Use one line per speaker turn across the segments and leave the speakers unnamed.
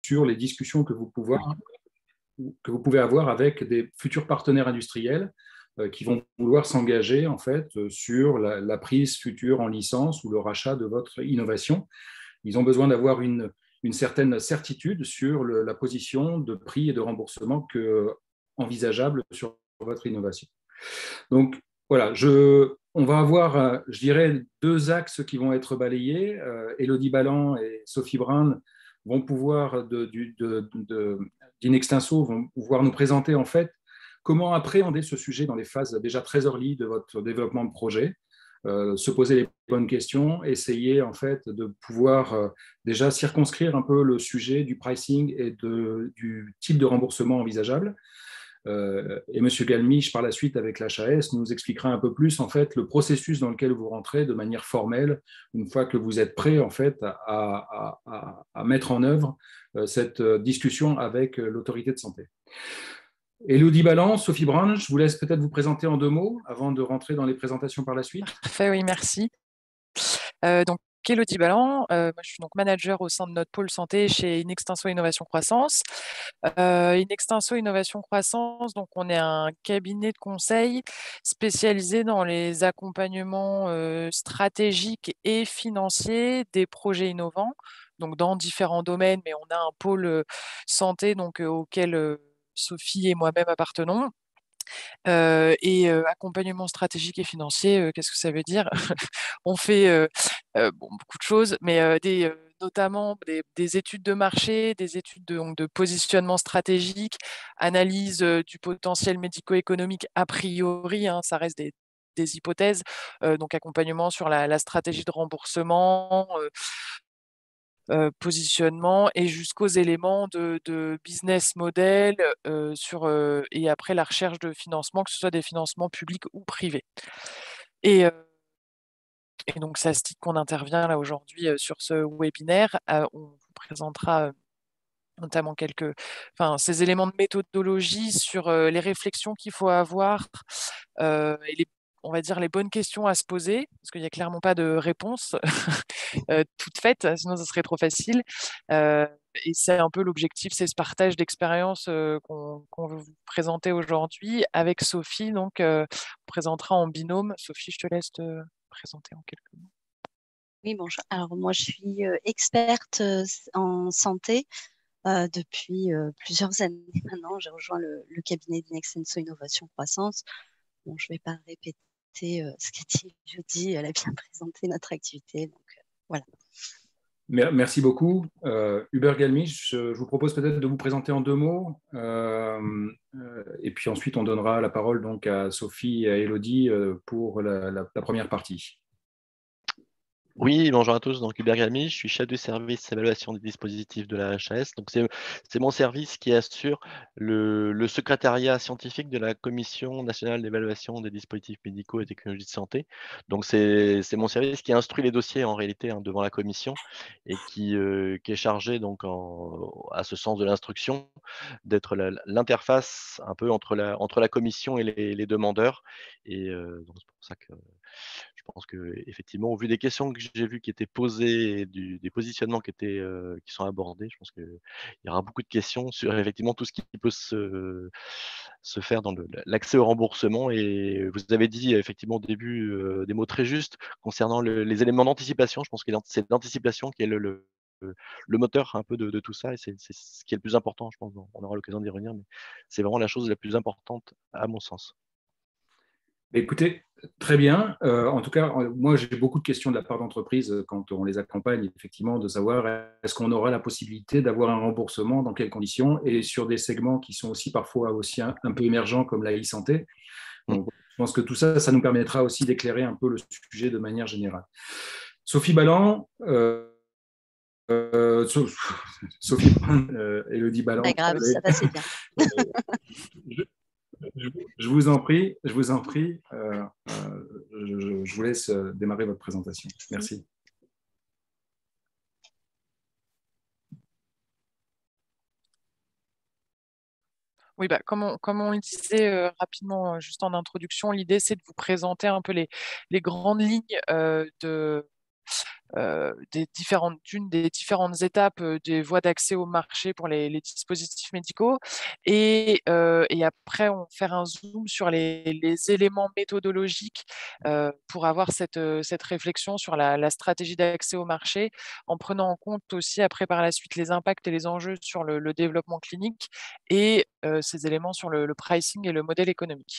sur les discussions que vous pouvez avoir avec des futurs partenaires industriels qui vont vouloir s'engager en fait sur la prise future en licence ou le rachat de votre innovation. Ils ont besoin d'avoir une certaine certitude sur la position de prix et de remboursement envisageable sur votre innovation. Donc, voilà, on va avoir, je dirais, deux axes qui vont être balayés. Élodie Balland et Sophie Brown vont pouvoir, d'in extenso, vont pouvoir nous présenter en fait comment appréhender ce sujet dans les phases déjà très early de votre développement de projet, se poser les bonnes questions, essayer en fait de pouvoir déjà circonscrire un peu le sujet du pricing et du type de remboursement envisageable. Et M. Galmiche, par la suite, avec l'HAS, nous expliquera un peu plus en fait le processus dans lequel vous rentrez de manière formelle, une fois que vous êtes prêt en fait à mettre en œuvre cette discussion avec l'autorité de santé. Élodie Balland, Sophie Brown, je vous laisse peut-être vous présenter en deux mots avant de rentrer dans les présentations par la suite.
Parfait, oui, merci. Donc, Élodie Balland, moi, je suis donc manager au sein de notre pôle santé chez In Extenso Innovation Croissance. In Extenso Innovation Croissance, donc on est un cabinet de conseil spécialisé dans les accompagnements stratégiques et financiers des projets innovants, donc dans différents domaines, mais on a un pôle santé donc, auquel Sophie et moi-même appartenons. Accompagnement stratégique et financier, qu'est-ce que ça veut dire? On fait beaucoup de choses, mais notamment des études de marché, des études de positionnement stratégique, analyse du potentiel médico-économique a priori, hein, ça reste des hypothèses, donc accompagnement sur la stratégie de remboursement, positionnement et jusqu'aux éléments de business model et après la recherche de financement, que ce soit des financements publics ou privés. Et donc, ça se dit qu'on intervient là aujourd'hui sur ce webinaire. On vous présentera notamment ces éléments de méthodologie sur les réflexions qu'il faut avoir et on va dire les bonnes questions à se poser, parce qu'il n'y a clairement pas de réponse toute faite, sinon ce serait trop facile. Et c'est un peu l'objectif, c'est ce partage d'expérience qu'on veut vous présenter aujourd'hui avec Sophie. Donc, on présentera en binôme. Sophie, je te laisse te présenter en quelques mots.
Oui, bonjour. Alors, moi, je suis experte en santé depuis plusieurs années maintenant. J'ai rejoint le cabinet d'In Extenso Innovation Croissance. Bon, je ne vais pas répéter ce qu'a dit Elodie. Elle a bien présenté notre activité. Donc, voilà.
Merci beaucoup. Hubert Galmiche, je vous propose peut-être de vous présenter en deux mots. Et puis ensuite, on donnera la parole donc à Sophie et à Élodie pour la première partie.
Oui, bonjour à tous. Donc, Hubert Galmiche, je suis chef de service évaluation des dispositifs de la HAS. Donc, c'est mon service qui assure le secrétariat scientifique de la Commission nationale d'évaluation des dispositifs médicaux et technologies de santé. Donc, c'est mon service qui instruit les dossiers en réalité devant la commission et qui est chargé donc à ce sens de l'instruction d'être l'interface un peu entre la commission et les demandeurs. Et donc, c'est pour ça que je pense qu'effectivement, au vu des questions que j'ai vues qui étaient posées et des positionnements qui sont abordés, je pense qu'il y aura beaucoup de questions sur effectivement tout ce qui peut se faire dans l'accès au remboursement. Et vous avez dit effectivement au début des mots très justes concernant les éléments d'anticipation. Je pense que c'est l'anticipation qui est le moteur un peu de tout ça, et c'est ce qui est le plus important. Je pense qu'on aura l'occasion d'y revenir, mais c'est vraiment la chose la plus importante à mon sens.
Écoutez, très bien. En tout cas, moi, j'ai beaucoup de questions de la part d'entreprises quand on les accompagne, effectivement, de savoir est-ce qu'on aura la possibilité d'avoir un remboursement, dans quelles conditions, et sur des segments qui sont aussi parfois aussi un peu émergents comme la e-santé. Donc, je pense que tout ça, ça nous permettra aussi d'éclairer un peu le sujet de manière générale. Sophie Balland, Sophie Élodie Balland.
Pas grave, ça passait bien.
Je vous en prie, je vous laisse démarrer votre présentation. Merci.
Oui, comme on le disait rapidement, juste en introduction, l'idée c'est de vous présenter un peu les grandes lignes de d'une des différentes étapes des voies d'accès au marché pour les dispositifs médicaux. Et après, on va faire un zoom sur les éléments méthodologiques pour avoir cette réflexion sur la stratégie d'accès au marché, en prenant en compte aussi après par la suite les impacts et les enjeux sur le développement clinique et ces éléments sur le pricing et le modèle économique.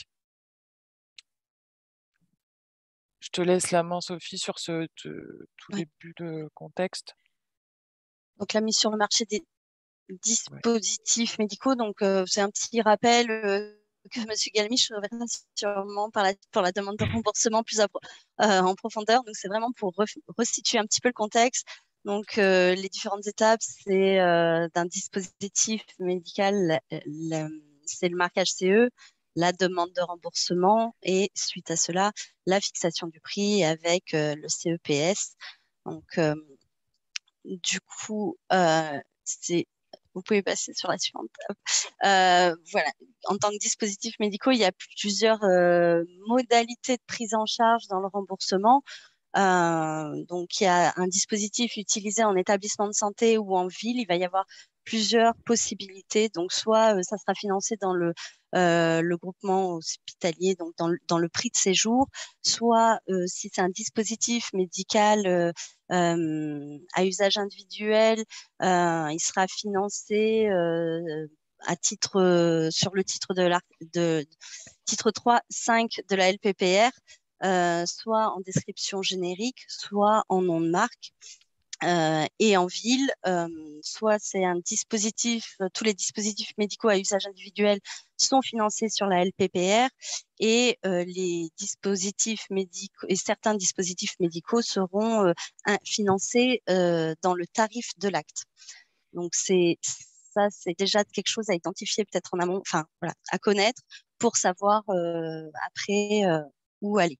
Je te laisse la main, Sophie, sur tout début de contexte.
Donc, la mise sur le marché des dispositifs médicaux. Donc, c'est un petit rappel que M. Galmiche reviendra sûrement pour la demande de remboursement plus en profondeur. Donc, c'est vraiment pour resituer un petit peu le contexte. Donc, les différentes étapes, c'est d'un dispositif médical, c'est le marquage CE, la demande de remboursement et suite à cela, la fixation du prix avec le CEPS. Donc, du coup, vous pouvez passer sur la suivante. Voilà. En tant que dispositifs médicaux, il y a plusieurs modalités de prise en charge dans le remboursement. Donc, il y a un dispositif utilisé en établissement de santé ou en ville. Il va y avoir plusieurs possibilités. Donc, soit ça sera financé dans le groupement hospitalier, donc dans le prix de séjour, soit si c'est un dispositif médical à usage individuel, il sera financé à titre sur le titre de titre 3, 5 de la LPPR, soit en description générique, soit en nom de marque. Et en ville, soit c'est un dispositif, tous les dispositifs médicaux à usage individuel sont financés sur la LPPR et les dispositifs médicaux et certains dispositifs médicaux seront financés dans le tarif de l'acte. Donc c'est déjà quelque chose à identifier peut-être en amont, enfin voilà, à connaître pour savoir après où aller.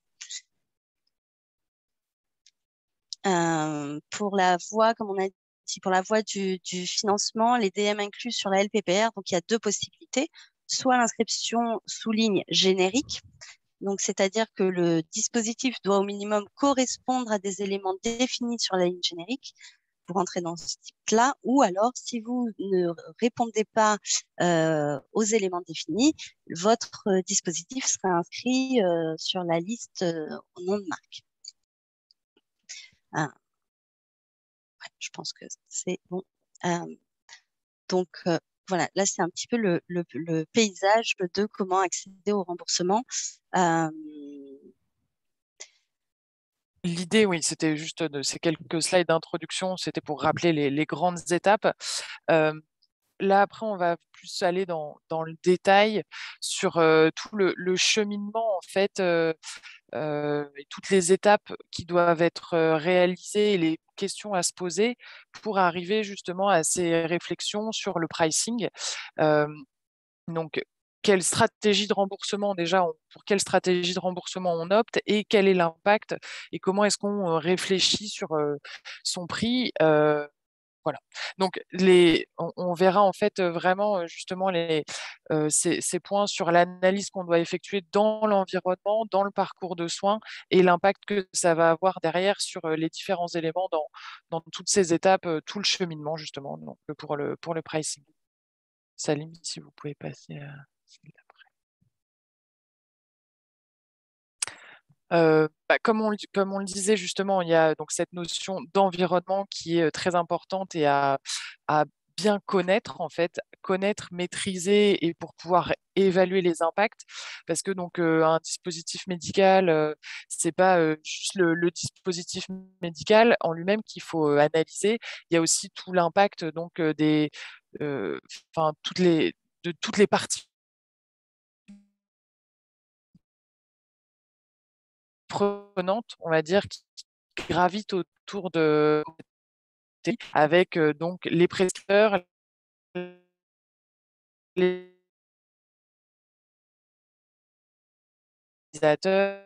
Pour la voie, comme on a dit, pour la voie du financement, les DM inclus sur la LPPR, donc il y a deux possibilités. Soit l'inscription sous ligne générique, donc c'est-à-dire que le dispositif doit au minimum correspondre à des éléments définis sur la ligne générique pour entrer dans ce type-là, ou alors si vous ne répondez pas aux éléments définis, votre dispositif sera inscrit sur la liste au nom de marque. Je pense que c'est bon. Donc, voilà, là, c'est un petit peu le paysage de comment accéder au remboursement.
L'idée, oui, c'était juste de ces quelques slides d'introduction, c'était pour rappeler les grandes étapes. Là, après, on va plus aller dans le détail sur tout le cheminement, en fait, et toutes les étapes qui doivent être réalisées et les questions à se poser pour arriver justement à ces réflexions sur le pricing. Donc, quelle stratégie de remboursement déjà, pour quelle stratégie de remboursement on opte et quel est l'impact et comment est-ce qu'on réfléchit sur son prix. Voilà. Donc, on verra en fait vraiment justement ces points sur l'analyse qu'on doit effectuer dans l'environnement, dans le parcours de soins et l'impact que ça va avoir derrière sur les différents éléments dans toutes ces étapes, tout le cheminement justement, donc, pour le pricing. Salim, si vous pouvez passer à celle d'après. Comme on le disait justement, il y a donc cette notion d'environnement qui est très importante et à bien connaître en fait, connaître, maîtriser et pour pouvoir évaluer les impacts, parce que donc un dispositif médical, c'est pas juste le dispositif médical en lui-même qu'il faut analyser. Il y a aussi tout l'impact donc de toutes les parties prenantes, on va dire, qui gravitent autour de avec donc les prescripteurs, les utilisateurs.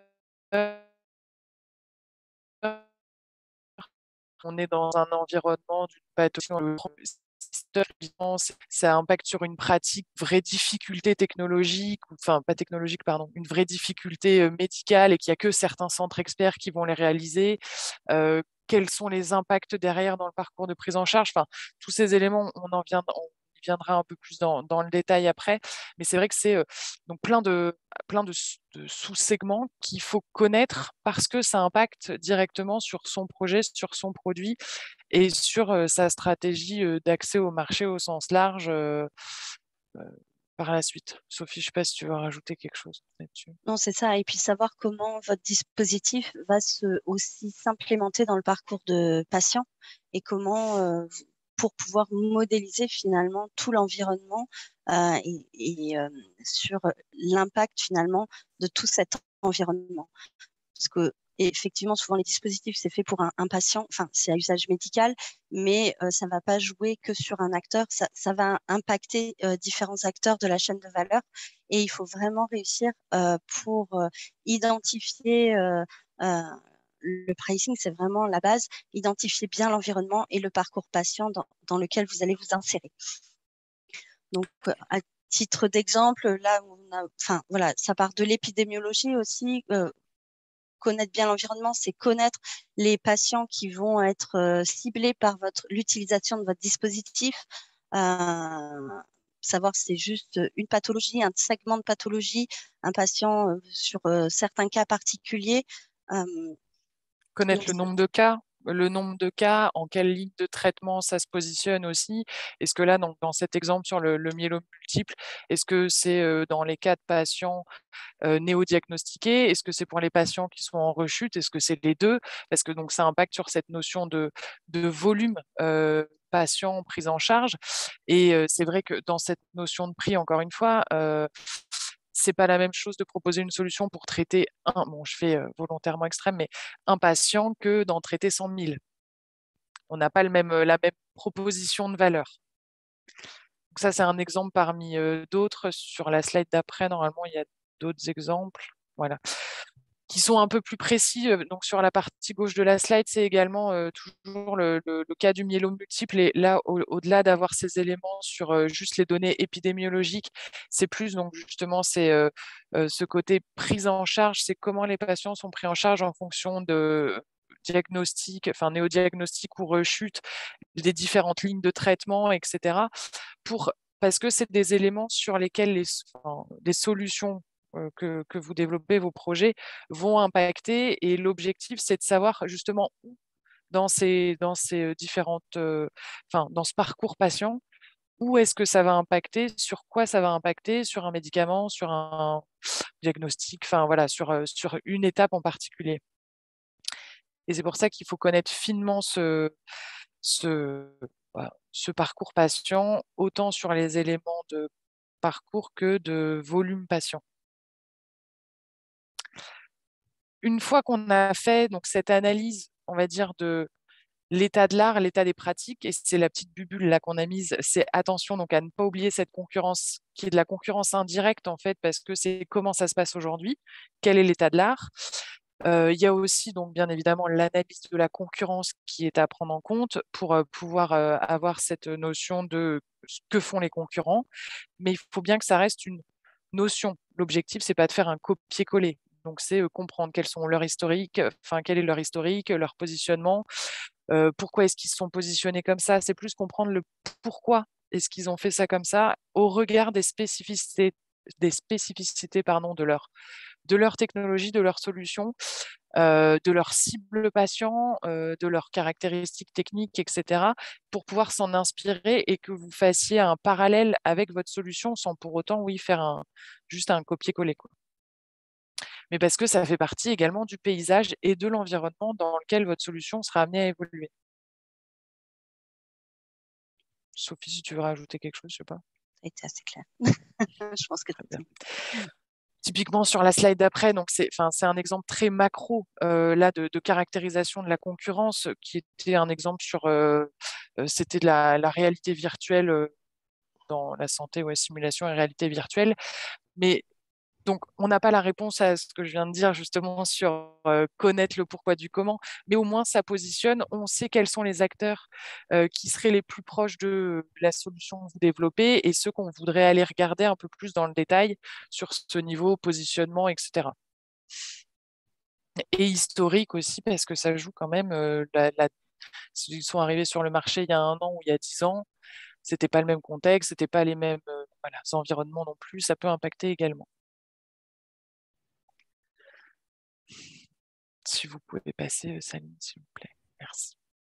On est dans un environnement d'une pathologie. Ça impacte sur une pratique, une vraie difficulté technologique, enfin pas technologique, pardon, une vraie difficulté médicale et qu'il n'y a que certains centres experts qui vont les réaliser. quels sont les impacts derrière dans le parcours de prise en charge. Enfin, tous ces éléments, on y viendra un peu plus dans le détail après. Mais c'est vrai que c'est donc plein de sous-segments qu'il faut connaître parce que ça impacte directement sur son projet, sur son produit et sur sa stratégie d'accès au marché au sens large par la suite. Sophie, je ne sais pas si tu veux rajouter quelque chose là-dessus.
Non, c'est ça. Et puis savoir comment votre dispositif va aussi s'implémenter dans le parcours de patient et comment, pour pouvoir modéliser finalement tout l'environnement sur l'impact finalement de tout cet environnement. Parce que effectivement, souvent les dispositifs, c'est fait pour un patient, enfin, c'est à usage médical, mais ça ne va pas jouer que sur un acteur, ça va impacter différents acteurs de la chaîne de valeur. Et il faut vraiment réussir pour identifier le pricing, c'est vraiment la base, identifier bien l'environnement et le parcours patient dans lequel vous allez vous insérer. Donc, à titre d'exemple, là, enfin, voilà, ça part de l'épidémiologie aussi. Connaître bien l'environnement, c'est connaître les patients qui vont être ciblés par l'utilisation de votre dispositif. Savoir si c'est juste une pathologie, un segment de pathologie, un patient sur certains cas particuliers.
Connaître le nombre de cas, en quelle ligne de traitement ça se positionne aussi. Est-ce que là, donc, dans cet exemple sur le myélome multiple, est-ce que c'est dans les cas de patients néodiagnostiqués? Est-ce que c'est pour les patients qui sont en rechute? Est-ce que c'est les deux? Parce que donc ça impacte sur cette notion de volume patient pris en charge. Et c'est vrai que dans cette notion de prix, encore une fois, c'est pas la même chose de proposer une solution pour traiter bon, je fais volontairement extrême, mais un patient que d'en traiter 100 000. On n'a pas la même proposition de valeur. Donc ça, c'est un exemple parmi d'autres. Sur la slide d'après, normalement, il y a d'autres exemples. Voilà. Qui sont un peu plus précis. Donc sur la partie gauche de la slide, c'est également toujours le cas du myélome multiple. Et là, au-delà d'avoir ces éléments sur juste les données épidémiologiques, c'est plus donc justement ce côté prise en charge, c'est comment les patients sont pris en charge en fonction de diagnostic, enfin néodiagnostic ou rechute, des différentes lignes de traitement, etc. Parce que c'est des éléments sur lesquels les solutions que vous développez, vos projets, vont impacter. Et l'objectif, c'est de savoir justement où, dans ces différentes, dans ce parcours patient, où est-ce que ça va impacter, sur quoi ça va impacter, sur un médicament, sur un diagnostic, enfin voilà, sur une étape en particulier. Et c'est pour ça qu'il faut connaître finement voilà, ce parcours patient, autant sur les éléments de parcours que de volume patient. Une fois qu'on a fait donc, cette analyse, on va dire, de l'état de l'art, l'état des pratiques, et c'est la petite bubule là qu'on a mise, c'est attention donc à ne pas oublier cette concurrence qui est de la concurrence indirecte en fait, parce que c'est comment ça se passe aujourd'hui, quel est l'état de l'art. Il y a aussi donc bien évidemment l'analyse de la concurrence qui est à prendre en compte pour pouvoir avoir cette notion de ce que font les concurrents, mais il faut bien que ça reste une notion. L'objectif, c'est pas de faire un copier-coller. Donc, c'est comprendre quels sont leurs historiques, enfin, quel est leur historique, leur positionnement, pourquoi est-ce qu'ils se sont positionnés comme ça. C'est plus comprendre le pourquoi est-ce qu'ils ont fait ça comme ça au regard des spécificités pardon, de leur technologie, de leur solution, de leur cible patient, de leurs caractéristiques techniques, etc., pour pouvoir s'en inspirer et que vous fassiez un parallèle avec votre solution sans pour autant, oui, faire juste un copier-coller, quoi. Mais parce que ça fait partie également du paysage et de l'environnement dans lequel votre solution sera amenée à évoluer. Sophie, si tu veux rajouter quelque chose, je sais pas.
Ça a été assez clair. Je pense que
très bien. Typiquement sur la slide d'après, donc c'est un exemple très macro là de caractérisation de la concurrence qui était un exemple sur c'était de la réalité virtuelle dans la santé, simulation et réalité virtuelle. Mais donc, on n'a pas la réponse à ce que je viens de dire justement sur connaître le pourquoi du comment, mais au moins ça positionne, on sait quels sont les acteurs qui seraient les plus proches de la solution que vous développez et ceux qu'on voudrait aller regarder un peu plus dans le détail sur ce niveau positionnement, etc. Et historique aussi, parce que ça joue quand même. Ils sont arrivés sur le marché il y a 1 an ou il y a 10 ans. C'était pas le même contexte, c'était pas les mêmes environnements non plus. Ça peut impacter également. Si vous pouvez passer, Saline, s'il vous plaît. Merci.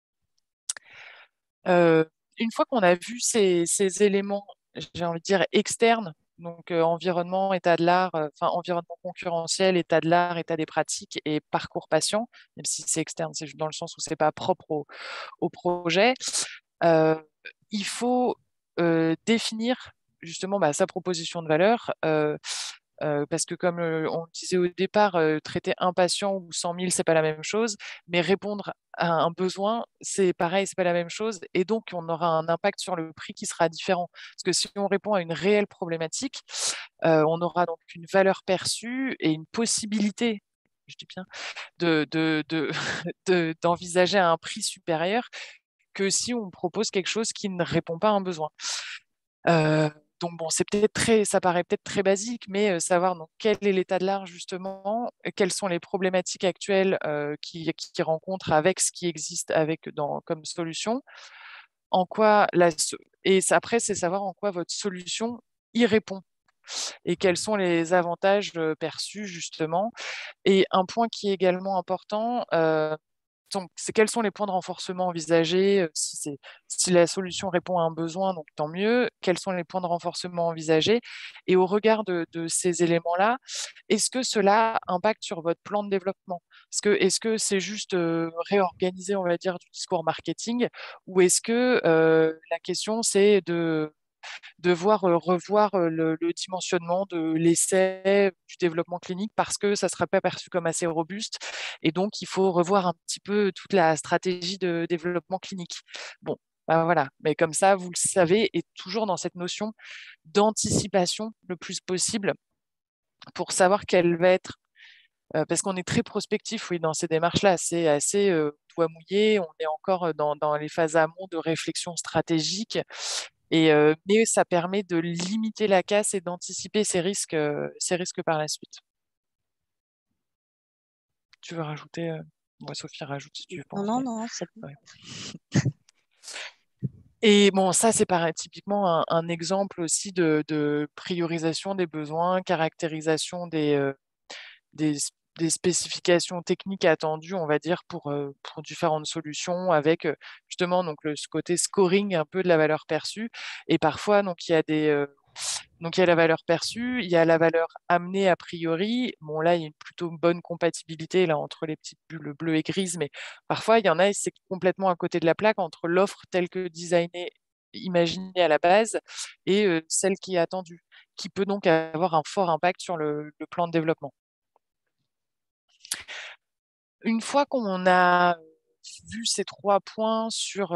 Une fois qu'on a vu ces éléments, j'ai envie de dire externes, donc environnement, état de l'art, environnement concurrentiel, état de l'art, état des pratiques et parcours patient, même si c'est externe, c'est dans le sens où c'est pas propre au projet. Il faut définir justement sa proposition de valeur. Parce que comme on le disait au départ, traiter un patient ou 100 000, c'est pas la même chose, mais répondre à un besoin, c'est pareil, c'est pas la même chose, et donc on aura un impact sur le prix qui sera différent. Parce que si on répond à une réelle problématique, on aura donc une valeur perçue et une possibilité, je dis bien, d'envisager un prix supérieur que si on propose quelque chose qui ne répond pas à un besoin. Donc bon, ça paraît peut-être très basique, mais savoir donc, quel est l'état de l'art justement, quelles sont les problématiques actuelles qui rencontrent avec ce qui existe comme solution, et après c'est savoir en quoi votre solution y répond et quels sont les avantages perçus justement. Et un point qui est également important, donc, c'est quels sont les points de renforcement envisagés, si la solution répond à un besoin, donc tant mieux. Quels sont les points de renforcement envisagés? Et au regard de ces éléments-là, est-ce que cela impacte sur votre plan de développement? Est-ce que c'est juste réorganiser, on va dire, du discours marketing, ou est-ce que la question, c'est de revoir le dimensionnement de l'essai, du développement clinique, parce que ça ne sera pas perçu comme assez robuste. Et donc, il faut revoir un petit peu toute la stratégie de développement clinique. Bon, voilà. Mais comme ça, vous le savez, et toujours dans cette notion d'anticipation le plus possible pour savoir quelle va être. Parce qu'on est très prospectif, oui, dans ces démarches-là. C'est assez doigt mouillé. On est encore dans les phases amont de réflexion stratégique. Mais ça permet de limiter la casse et d'anticiper ces risques par la suite. Tu veux rajouter Moi, Sophie, rajoute si tu penses.
Non, c'est bon.
Ouais. Et bon, ça, c'est typiquement un exemple aussi de priorisation des besoins, caractérisation des spécifications techniques attendues, on va dire, pour différentes solutions, avec justement donc ce côté scoring un peu de la valeur perçue. Et parfois, donc il y a la valeur perçue, il y a la valeur amenée a priori. Bon, là, il y a une plutôt bonne compatibilité là, entre les petites bulles bleues et grises, mais parfois, il y en a, c'est complètement à côté de la plaque entre l'offre telle que designée, imaginée à la base, et celle qui est attendue, qui peut donc avoir un fort impact sur le plan de développement. Une fois qu'on a vu ces 3 points sur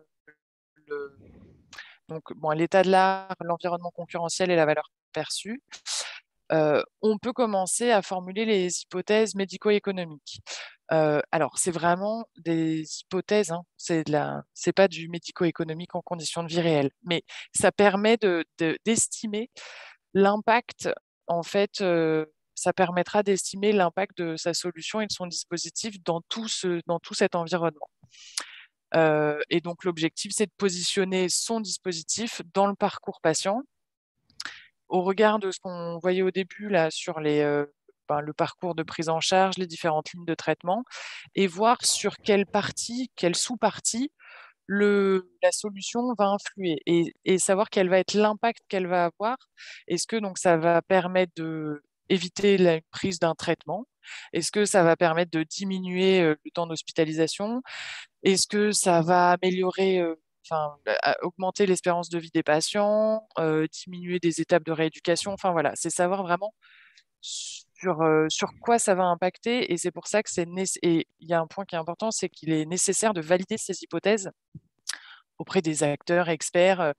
l'état de l'art, l'environnement concurrentiel et la valeur perçue, on peut commencer à formuler les hypothèses médico-économiques. Alors, c'est vraiment des hypothèses, hein, c'est pas du médico-économique en conditions de vie réelle, mais ça permet d'estimer l'impact, en fait, ça permettra d'estimer l'impact de sa solution et de son dispositif dans tout cet environnement. Et donc, l'objectif, c'est de positionner son dispositif dans le parcours patient. Au regard de ce qu'on voyait au début là, sur le parcours de prise en charge, les différentes lignes de traitement, et voir sur quelle sous-partie la solution va influer et savoir quel va être l'impact qu'elle va avoir. Est-ce que donc ça va permettre d'éviter la prise d'un traitement? Est-ce que ça va permettre de diminuer le temps d'hospitalisation? Est-ce que ça va améliorer, augmenter l'espérance de vie des patients, diminuer des étapes de rééducation? Enfin voilà, c'est savoir vraiment sur quoi ça va impacter, et c'est pour ça que et il y a un point qui est important, c'est qu'il est nécessaire de valider ces hypothèses auprès des acteurs experts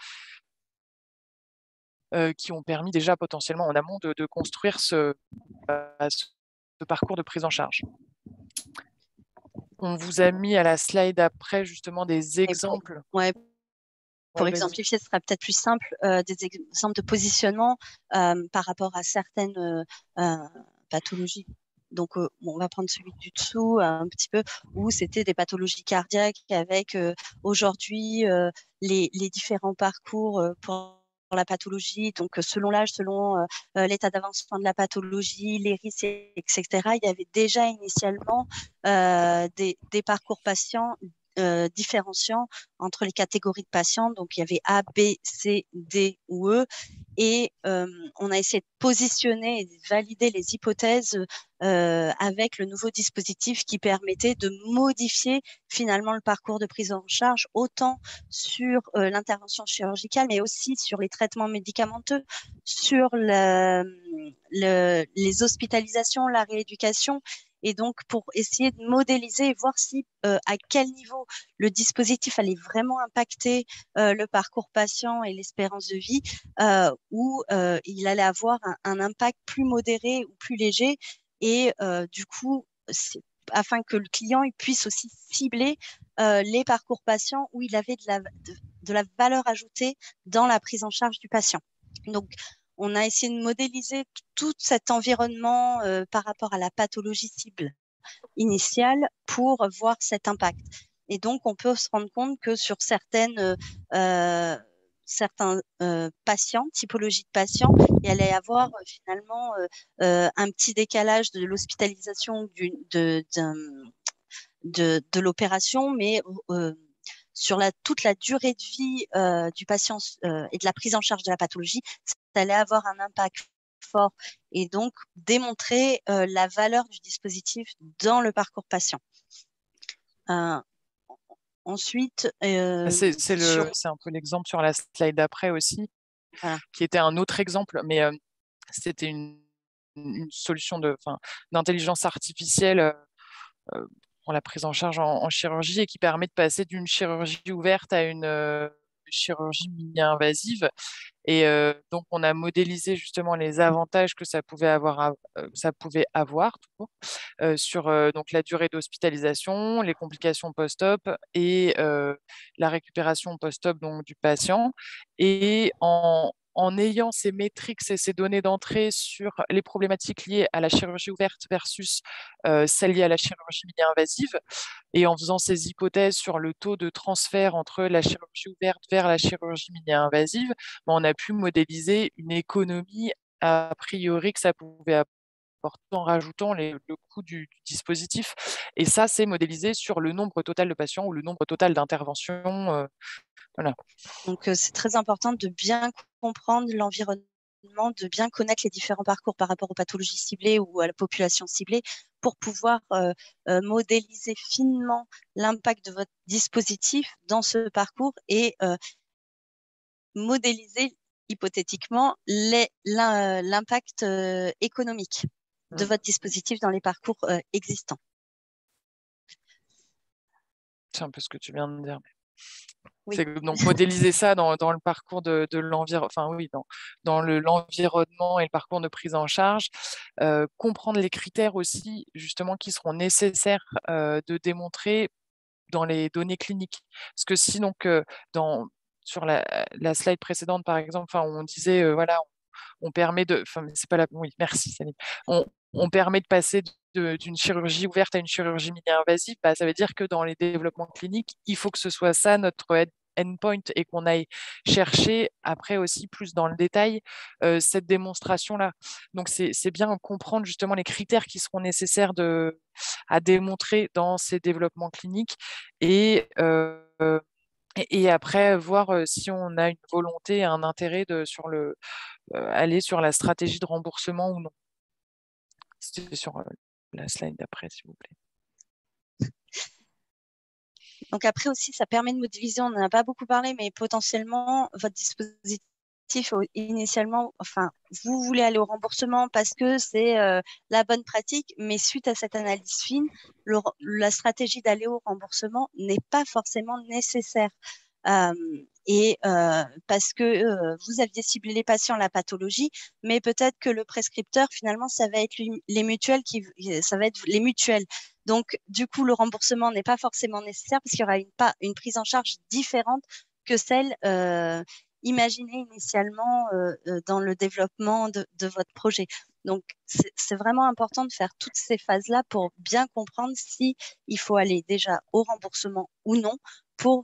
qui ont permis déjà potentiellement en amont de construire ce parcours de prise en charge. On vous a mis à la slide après justement des exemples.
Pour exemplifier, ce sera peut-être plus simple, des exemples de positionnement par rapport à certaines pathologies Donc, on va prendre celui du dessous un petit peu, où c'était des pathologies cardiaques avec aujourd'hui les différents parcours pour la pathologie. Donc, selon l'âge, selon l'état d'avancement de la pathologie, les risques, etc., il y avait déjà initialement des parcours patients différenciant entre les catégories de patients. Donc, il y avait A, B, C, D ou E. Et on a essayé de positionner et de valider les hypothèses avec le nouveau dispositif qui permettait de modifier finalement le parcours de prise en charge, autant sur l'intervention chirurgicale, mais aussi sur les traitements médicamenteux, sur les hospitalisations, la rééducation. Et donc, pour essayer de modéliser et voir si, à quel niveau le dispositif allait vraiment impacter le parcours patient et l'espérance de vie, où il allait avoir un impact plus modéré ou plus léger. Et du coup, afin que le client il puisse aussi cibler les parcours patients où il avait de la valeur ajoutée dans la prise en charge du patient. Donc, on a essayé de modéliser tout cet environnement par rapport à la pathologie cible initiale pour voir cet impact. Et donc, on peut se rendre compte que sur certains patients, typologies de patients, il allait y avoir finalement un petit décalage de l'hospitalisation de l'opération, mais sur toute la durée de vie du patient et de la prise en charge de la pathologie, ça allait avoir un impact fort et donc démontrer la valeur du dispositif dans le parcours patient. Ensuite,
c'est un peu l'exemple sur la slide d'après aussi, voilà, qui était un autre exemple, mais c'était une solution d'intelligence artificielle pour la prise en charge en chirurgie et qui permet de passer d'une chirurgie ouverte à une chirurgie mini-invasive. Et donc, on a modélisé justement les avantages que ça pouvait avoir, sur donc la durée d'hospitalisation, les complications post-op et la récupération post-op donc, du patient. Et en ayant ces métriques et ces données d'entrée sur les problématiques liées à la chirurgie ouverte versus celles liées à la chirurgie mini-invasive, et en faisant ces hypothèses sur le taux de transfert entre la chirurgie ouverte vers la chirurgie mini-invasive, on a pu modéliser une économie a priori que ça pouvait apporter en rajoutant le coût du dispositif. Et ça, c'est modélisé sur le nombre total de patients ou le nombre total d'interventions. Voilà.
Donc, c'est très important de bien comprendre l'environnement, de bien connaître les différents parcours par rapport aux pathologies ciblées ou à la population ciblée pour pouvoir modéliser finement l'impact de votre dispositif dans ce parcours et modéliser hypothétiquement l'impact économique de votre dispositif dans les parcours existants.
C'est un peu ce que tu viens de dire.
Oui.
C'est donc modéliser ça dans le parcours de l'environnement, dans l'environnement et le parcours de prise en charge, comprendre les critères aussi justement qui seront nécessaires de démontrer dans les données cliniques. Parce que sinon sur la slide précédente par exemple, on disait voilà, on permet de, c'est pas la, oui merci Saline, on permet de passer d'une chirurgie ouverte à une chirurgie mini-invasive, ça veut dire que dans les développements cliniques, il faut que ce soit ça notre endpoint et qu'on aille chercher après aussi plus dans le détail cette démonstration-là. Donc, c'est bien comprendre justement les critères qui seront nécessaires à démontrer dans ces développements cliniques et après, voir si on a une volonté, un intérêt aller sur la stratégie de remboursement ou non. C'était sur la slide d'après, s'il vous plaît.
Donc après aussi, ça permet de modéliser, on n'en a pas beaucoup parlé, mais potentiellement, votre dispositif, initialement, vous voulez aller au remboursement parce que c'est la bonne pratique, mais suite à cette analyse fine, la stratégie d'aller au remboursement n'est pas forcément nécessaire. Parce que vous aviez ciblé les patients, la pathologie, mais peut-être que le prescripteur, finalement, ça va être les mutuelles ça va être les mutuelles. Donc, du coup, le remboursement n'est pas forcément nécessaire parce qu'il y aura une prise en charge différente que celle imaginée initialement dans le développement de votre projet. Donc, c'est vraiment important de faire toutes ces phases-là pour bien comprendre si il faut aller déjà au remboursement ou non pour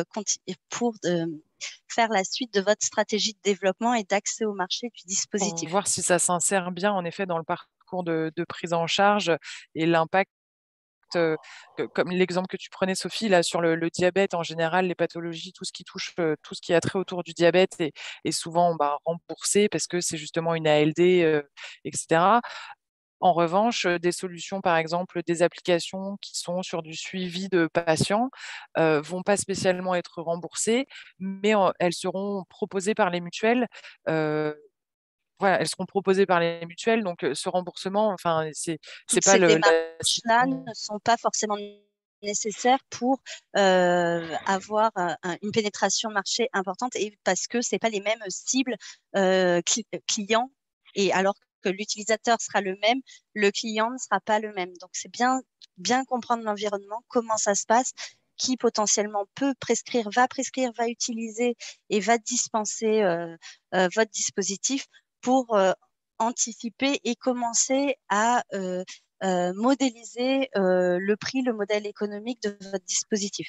faire la suite de votre stratégie de développement et d'accès au marché du
Pour
dispositif.
voir si ça s'insère bien, en effet, dans le parcours de prise en charge et l'impact, comme l'exemple que tu prenais, Sophie, là, sur le diabète en général, les pathologies, tout ce qui touche, tout ce qui a trait autour du diabète est souvent remboursé parce que c'est justement une ALD, etc. En revanche, des solutions, par exemple, des applications qui sont sur du suivi de patients, vont pas spécialement être remboursées, mais elles seront proposées par les mutuelles. Voilà, elles seront proposées par les mutuelles, donc ce remboursement, enfin, c'est
Toutes
pas
ces démarches-là ne sont pas forcément nécessaires pour avoir une pénétration marché importante, et parce que c'est pas les mêmes cibles clients, et alors que l'utilisateur sera le même, le client ne sera pas le même. Donc c'est bien comprendre l'environnement, comment ça se passe, qui potentiellement peut prescrire, va utiliser et va dispenser votre dispositif pour anticiper et commencer à modéliser le prix, le modèle économique de votre dispositif.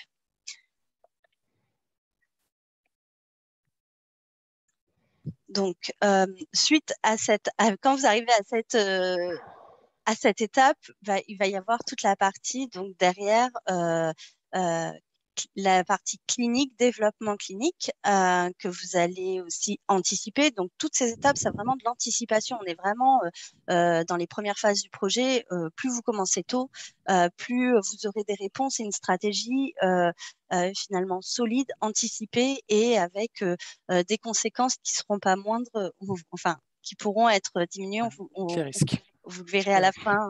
Donc, suite à quand vous arrivez à cette étape, il va y avoir toute la partie, donc derrière, la partie clinique, développement clinique, que vous allez aussi anticiper. Donc, toutes ces étapes, c'est vraiment de l'anticipation. On est vraiment dans les premières phases du projet. Plus vous commencez tôt, plus vous aurez des réponses et une stratégie finalement solide, anticipée et avec des conséquences qui ne seront pas moindres, enfin, qui pourront être diminuées.
les risques.
Vous le verrez à la fin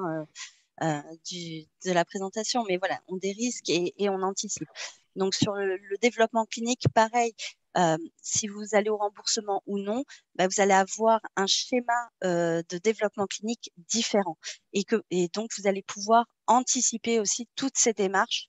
de la présentation, mais voilà, on dérisque et on anticipe. Donc sur le développement clinique, pareil, si vous allez au remboursement ou non, vous allez avoir un schéma de développement clinique différent, et donc vous allez pouvoir anticiper aussi toutes ces démarches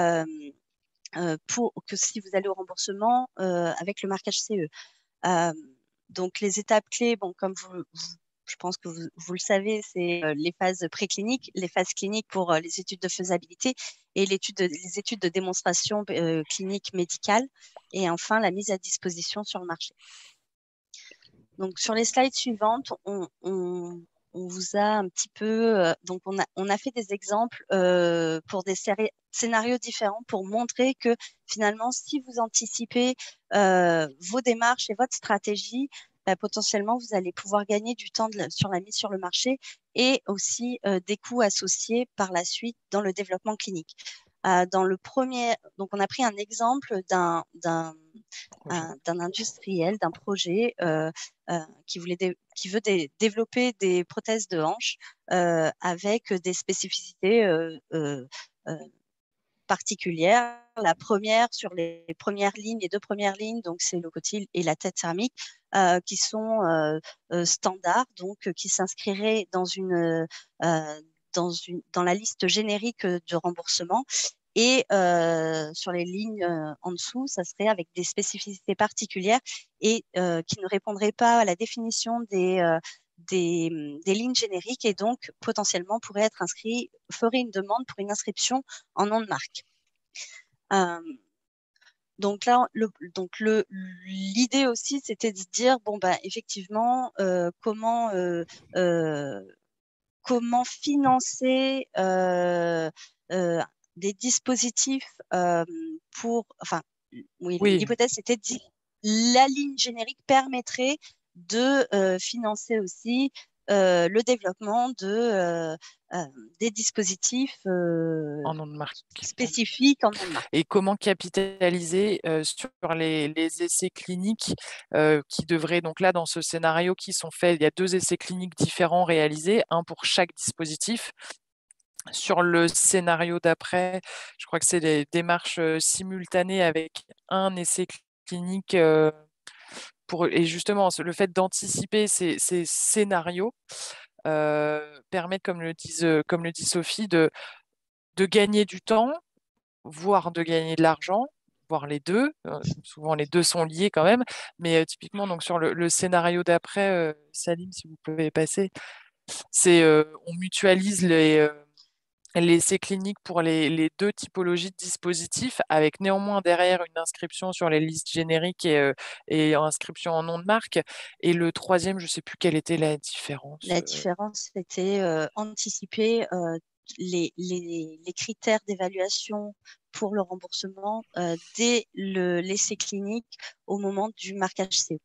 pour que si vous allez au remboursement avec le marquage CE. Donc les étapes clés, bon, comme je pense que vous le savez, c'est les phases précliniques, les phases cliniques pour les études de faisabilité et les études de démonstration clinique médicale, et enfin la mise à disposition sur le marché. Donc sur les slides suivantes, on vous a un petit peu, donc on a fait des exemples pour des scénarios différents pour montrer que finalement, si vous anticipez vos démarches et votre stratégie, potentiellement, vous allez pouvoir gagner du temps sur la mise sur le marché, et aussi des coûts associés par la suite dans le développement clinique. Dans le premier, donc on a pris un exemple d'un industriel, d'un projet qui veut développer des prothèses de hanche avec des spécificités particulières. La première, sur les premières lignes, les deux premières lignes, donc c'est le cotyle et la tête thermique, qui sont standards, donc qui s'inscriraient dans la liste générique de remboursement. Et sur les lignes en dessous, ça serait avec des spécificités particulières et qui ne répondraient pas à la définition des lignes génériques, et donc potentiellement pourraient être inscrits, ferait une demande pour une inscription en nom de marque. Donc là, l'idée aussi, c'était de dire, bon, effectivement, comment financer des dispositifs enfin, oui. L'hypothèse, c'était la ligne générique permettrait de financer aussi le développement des dispositifs
en nom de marque
spécifiques en nom de marque.
Et comment capitaliser sur les essais cliniques qui devraient, donc là, dans ce scénario qui sont faits, il y a 2 essais cliniques différents réalisés, un pour chaque dispositif. Sur le scénario d'après, je crois que c'est des démarches simultanées avec un essai clinique et justement, le fait d'anticiper ces scénarios permet, comme le dit Sophie, de gagner du temps, voire de gagner de l'argent, voire les deux. Souvent, les deux sont liés quand même. Mais typiquement, donc, sur le scénario d'après, Salim, si vous pouvez passer. On mutualise l'essai clinique pour les deux typologies de dispositifs, avec néanmoins derrière une inscription sur les listes génériques et inscription en nom de marque. Et le troisième, je ne sais plus quelle était la différence.
La différence, c'était anticiper les critères d'évaluation pour le remboursement dès l'essai clinique au moment du marquage CO.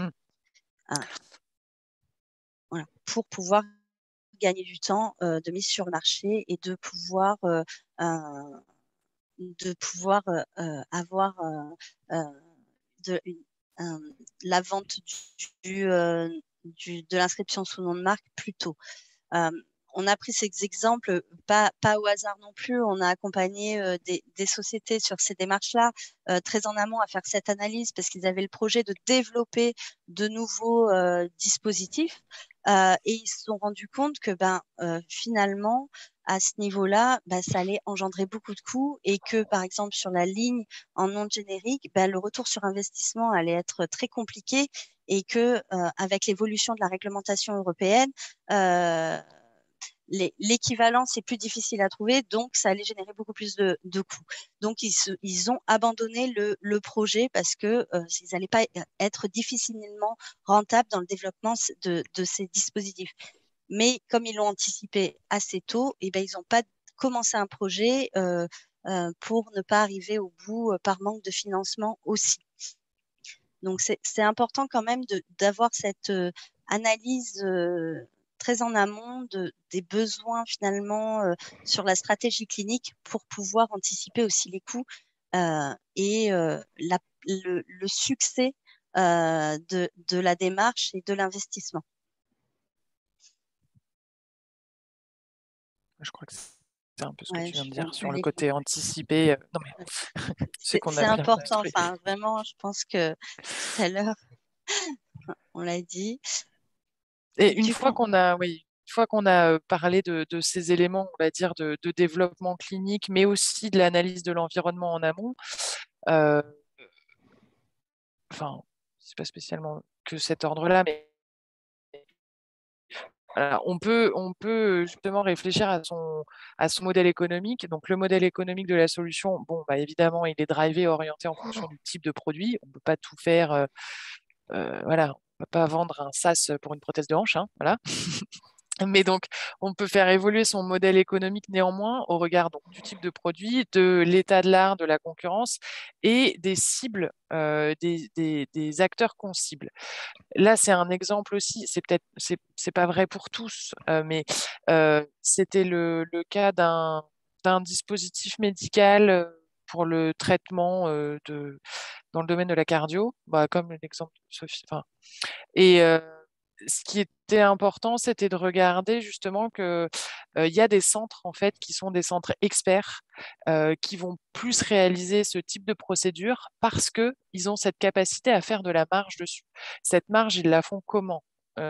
Voilà, pour pouvoir gagner du temps de mise sur le marché et de pouvoir avoir la vente de l'inscription sous nom de marque plus tôt. On a pris ces exemples, pas au hasard non plus. On a accompagné des sociétés sur ces démarches-là, très en amont à faire cette analyse parce qu'ils avaient le projet de développer de nouveaux dispositifs. Et ils se sont rendus compte que finalement, à ce niveau-là, ça allait engendrer beaucoup de coûts et que, par exemple, sur la ligne en non générique, le retour sur investissement allait être très compliqué et que avec l'évolution de la réglementation européenne, l'équivalence est plus difficile à trouver, donc ça allait générer beaucoup plus de coûts. Donc, ils ont abandonné le projet parce que ils n'allaient pas être difficilement rentables dans le développement de ces dispositifs. Mais comme ils l'ont anticipé assez tôt, ils n'ont pas commencé un projet pour ne pas arriver au bout par manque de financement aussi. Donc, c'est important quand même d'avoir cette analyse très en amont des besoins finalement sur la stratégie clinique pour pouvoir anticiper aussi les coûts et le succès de la démarche et de l'investissement.
Je crois que c'est un peu ce que tu viens de dire sur le
les
côté anticipé. Non, mais
c'est important. Enfin, vraiment, je pense que tout à l'heure, on l'a dit.
Et une fois qu'on a parlé de ces éléments, on va dire, de développement clinique, mais aussi de l'analyse de l'environnement en amont, enfin, c'est pas spécialement que cet ordre-là, mais on peut justement réfléchir à son modèle économique. Donc, le modèle économique de la solution, bon, évidemment, il est drivé, orienté en fonction du type de produit. On ne peut pas tout faire. Voilà, on ne peut pas vendre un SaaS pour une prothèse de hanche, hein, voilà. Mais donc, on peut faire évoluer son modèle économique néanmoins au regard donc, du type de produit, de l'état de l'art, de la concurrence et des cibles, des acteurs qu'on cible. Là, c'est un exemple aussi, c'est pas vrai pour tous, mais c'était le cas d'un dispositif médical pour le traitement dans le domaine de la cardio, comme l'exemple de Sophie. Et ce qui était important, c'était de regarder justement que il y a des centres en fait qui sont des centres experts qui vont plus réaliser ce type de procédure parce que ils ont cette capacité à faire de la marge dessus. Cette marge, ils la font comment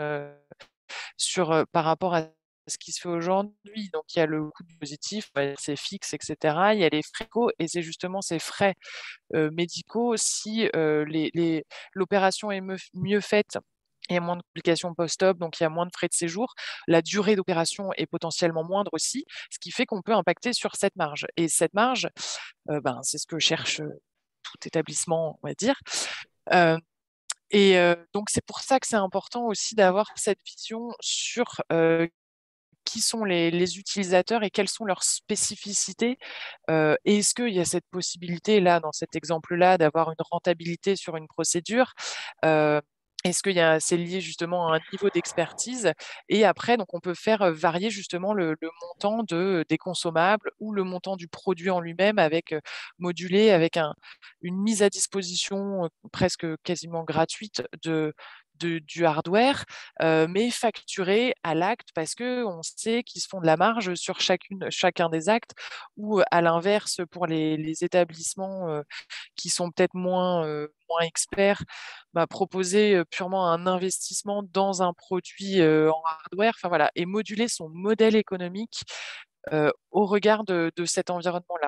par rapport à ce qui se fait aujourd'hui. Donc, il y a le coût du dispositif, c'est fixe, etc. Il y a les frais et c'est justement ces frais médicaux si l'opération est mieux faite. Il y a moins de complications post-op, donc il y a moins de frais de séjour. La durée d'opération est potentiellement moindre aussi, ce qui fait qu'on peut impacter sur cette marge. Et cette marge, c'est ce que cherche tout établissement, on va dire. Donc, c'est pour ça que c'est important aussi d'avoir cette vision sur qui sont les utilisateurs et quelles sont leurs spécificités. Et est-ce qu'il y a cette possibilité, là, dans cet exemple-là, d'avoir une rentabilité sur une procédure est-ce que c'est lié justement à un niveau d'expertise? Et après, donc, on peut faire varier justement le montant des consommables ou le montant du produit en lui-même modulé avec une mise à disposition presque quasiment gratuite du hardware, mais facturé à l'acte parce qu'on sait qu'ils se font de la marge sur chacun des actes, ou à l'inverse, pour les établissements qui sont peut-être moins experts, proposer purement un investissement dans un produit en hardware, voilà, et moduler son modèle économique au regard de cet environnement-là.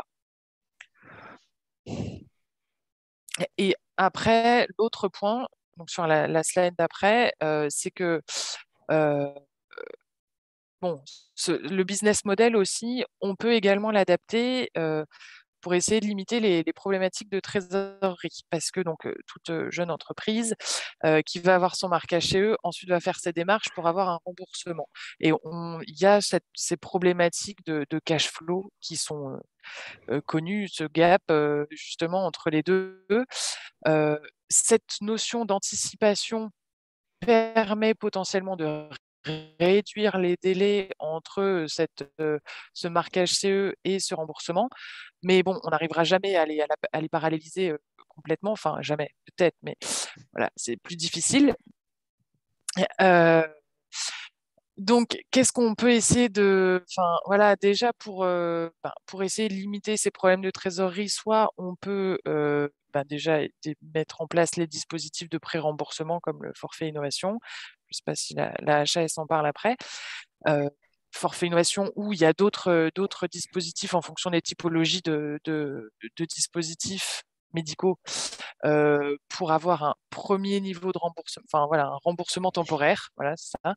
Et après, l'autre point, donc sur la slide d'après, c'est que bon, le business model aussi, on peut également l'adapter pour essayer de limiter les problématiques de trésorerie. Parce que donc, toute jeune entreprise qui va avoir son marquage CE, ensuite va faire ses démarches pour avoir un remboursement. Et il y a ces problématiques de cash flow qui sont connues, ce gap justement entre les deux. Cette notion d'anticipation permet potentiellement de réduire les délais entre ce marquage CE et ce remboursement. Mais bon, on n'arrivera jamais à les paralléliser complètement. Enfin, jamais, peut-être, mais voilà, c'est plus difficile. Donc, qu'est-ce qu'on peut essayer enfin, voilà, déjà pour essayer de limiter ces problèmes de trésorerie, soit on peut déjà mettre en place les dispositifs de pré-remboursement comme le forfait innovation. Je ne sais pas si la HAS en parle après. Forfait innovation où il y a d'autres dispositifs en fonction des typologies de dispositifs médicaux pour avoir un premier niveau de remboursement, enfin voilà, un remboursement temporaire, voilà, c'est ça.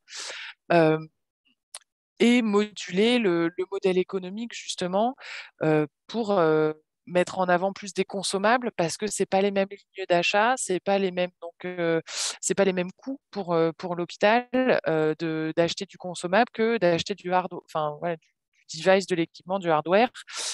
Et moduler le modèle économique justement pour mettre en avant plus des consommables parce que c'est pas les mêmes lignes d'achat, c'est pas les mêmes c'est pas les mêmes coûts pour l'hôpital d'acheter du consommable que d'acheter du hardware, enfin voilà, du device, de l'équipement, du hardware.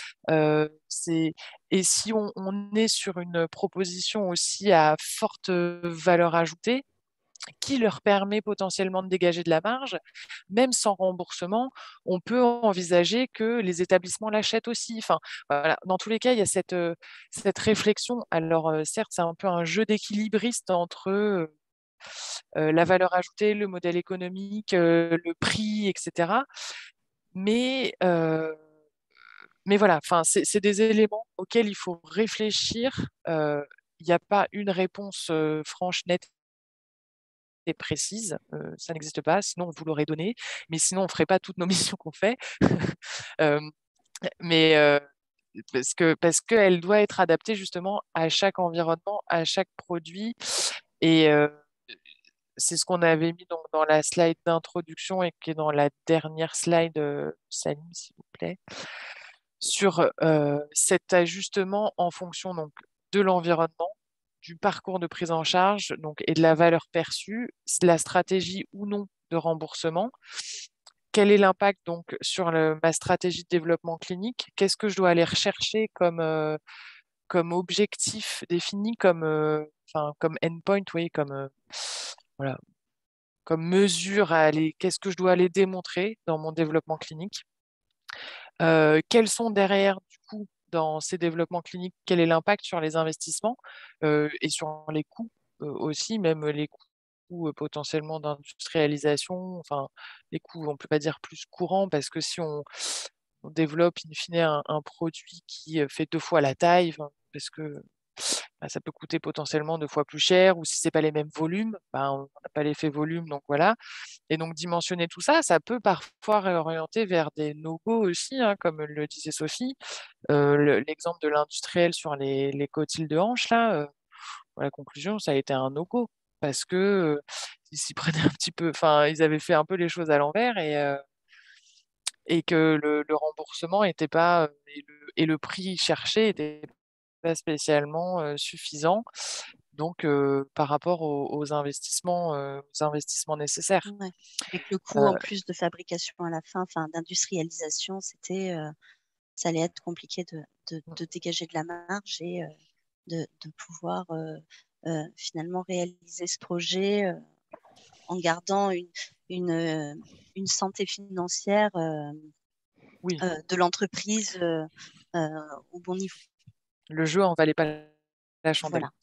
Et si on est sur une proposition aussi à forte valeur ajoutée, qui leur permet potentiellement de dégager de la marge, même sans remboursement, on peut envisager que les établissements l'achètent aussi. Enfin, voilà. Dans tous les cas, il y a cette réflexion. Alors, certes, c'est un peu un jeu d'équilibriste entre la valeur ajoutée, le modèle économique, le prix, etc. Mais voilà, enfin, c'est des éléments auxquels il faut réfléchir. Il n'y a pas une réponse franche, nette et précise, ça n'existe pas, sinon on vous l'aurait donné, mais sinon on ne ferait pas toutes nos missions qu'on fait. Mais parce qu'elle doit être adaptée justement à chaque environnement, à chaque produit. Et c'est ce qu'on avait mis donc dans la slide d'introduction et qui est dans la dernière slide, Salim, s'il vous plaît, sur cet ajustement en fonction donc, de l'environnement, du parcours de prise en charge donc, et de la valeur perçue, la stratégie ou non de remboursement. Quel est l'impact donc sur ma stratégie de développement clinique? Qu'est-ce que je dois aller rechercher comme objectif défini, comme endpoint, oui, voilà, comme mesure à aller, qu'est-ce que je dois aller démontrer dans mon développement clinique? Quels sont derrière, du coup, dans ces développements cliniques, quel est l'impact sur les investissements et sur les coûts aussi, même les coûts potentiellement d'industrialisation, enfin, les coûts, on ne peut pas dire plus courants, parce que si on développe in fine un produit qui fait 2 fois la taille, parce que ça peut coûter potentiellement 2 fois plus cher, ou si ce n'est pas les mêmes volumes, on n'a pas l'effet volume, donc voilà. Et donc dimensionner tout ça, ça peut parfois réorienter vers des no-go aussi, hein, comme le disait Sophie. L'exemple de l'industriel sur les cotyles de hanche, là, la conclusion, ça a été un no-go, parce que ils s'y prenaient un petit peu, enfin, ils avaient fait un peu les choses à l'envers et que le remboursement était pas, et le prix cherché était pas spécialement suffisant. Donc, par rapport aux investissements nécessaires.
Ouais. Avec le coût en plus de fabrication à la fin, enfin d'industrialisation, ça allait être compliqué de dégager de la marge et de pouvoir finalement réaliser ce projet en gardant une santé financière
Oui,
de l'entreprise au bon niveau.
le jeu en valait pas la chandelle.
Voilà.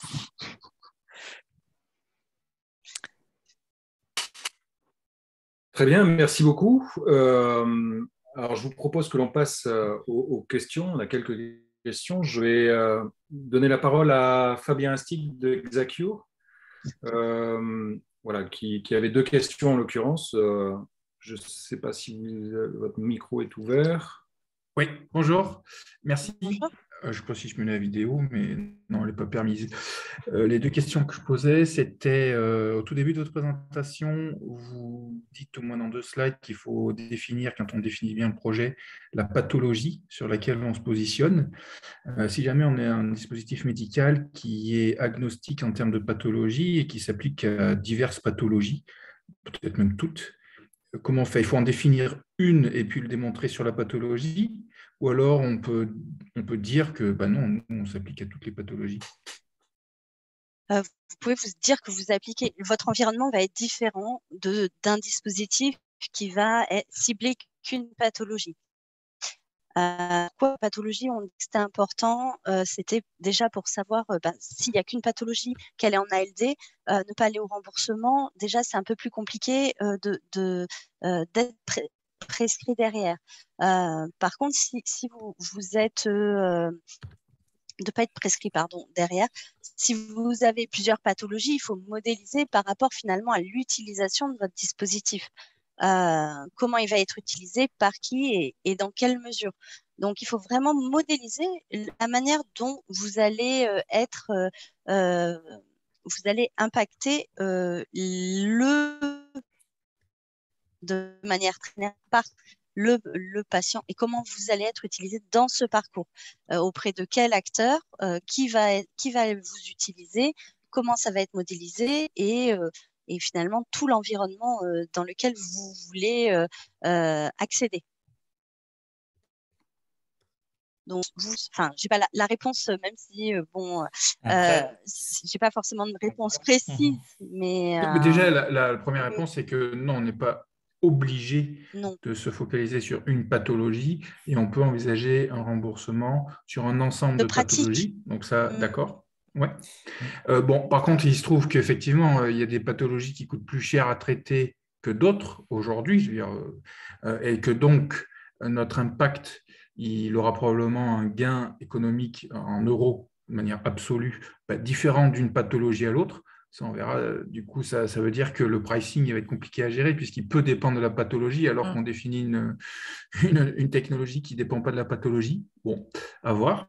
Très bien, merci beaucoup. Alors, je vous propose que l'on passe aux questions. On a quelques questions. Je vais donner la parole à Fabien Astig de Exacure, voilà, qui avait 2 questions en l'occurrence. Je ne sais pas si votre micro est ouvert.
Oui, bonjour, merci.
Bonjour.
Je ne sais pas si je mets la vidéo, mais non, elle n'est pas permise. Les 2 questions que je posais, c'était au tout début de votre présentation, vous dites au moins dans 2 slides qu'il faut définir, quand on définit bien le projet, la pathologie sur laquelle on se positionne. Si jamais on est un dispositif médical qui est agnostique en termes de pathologie et qui s'applique à diverses pathologies, peut-être même toutes, comment on fait? Il faut en définir une et puis le démontrer sur la pathologie, ou alors on peut dire que non, nous, on s'applique à toutes les pathologies.
Vous pouvez vous dire que vous appliquez, votre environnement va être différent d'un dispositif qui va cibler qu'une pathologie. Pourquoi pathologie, on dit que c'était important, c'était déjà pour savoir s'il n'y a qu'une pathologie, qu'elle est en ALD, ne pas aller au remboursement, déjà c'est un peu plus compliqué d'être prescrit derrière. Par contre, si vous êtes de ne pas être prescrit derrière. Si vous avez plusieurs pathologies, il faut modéliser par rapport finalement à l'utilisation de votre dispositif. Comment il va être utilisé, par qui et dans quelle mesure. Donc, il faut vraiment modéliser la manière dont vous allez vous allez impacter de manière très nette par le patient et comment vous allez être utilisé dans ce parcours, auprès de quel acteur, qui va vous utiliser, comment ça va être modélisé et finalement tout l'environnement dans lequel vous voulez accéder. Donc, j'ai pas la réponse, même si j'ai pas forcément de réponse précise, mais
déjà la première réponse, c'est que non, on n'est pas obligé de se focaliser sur une pathologie et on peut envisager un remboursement sur un ensemble de pathologies. Donc ça, d'accord. Ouais. Bon, par contre, il se trouve qu'effectivement, il y a des pathologies qui coûtent plus cher à traiter que d'autres aujourd'hui, je veux dire, et que donc notre impact, il aura probablement un gain économique en euros de manière absolue, différent d'une pathologie à l'autre. Ça, on verra. Du coup, ça veut dire que le pricing il va être compliqué à gérer puisqu'il peut dépendre de la pathologie alors qu'on définit une technologie qui ne dépend pas de la pathologie. Bon, à voir.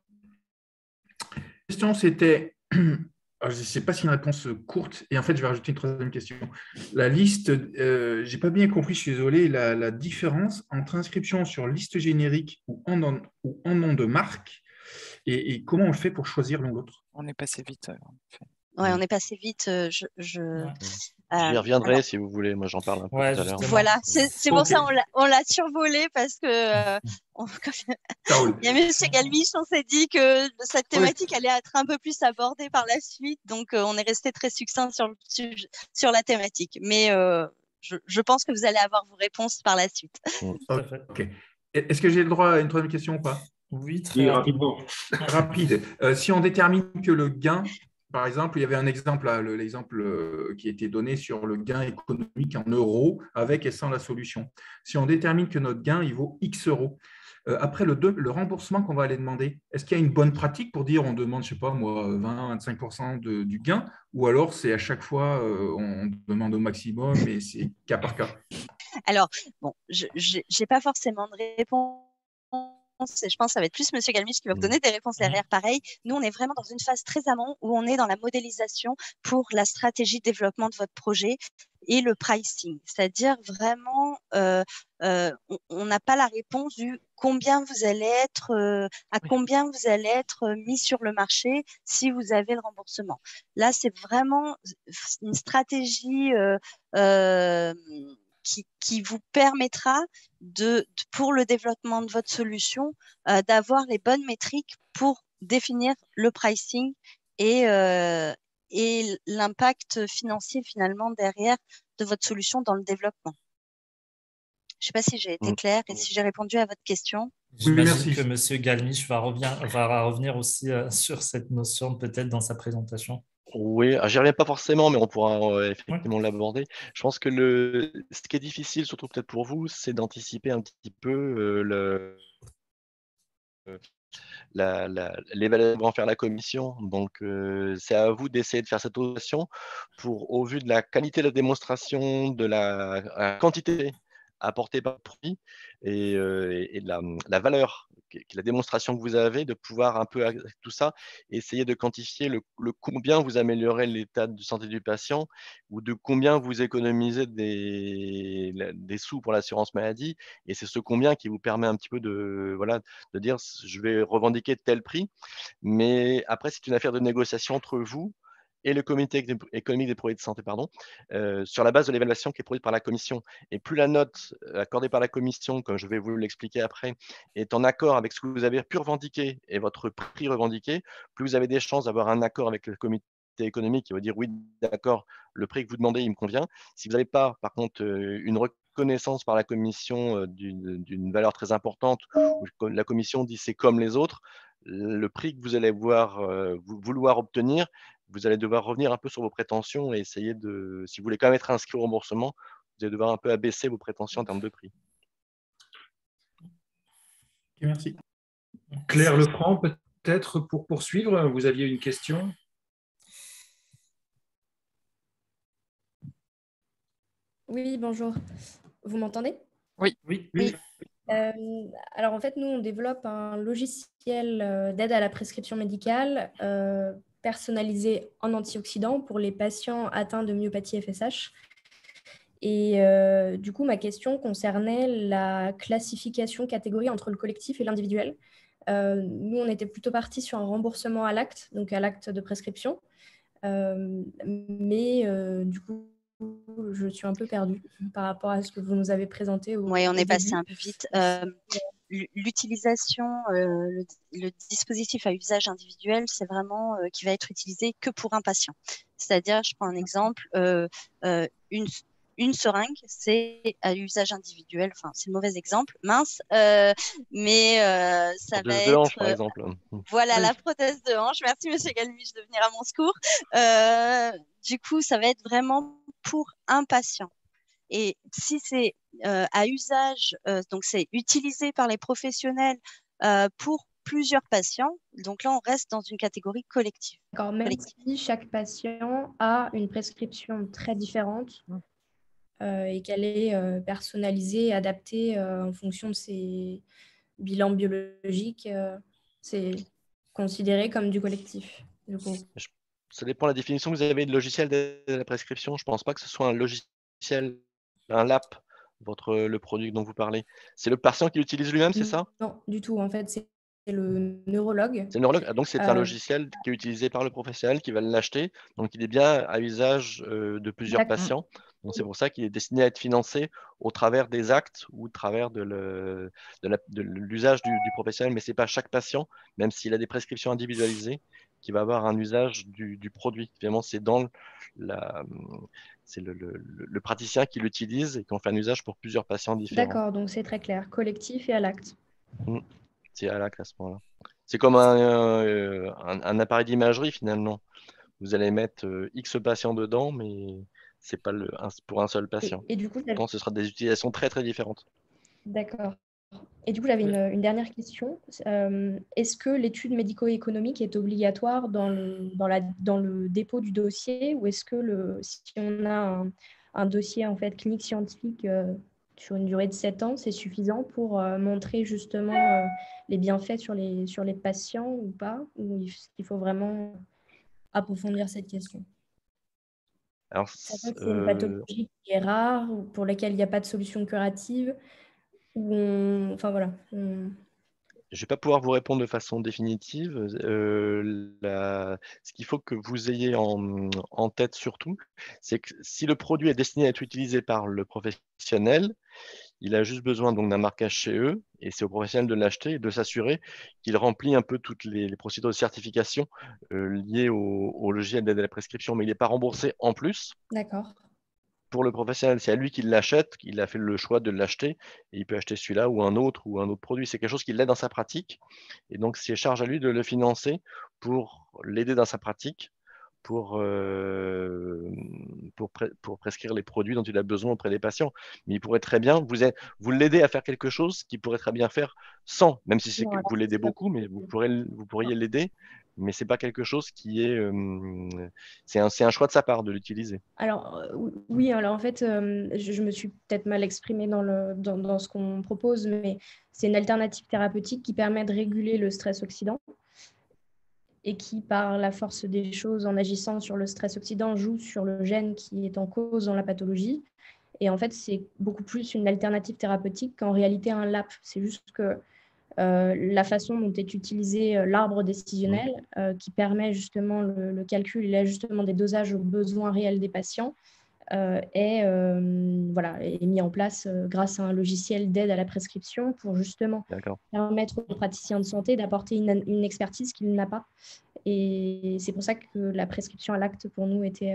La question, c'était, je ne sais pas si une réponse courte, et en fait, je vais rajouter une troisième question. La liste, je n'ai pas bien compris, je suis désolé, la différence entre inscription sur liste générique ou en nom de marque, et comment on le fait pour choisir l'un ou l'autre?
On est passé vite.
Ouais, on est passé vite.
J'y reviendrai si vous voulez. Moi, j'en parle un peu tout à l'heure.
Voilà, c'est pour ça on l'a survolé parce que il y a Monsieur Galmiche, on s'est dit que cette thématique allait être un peu plus abordée par la suite, donc on est resté très succinct sur la thématique. Mais je pense que vous allez avoir vos réponses par la suite.
Ok. Est-ce que j'ai le droit à une troisième question ou pas?
Oui, très rapidement.
Rapide. Si on détermine que le gain, par exemple, il y avait un exemple, l'exemple qui a été donné sur le gain économique en euros avec et sans la solution. Si on détermine que notre gain, il vaut X euros, après le remboursement qu'on va aller demander, est-ce qu'il y a une bonne pratique pour dire on demande, je ne sais pas moi, 20-25% du gain, ou alors c'est à chaque fois on demande au maximum et c'est cas par cas?
Alors, bon, je n'ai pas forcément de réponse. Je pense que ça va être plus Monsieur Galmiche qui va vous donner des réponses derrière. Pareil, nous, on est vraiment dans une phase très amont où on est dans la modélisation pour la stratégie de développement de votre projet et le pricing. C'est-à-dire vraiment, on n'a pas la réponse du combien vous allez être, combien vous allez être mis sur le marché si vous avez le remboursement. Là, c'est vraiment une stratégie qui vous permettra pour le développement de votre solution, d'avoir les bonnes métriques pour définir le pricing et l'impact financier finalement derrière de votre solution dans le développement. Je ne sais pas si j'ai été claire et si j'ai répondu à votre question.
J'imagine que M. Galmiche va revenir aussi sur cette notion peut-être dans sa présentation.
Oui, j'y reviens pas forcément, mais on pourra effectivement l'aborder. Je pense que ce qui est difficile, surtout peut-être pour vous, c'est d'anticiper un petit peu l'évaluation que va en faire la commission. Donc, c'est à vous d'essayer de faire cette évaluation pour, au vu de la qualité de la démonstration, de la quantité apportée par le produit et de la valeur la démonstration que vous avez, de pouvoir un peu, avec tout ça, essayer de quantifier le combien vous améliorez l'état de santé du patient ou de combien vous économisez des sous pour l'assurance maladie. Et c'est ce combien qui vous permet un petit peu de, voilà, de dire je vais revendiquer tel prix. Mais après, c'est une affaire de négociation entre vous et le comité économique des produits de santé, pardon, sur la base de l'évaluation qui est produite par la commission. Et plus la note accordée par la commission, comme je vais vous l'expliquer après, est en accord avec ce que vous avez pu revendiquer et votre prix revendiqué, plus vous avez des chances d'avoir un accord avec le comité économique qui va dire oui, d'accord, le prix que vous demandez, il me convient. Si vous n'avez pas, par contre, une reconnaissance par la commission d'une valeur très importante, où la commission dit c'est comme les autres, le prix que vous allez vouloir obtenir, vous allez devoir revenir un peu sur vos prétentions et essayer de, si vous voulez quand même être inscrit au remboursement, vous allez devoir un peu abaisser vos prétentions en termes de prix.
Okay, merci.
Claire Lefranc, peut-être pour poursuivre, vous aviez une question?
Oui, bonjour. Vous m'entendez?
Oui.
Oui.
Alors, en fait, nous, on développe un logiciel d'aide à la prescription médicale personnalisé en antioxydants pour les patients atteints de myopathie FSH. Et du coup, ma question concernait la classification catégorie entre le collectif et l'individuel. Nous, on était plutôt partis sur un remboursement à l'acte, donc à l'acte de prescription. Mais du coup, je suis un peu perdue par rapport à ce que vous nous avez présenté.
Oui, on est passé un peu vite. L'utilisation, le dispositif à usage individuel, c'est vraiment qui va être utilisé que pour un patient. C'est-à-dire, je prends un exemple, une seringue, c'est à usage individuel. Enfin, c'est le mauvais exemple, mince, mais ça va être…
hanche, par exemple.
Voilà, la prothèse de hanche. Merci, Monsieur Galmiche, de venir à mon secours. Du coup, ça va être vraiment pour un patient. Et si c'est à usage, donc c'est utilisé par les professionnels pour plusieurs patients, donc là, on reste dans une catégorie collective.
D'accord, même si chaque patient a une prescription très différente et qu'elle est personnalisée, adaptée en fonction de ses bilans biologiques, c'est considéré comme du collectif, du coup.
Ça dépend de la définition que vous avez de logiciel de la prescription. Je ne pense pas que ce soit un logiciel, un LAP, le produit dont vous parlez. C'est le patient qui l'utilise lui-même, c'est ça?
Non, du tout. En fait, c'est le neurologue.
C'est le neurologue. Donc, c'est un logiciel qui est utilisé par le professionnel qui va l'acheter. Donc, il est bien à usage de plusieurs patients. Donc, c'est pour ça qu'il est destiné à être financé au travers des actes ou au travers de l'usage du professionnel. Mais ce n'est pas chaque patient, même s'il a des prescriptions individualisées, qui va avoir un usage du produit. Finalement, c'est c'est le praticien qui l'utilise et qui en fait un usage pour plusieurs patients différents.
D'accord, donc c'est très clair. Collectif et à l'acte.
C'est à l'acte à ce moment-là. C'est comme un appareil d'imagerie finalement. Vous allez mettre X patients dedans, mais ce n'est pas pour un seul patient.
Et du coup,
Pourtant, ce sera des utilisations très très différentes.
D'accord. Et du coup, j'avais une dernière question. Est-ce que l'étude médico-économique est obligatoire dans le dépôt du dossier, ou est-ce que si on a un dossier en fait clinique scientifique sur une durée de 7 ans, c'est suffisant pour montrer justement les bienfaits sur les patients ou pas, ou il faut vraiment approfondir cette question?
Alors,
c'est une pathologie qui est rare, ou pour laquelle il n'y a pas de solution curative, enfin voilà.
Je ne vais pas pouvoir vous répondre de façon définitive. Ce qu'il faut que vous ayez en tête surtout, c'est que si le produit est destiné à être utilisé par le professionnel, il a juste besoin donc d'un marquage chez eux, et c'est au professionnel de l'acheter et de s'assurer qu'il remplit un peu toutes les procédures de certification liées au logiciel d'aide à la prescription, mais il n'est pas remboursé en plus.
D'accord.
Pour le professionnel, c'est à lui qui l'achète, il a fait le choix de l'acheter, et il peut acheter celui-là ou un autre produit. C'est quelque chose qui l'aide dans sa pratique, et donc c'est charge à lui de le financer pour l'aider dans sa pratique, pour prescrire les produits dont il a besoin auprès des patients. Mais il pourrait très bien vous l'aider à faire quelque chose qu'il pourrait très bien faire sans, même si vous l'aidez beaucoup, mais vous pourriez l'aider, mais ce n'est pas quelque chose qui est… c'est un choix de sa part de l'utiliser.
Alors, oui, alors en fait, je me suis peut-être mal exprimée dans ce qu'on propose, mais c'est une alternative thérapeutique qui permet de réguler le stress oxydant et qui, par la force des choses, en agissant sur le stress oxydant, joue sur le gène qui est en cause dans la pathologie. Et en fait, c'est beaucoup plus une alternative thérapeutique qu'en réalité un LAP. C'est juste que la façon dont est utilisé l'arbre décisionnel, qui permet justement le calcul et l'ajustement des dosages aux besoins réels des patients, est mis en place grâce à un logiciel d'aide à la prescription pour justement permettre aux praticiens de santé d'apporter une expertise qu'il n'a pas. Et c'est pour ça que la prescription à l'acte pour nous était…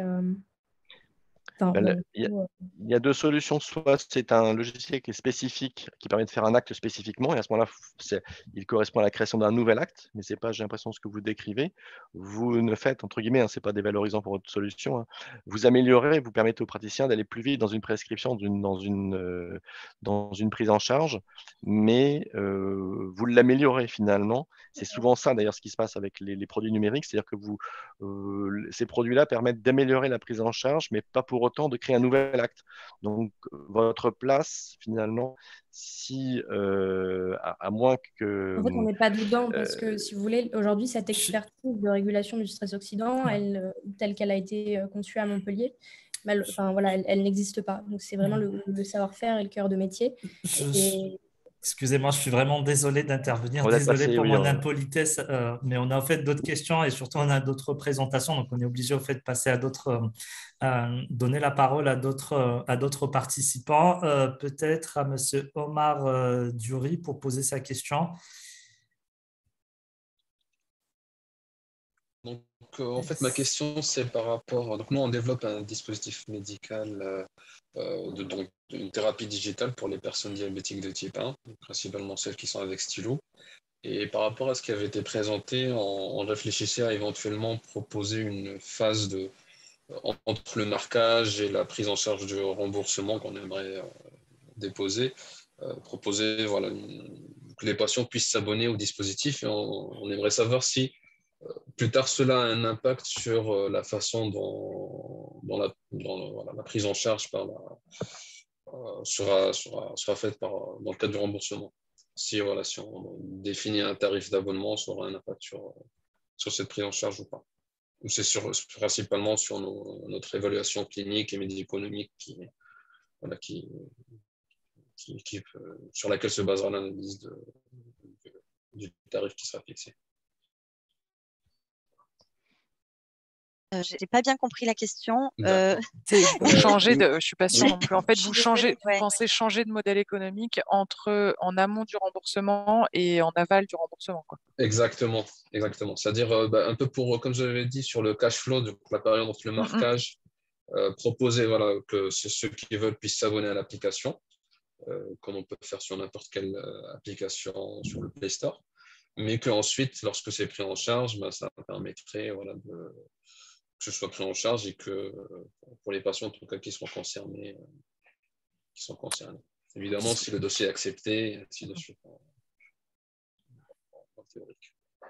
Il y a deux solutions. Soit c'est un logiciel qui est spécifique, qui permet de faire un acte spécifiquement, et à ce moment-là, il correspond à la création d'un nouvel acte, mais ce n'est pas, j'ai l'impression, ce que vous décrivez. Vous ne faites, entre guillemets, ce n'est pas dévalorisant pour votre solution, vous améliorez, vous permettez aux praticiens d'aller plus vite dans une prescription, dans une prise en charge, mais vous l'améliorez finalement. C'est souvent ça, d'ailleurs, ce qui se passe avec les produits numériques, c'est-à-dire que ces produits-là permettent d'améliorer la prise en charge, mais pas pour autant de créer un nouvel acte. Donc, votre place, finalement, si, à moins que…
En fait, on n'est pas dedans parce que, si vous voulez, aujourd'hui, cette expertise de régulation du stress oxydant, telle qu'elle a été conçue à Montpellier, elle n'existe pas. Donc, c'est vraiment le savoir-faire et le cœur de métier.
Excusez-moi, je suis vraiment désolé d'intervenir, désolé pour mon impolitesse, mais on a en fait d'autres questions et surtout on a d'autres présentations, donc on est obligé au fait de passer à d'autres, donner la parole à d'autres participants, peut-être à Monsieur Omar Diouri pour poser sa question.
Donc, en fait, ma question, c'est par rapport… Donc, nous, on développe un dispositif médical, donc une thérapie digitale pour les personnes diabétiques de type 1, principalement celles qui sont avec stylo. Et par rapport à ce qui avait été présenté, on réfléchissait à éventuellement proposer une phase entre le marquage et la prise en charge du remboursement qu'on aimerait déposer, proposer que les patients puissent s'abonner au dispositif. Et on aimerait savoir si plus tard cela a un impact sur la façon dont la prise en charge sera faite dans le cadre du remboursement. Si on définit un tarif d'abonnement, ça aura un impact sur cette prise en charge ou pas. C'est principalement sur notre évaluation clinique et médico-économique sur laquelle se basera l'analyse du tarif qui sera fixé.
Je n'ai pas bien compris la question.
Vous changez de, je ne suis pas sûre non plus. En fait, vous pensez changer de modèle économique en amont du remboursement et en aval du remboursement, quoi.
Exactement. C'est-à-dire, un peu comme je l'avais dit, sur le cash flow, la période entre le marquage, proposer que ceux qui veulent puissent s'abonner à l'application, comme on peut faire sur n'importe quelle application sur le Play Store, mais qu'ensuite, lorsque c'est pris en charge, ça permettrait que ce soit pris en charge et que pour les patients en tout cas qui sont concernés. Évidemment, si le dossier est accepté, ainsi de suite. En théorique.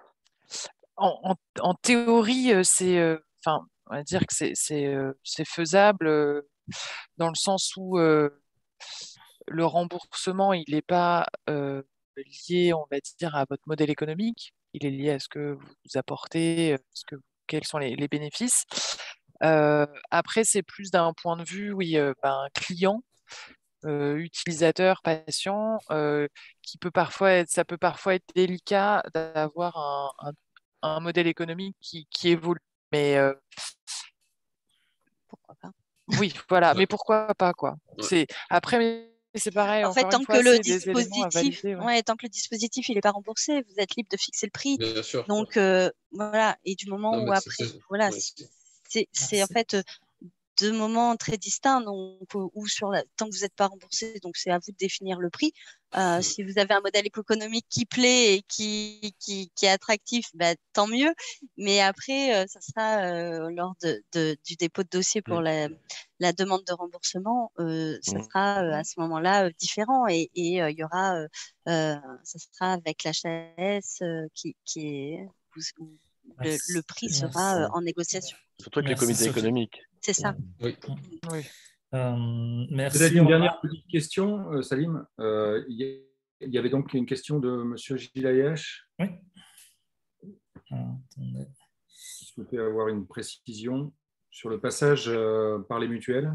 En théorie, on va dire que c'est faisable dans le sens où le remboursement, il n'est pas lié, on va dire, à votre modèle économique. Il est lié à ce que vous apportez, quels sont les bénéfices. Après, c'est plus d'un point de vue, client, utilisateur, patient, ça peut parfois être délicat d'avoir un modèle économique qui évolue. Mais
pourquoi pas?
Oui, voilà. Mais pourquoi pas, quoi. Après, c'est pareil.
En fait,
tant que le
dispositif il n'est pas remboursé, vous êtes libre de fixer le prix.
Bien sûr.
Donc voilà. Et du moment où après, voilà, c'est en fait deux moments très distincts. Donc tant que vous n'êtes pas remboursé, donc c'est à vous de définir le prix. Si vous avez un modèle économique qui plaît et qui est attractif, tant mieux. Mais après, ça sera lors du dépôt de dossier pour la demande de remboursement, ça sera à ce moment-là différent et il y aura, ça sera avec l'HAS où le prix sera en négociation.
Surtout avec les comités économiques.
C'est ça.
Oui.
Merci.
Peut-être une dernière petite question, Salim. Il y avait donc une question de M. Gilayesh.
Oui. Attendez.
Je souhaitais avoir une précision sur le passage par les mutuelles.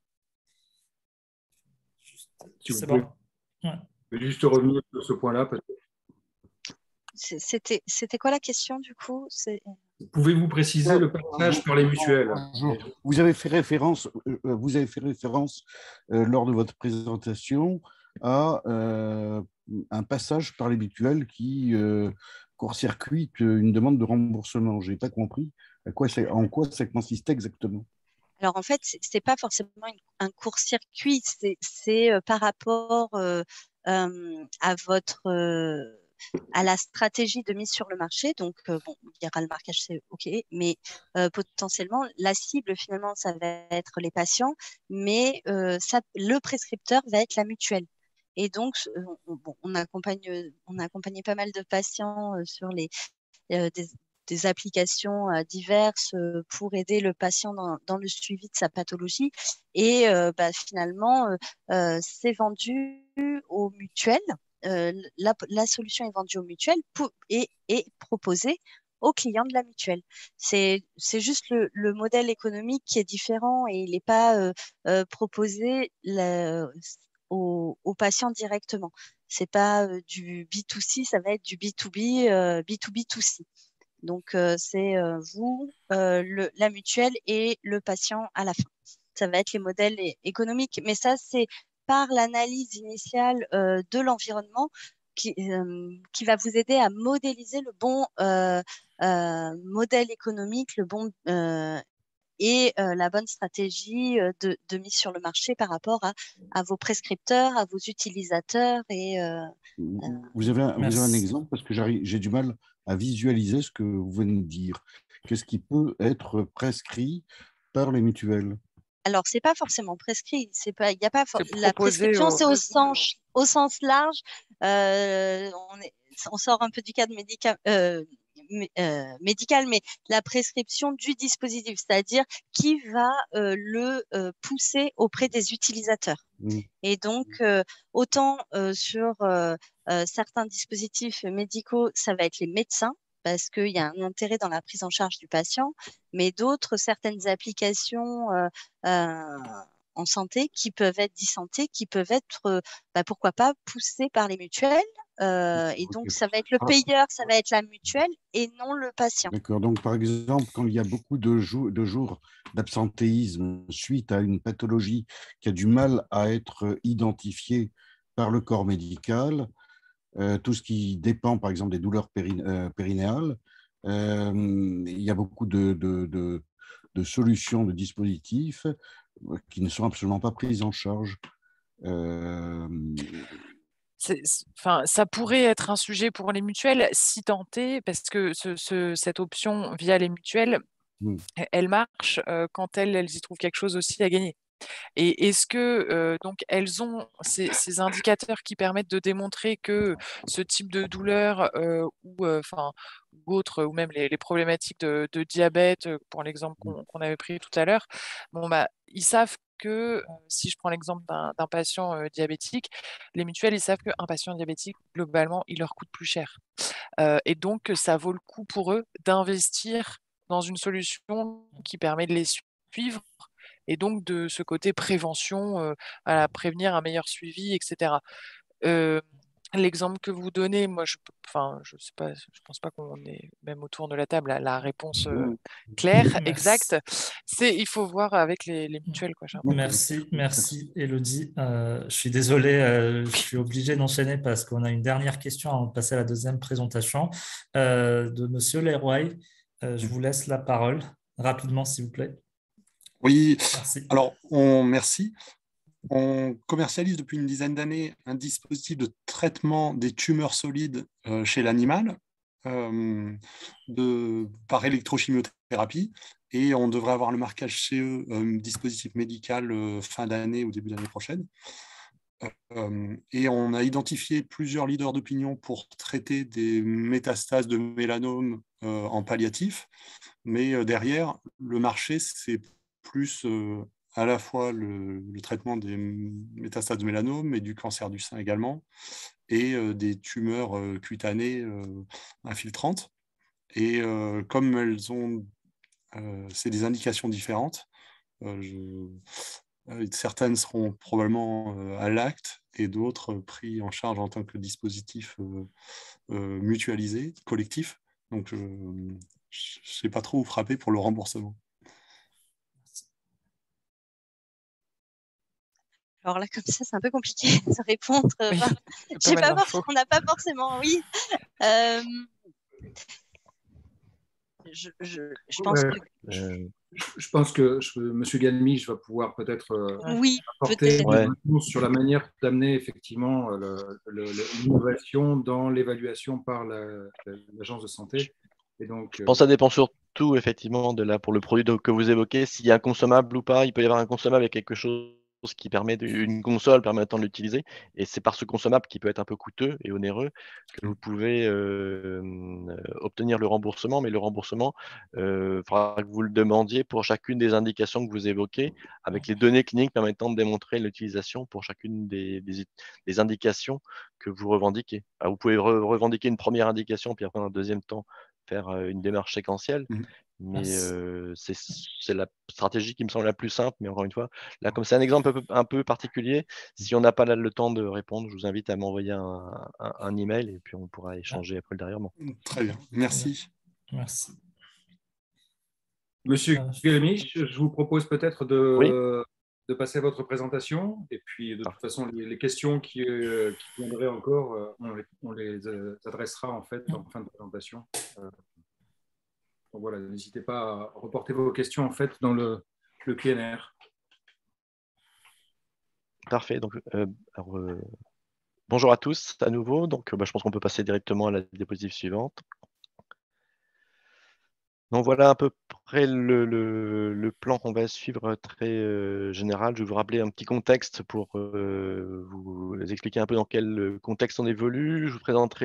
Si vous pouvez juste revenir sur ce point-là.
C'était quoi la question du coup?
Pouvez-vous préciser le passage par les mutuelles?
Vous avez fait référence lors de votre présentation à un passage par les mutuelles qui court-circuite une demande de remboursement. Je n'ai pas compris en quoi ça consistait exactement.
Alors en fait, c'est pas forcément un court-circuit, c'est par rapport à à la stratégie de mise sur le marché. Donc bon, il y aura le marquage, c'est OK, mais potentiellement la cible finalement ça va être les patients, mais le prescripteur va être la mutuelle. Et donc on accompagne pas mal de patients sur des applications diverses pour aider le patient dans le suivi de sa pathologie. Et finalement, c'est vendu aux mutuelles. La solution est vendue aux mutuelles et proposée aux clients de la mutuelle. C'est juste le modèle économique qui est différent et il n'est pas proposé aux patients directement. C'est pas du B2C, ça va être du B2B, B2B2C. Donc, c'est vous, la mutuelle et le patient à la fin. Ça va être les modèles économiques. Mais ça, c'est par l'analyse initiale de l'environnement qui va vous aider à modéliser le bon modèle économique, le bon et la bonne stratégie de mise sur le marché par rapport à vos prescripteurs, à vos utilisateurs.
Vous avez un exemple parce que j'ai du mal à visualiser ce que vous venez de dire. Qu'est-ce qui peut être prescrit par les mutuelles?
Alors, c'est pas forcément prescrit. Il y a pas la prescription, c'est au sens large. On sort un peu du cadre médical, mais la prescription du dispositif, c'est-à-dire qui va le pousser auprès des utilisateurs. Et donc, autant sur certains dispositifs médicaux, ça va être les médecins, parce qu'il y a un intérêt dans la prise en charge du patient, mais certaines applications en santé qui peuvent être d'e-santé, qui peuvent être, pourquoi pas, poussées par les mutuelles. Et donc, ça va être le payeur, ça va être la mutuelle et non le patient.
D'accord. Donc, par exemple, quand il y a beaucoup de jours d'absentéisme suite à une pathologie qui a du mal à être identifiée par le corps médical, tout ce qui dépend, par exemple, des douleurs périnéales, il y a beaucoup de solutions, de dispositifs qui ne sont absolument pas prises en charge.
Ça pourrait être un sujet pour les mutuelles si tenté, parce que cette option via les mutuelles, elle marche quand elles y trouvent quelque chose aussi à gagner. Et est-ce que donc elles ont ces indicateurs qui permettent de démontrer que ce type de douleur ou autre, ou même les problématiques de diabète, pour l'exemple qu'on avait pris tout à l'heure, ils savent que si je prends l'exemple d'un patient diabétique, les mutuelles, ils savent qu'un patient diabétique, globalement, il leur coûte plus cher. Et donc, ça vaut le coup pour eux d'investir dans une solution qui permet de les suivre et donc de ce côté prévention, prévenir un meilleur suivi, etc. L'exemple que vous donnez, moi, je sais pas, je pense pas qu'on est même autour de la table à la réponse claire, exacte. Il faut voir avec les mutuelles, quoi.
Merci, Élodie. Je suis désolé, je suis obligé d'enchaîner parce qu'on a une dernière question avant de passer à la deuxième présentation de Monsieur Leroy. Je vous laisse la parole rapidement, s'il vous plaît.
Oui, merci. Alors, merci. On commercialise depuis une dizaine d'années un dispositif de traitement des tumeurs solides chez l'animal par électrochimiothérapie et on devrait avoir le marquage CE, dispositif médical fin d'année ou début d'année prochaine. Et on a identifié plusieurs leaders d'opinion pour traiter des métastases de mélanome en palliatif. Mais derrière, le marché, c'est plus à la fois le traitement des métastases de mélanome, mais du cancer du sein également, et des tumeurs cutanées infiltrantes. Et comme c'est des indications différentes, certaines seront probablement à l'acte et d'autres pris en charge en tant que dispositif mutualisé, collectif. Donc, je ne sais pas trop où frapper pour le remboursement.
Alors là, comme ça, c'est un peu compliqué de répondre. On n'a pas forcément, oui. Je pense que...
Je pense que M. Galmich va pouvoir peut-être apporter une réponse sur la manière d'amener effectivement l'innovation dans l'évaluation par l'agence de santé. Et donc,
je pense que ça dépend surtout effectivement pour le produit que vous évoquez, s'il y a un consommable ou pas. Il peut y avoir un consommable avec quelque chose qui permet une console permettant de l'utiliser, et c'est par ce consommable qui peut être un peu coûteux et onéreux que vous pouvez obtenir le remboursement, mais le remboursement, il faudra que vous le demandiez pour chacune des indications que vous évoquez, avec les données cliniques permettant de démontrer l'utilisation pour chacune des indications que vous revendiquez. Alors, vous pouvez revendiquer une première indication, puis après, dans un deuxième temps, faire une démarche séquentielle. Mais c'est la stratégie qui me semble la plus simple. Mais encore une fois, là, comme c'est un exemple un peu particulier, si on n'a pas le temps de répondre, je vous invite à m'envoyer un email et puis on pourra échanger après ultérieurement.
Très bien, merci.
Merci.
Monsieur Galmich, je vous propose peut-être de passer à votre présentation. Et puis, de toute façon, les questions qui viendraient encore, on les adressera en fait en fin de présentation. Donc voilà, n'hésitez pas à reporter vos questions en fait dans le PNR.
Parfait. Donc, bonjour à tous à nouveau. Donc, je pense qu'on peut passer directement à la diapositive suivante. Donc voilà à peu près le plan qu'on va suivre très général. Je vais vous rappeler un petit contexte pour vous expliquer un peu dans quel contexte on évolue. Je vous présenterai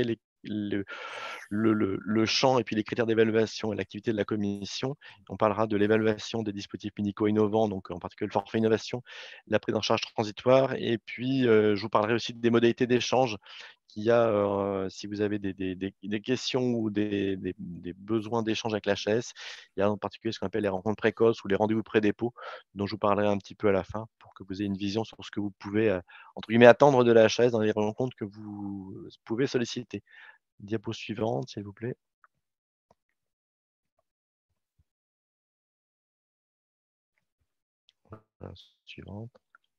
le champ et puis les critères d'évaluation et l'activité de la commission. On parlera de l'évaluation des dispositifs médicaux innovants, donc en particulier le forfait innovation, la prise en charge transitoire, et puis je vous parlerai aussi des modalités d'échange qu'il y a si vous avez des questions ou des besoins d'échange avec l'HAS. Il y a en particulier ce qu'on appelle les rencontres précoces ou les rendez-vous pré-dépôt, dont je vous parlerai un petit peu à la fin pour que vous ayez une vision sur ce que vous pouvez entre guillemets attendre de la HAS dans les rencontres que vous pouvez solliciter. Diapo suivante, s'il vous plaît. Suivante.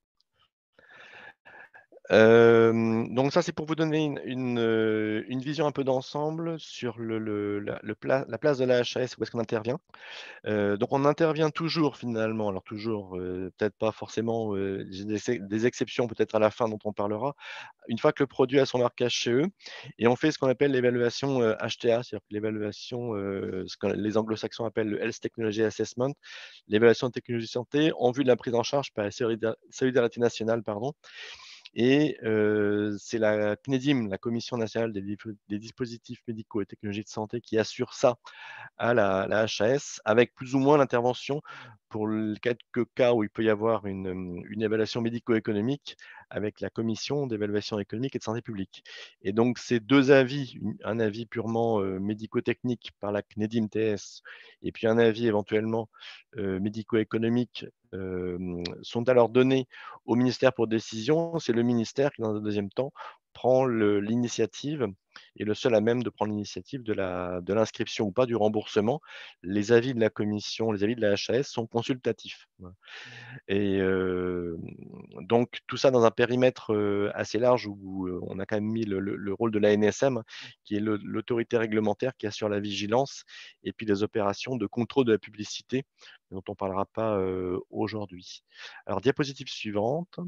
Donc ça, c'est pour vous donner une vision un peu d'ensemble sur la place de la HAS, où est-ce qu'on intervient. Donc on intervient toujours finalement, alors toujours peut-être pas forcément, des exceptions peut-être à la fin dont on parlera, une fois que le produit a son marquage chez eux, et on fait ce qu'on appelle l'évaluation HTA, c'est-à-dire que l'évaluation, ce que les anglo-saxons appellent le Health Technology Assessment, l'évaluation de technologie santé en vue de la prise en charge par la solidarité nationale, pardon. Et c'est la CNEDIM, la Commission nationale des dispositifs médicaux et technologies de santé, qui assure ça à la HAS, avec plus ou moins l'intervention pour quelques cas où il peut y avoir une évaluation médico-économique avec la Commission d'évaluation économique et de santé publique. Et donc, ces deux avis, un avis purement médico-technique par la CNEDIM TS et puis un avis éventuellement médico-économique sont alors donnés au ministère pour décision. C'est le ministère qui, dans un deuxième temps, prend l'initiative, et le seul à même de prendre l'initiative de l'inscription ou pas du remboursement. Les avis de la commission, les avis de la HAS sont consultatifs. Et donc, tout ça dans un périmètre assez large où on a quand même mis le rôle de l'ANSM, qui est l'autorité réglementaire qui assure la vigilance, et puis les opérations de contrôle de la publicité, dont on ne parlera pas aujourd'hui. Alors, diapositive suivante.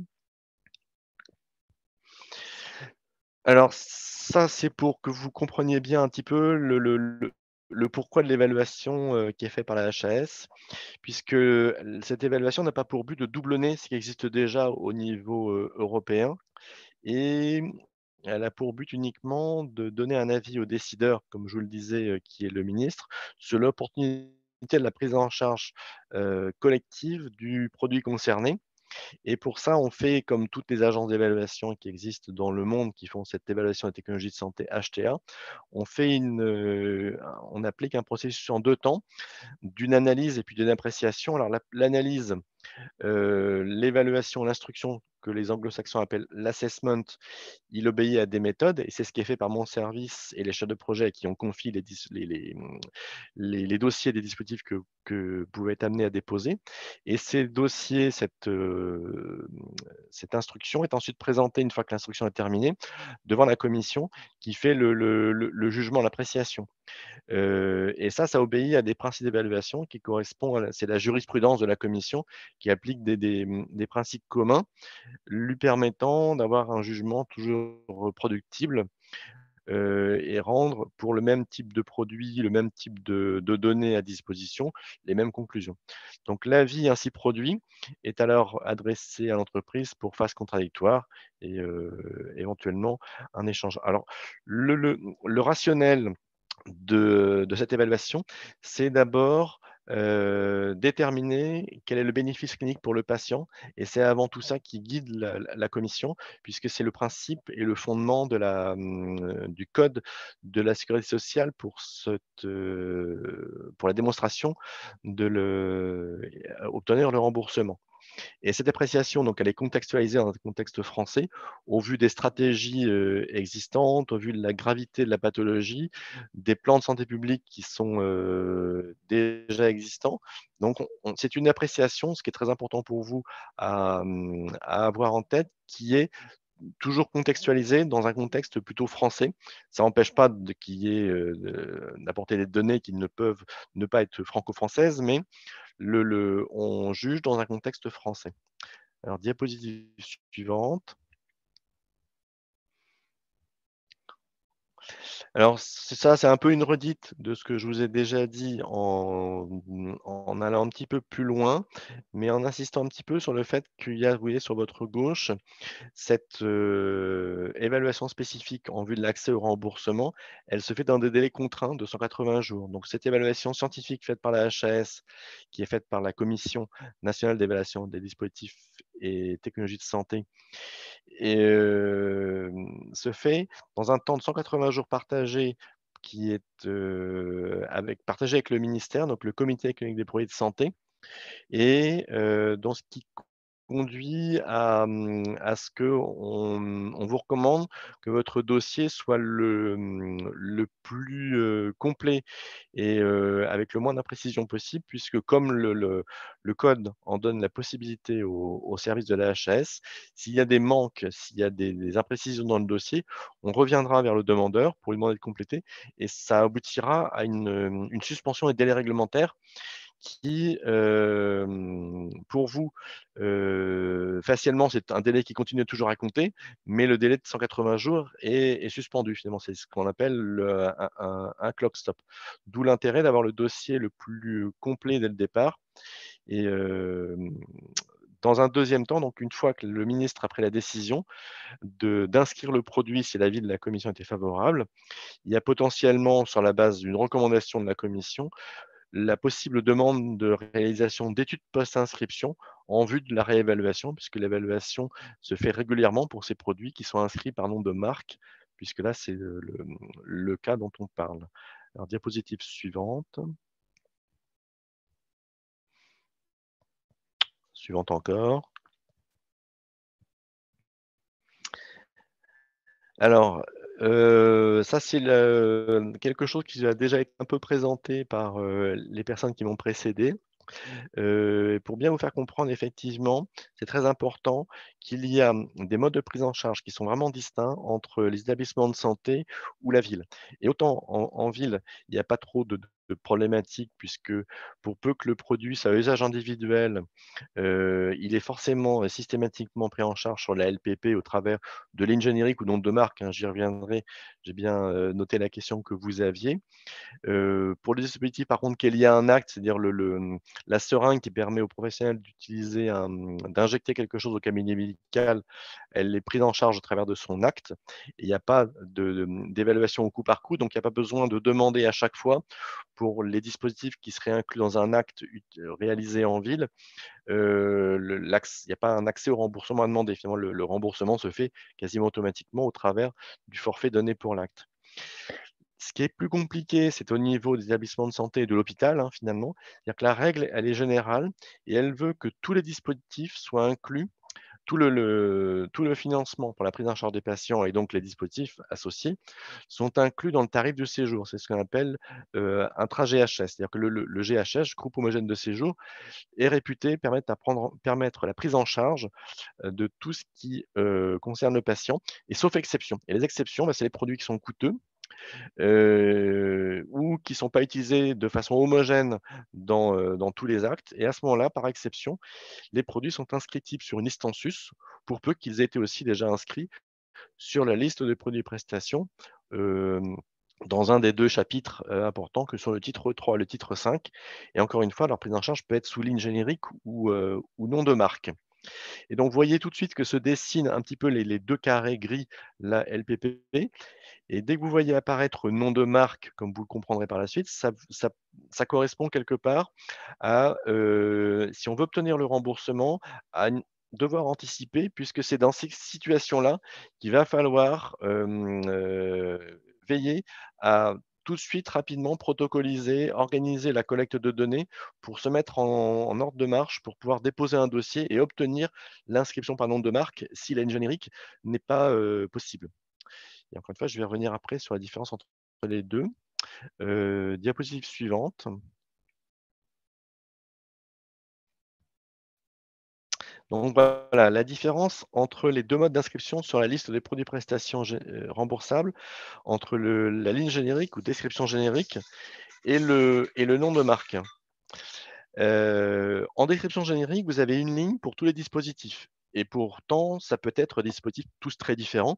Alors, ça, c'est pour que vous compreniez bien un petit peu le pourquoi de l'évaluation qui est faite par la HAS, puisque cette évaluation n'a pas pour but de doublonner ce qui existe déjà au niveau européen. Et elle a pour but uniquement de donner un avis au décideur, comme je vous le disais, qui est le ministre, sur l'opportunité de la prise en charge collective du produit concerné. Et pour ça, on fait comme toutes les agences d'évaluation qui existent dans le monde, qui font cette évaluation des technologies de santé HTA, on applique un processus en 2 temps, d'une analyse et puis d'une appréciation. Alors l'analyse, l'évaluation, l'instruction que les anglo-saxons appellent l'assessment, il obéit à des méthodes et c'est ce qui est fait par mon service et les chefs de projet qui ont confié les dossiers des dispositifs que vous pouvez être amenés à déposer. Et ces dossiers, cette instruction est ensuite présentée, une fois que l'instruction est terminée, devant la commission qui fait le jugement, l'appréciation. Et ça obéit à des principes d'évaluation qui correspondent c'est la jurisprudence de la commission qui applique des principes communs, lui permettant d'avoir un jugement toujours reproductible et rendre pour le même type de produit, le même type de données à disposition, les mêmes conclusions. Donc l'avis ainsi produit est alors adressé à l'entreprise pour phase contradictoire et éventuellement un échange. Alors le rationnel de cette évaluation, c'est d'abord déterminer quel est le bénéfice clinique pour le patient et c'est avant tout ça qui guide la commission puisque c'est le principe et le fondement du code de la sécurité sociale pour la démonstration obtenir le remboursement. Et cette appréciation, donc, elle est contextualisée dans un contexte français, au vu des stratégies existantes, au vu de la gravité de la pathologie, des plans de santé publique qui sont déjà existants. Donc, c'est une appréciation, ce qui est très important pour vous à avoir en tête, qui est toujours contextualisé dans un contexte plutôt français. Ça n'empêche pas d'apporter des données qui ne peuvent ne pas être franco-françaises, mais on juge dans un contexte français. Alors, diapositive suivante. Alors, c'est un peu une redite de ce que je vous ai déjà dit en allant un petit peu plus loin, mais en insistant un petit peu sur le fait qu'il y a, vous voyez, sur votre gauche, cette évaluation spécifique en vue de l'accès au remboursement, elle se fait dans des délais contraints de 180 jours. Donc, cette évaluation scientifique faite par la HAS, qui est faite par la Commission nationale d'évaluation des dispositifs et technologies de santé, et se fait dans un temps de 180 jours partagé qui est partagé avec le ministère, donc le comité économique des produits de santé, et dans ce qui conduit à ce qu'on vous recommande que votre dossier soit le plus complet et avec le moins d'imprécisions possible puisque comme le code en donne la possibilité au service de la HAS, s'il y a des manques, s'il y a des imprécisions dans le dossier, on reviendra vers le demandeur pour lui demander de compléter et ça aboutira à une suspension des délais réglementaires qui, pour vous, facialement, c'est un délai qui continue toujours à compter, mais le délai de 180 jours est suspendu finalement. C'est ce qu'on appelle un clock stop. D'où l'intérêt d'avoir le dossier le plus complet dès le départ et dans un deuxième temps, donc une fois que le ministre a pris la décision d'inscrire le produit si l'avis de la commission était favorable, il y a potentiellement, sur la base d'une recommandation de la commission, la possible demande de réalisation d'études post-inscription en vue de la réévaluation, puisque l'évaluation se fait régulièrement pour ces produits qui sont inscrits par nom de marque, puisque là, c'est le cas dont on parle. Alors, diapositive suivante. Suivante encore. Alors, ça, c'est quelque chose qui a déjà été un peu présenté par les personnes qui m'ont précédé. Pour bien vous faire comprendre, effectivement, c'est très important qu'il y a des modes de prise en charge qui sont vraiment distincts entre les établissements de santé ou la ville. Et autant en ville, il n'y a pas trop de problématiques puisque pour peu que le produit soit à usage individuel, il est forcément systématiquement pris en charge sur la LPP au travers de l'ingénierie ou nom de marque, hein, j'y reviendrai j'ai bien noté la question que vous aviez. Pour le dispositif, par contre, qu'il y a un acte, c'est-à-dire la seringue qui permet aux professionnels d'injecter quelque chose au cabinet médical, elle est prise en charge au travers de son acte. Il n'y a pas d'évaluation au coup par coup, donc il n'y a pas besoin de demander à chaque fois pour les dispositifs qui seraient inclus dans un acte réalisé en ville. Il n'y a pas un accès au remboursement à demander. Finalement, le remboursement se fait quasiment automatiquement au travers du forfait donné pour l'acte. Ce qui est plus compliqué, c'est au niveau des établissements de santé et de l'hôpital, hein, finalement. C'est-à-dire que la règle, elle est générale et elle veut que tous les dispositifs soient inclus, tout le financement pour la prise en charge des patients et donc les dispositifs associés sont inclus dans le tarif de séjour. C'est ce qu'on appelle un GHS. C'est-à-dire que le GHS, groupe homogène de séjour, est réputé permettre la prise en charge de tout ce qui concerne le patient, et sauf exception. Et les exceptions, c'est les produits qui sont coûteux, ou qui ne sont pas utilisés de façon homogène dans tous les actes. Et à ce moment-là, par exception, les produits sont inscriptibles sur une liste en sus, pour peu qu'ils aient été aussi déjà inscrits sur la liste de produits et prestations dans un des 2 chapitres importants que sont le titre 3 et le titre 5. Et encore une fois, leur prise en charge peut être sous ligne générique ou nom de marque. Et donc, vous voyez tout de suite que se dessinent un petit peu les 2 carrés gris, la LPP. Et dès que vous voyez apparaître nom de marque, comme vous le comprendrez par la suite, ça correspond quelque part à, si on veut obtenir le remboursement, à devoir anticiper, puisque c'est dans ces situations-là qu'il va falloir veiller à tout de suite, rapidement, protocoliser, organiser la collecte de données pour se mettre en ordre de marche, pour pouvoir déposer un dossier et obtenir l'inscription par nom de marque si la ligne générique n'est pas possible. Et encore une fois, je vais revenir après sur la différence entre les deux. Diapositive suivante. Donc voilà, la différence entre les 2 modes d'inscription sur la liste des produits prestations remboursables, entre la ligne générique ou description générique et le nom de marque. En description générique, vous avez une ligne pour tous les dispositifs. Et pourtant, ça peut être des dispositifs tous très différents.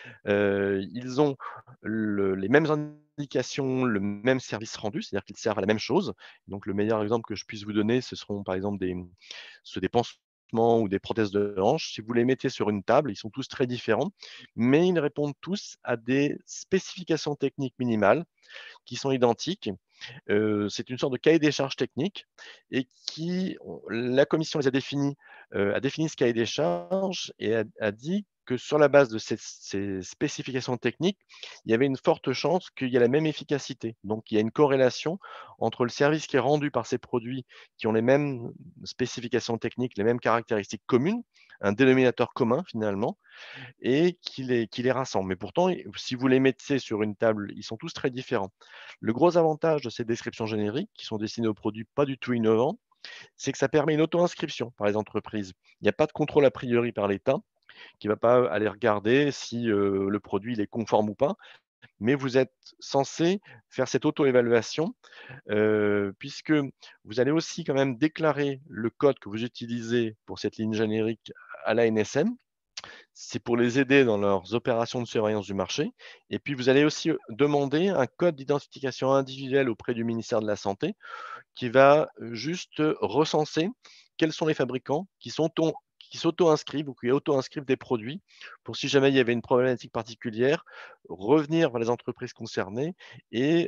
Ils ont les mêmes indications, le même service rendu, c'est-à-dire qu'ils servent à la même chose. Donc, le meilleur exemple que je puisse vous donner, ce seront par exemple des pansements ou des prothèses de hanche. Si vous les mettez sur une table, ils sont tous très différents, mais ils répondent tous à des spécifications techniques minimales qui sont identiques. C'est une sorte de cahier des charges technique et la commission les a défini ce cahier des charges et a dit que sur la base de ces spécifications techniques, il y avait une forte chance qu'il y ait la même efficacité. Donc, il y a une corrélation entre le service qui est rendu par ces produits qui ont les mêmes spécifications techniques, les mêmes caractéristiques communes, un dénominateur commun finalement, et qui les rassemble. Mais pourtant, si vous les mettez sur une table, ils sont tous très différents. Le gros avantage de ces descriptions génériques, qui sont destinées aux produits pas du tout innovants, c'est que ça permet une auto-inscription par les entreprises. Il n'y a pas de contrôle a priori par l'État, qui ne va pas aller regarder si le produit il est conforme ou pas, mais vous êtes censé faire cette auto-évaluation, puisque vous allez aussi quand même déclarer le code que vous utilisez pour cette ligne générique à l'ANSM. C'est pour les aider dans leurs opérations de surveillance du marché. Et puis, vous allez aussi demander un code d'identification individuelle auprès du ministère de la Santé qui va juste recenser quels sont les fabricants qui s'auto-inscrivent ou qui auto-inscrivent des produits pour, si jamais il y avait une problématique particulière, revenir vers les entreprises concernées et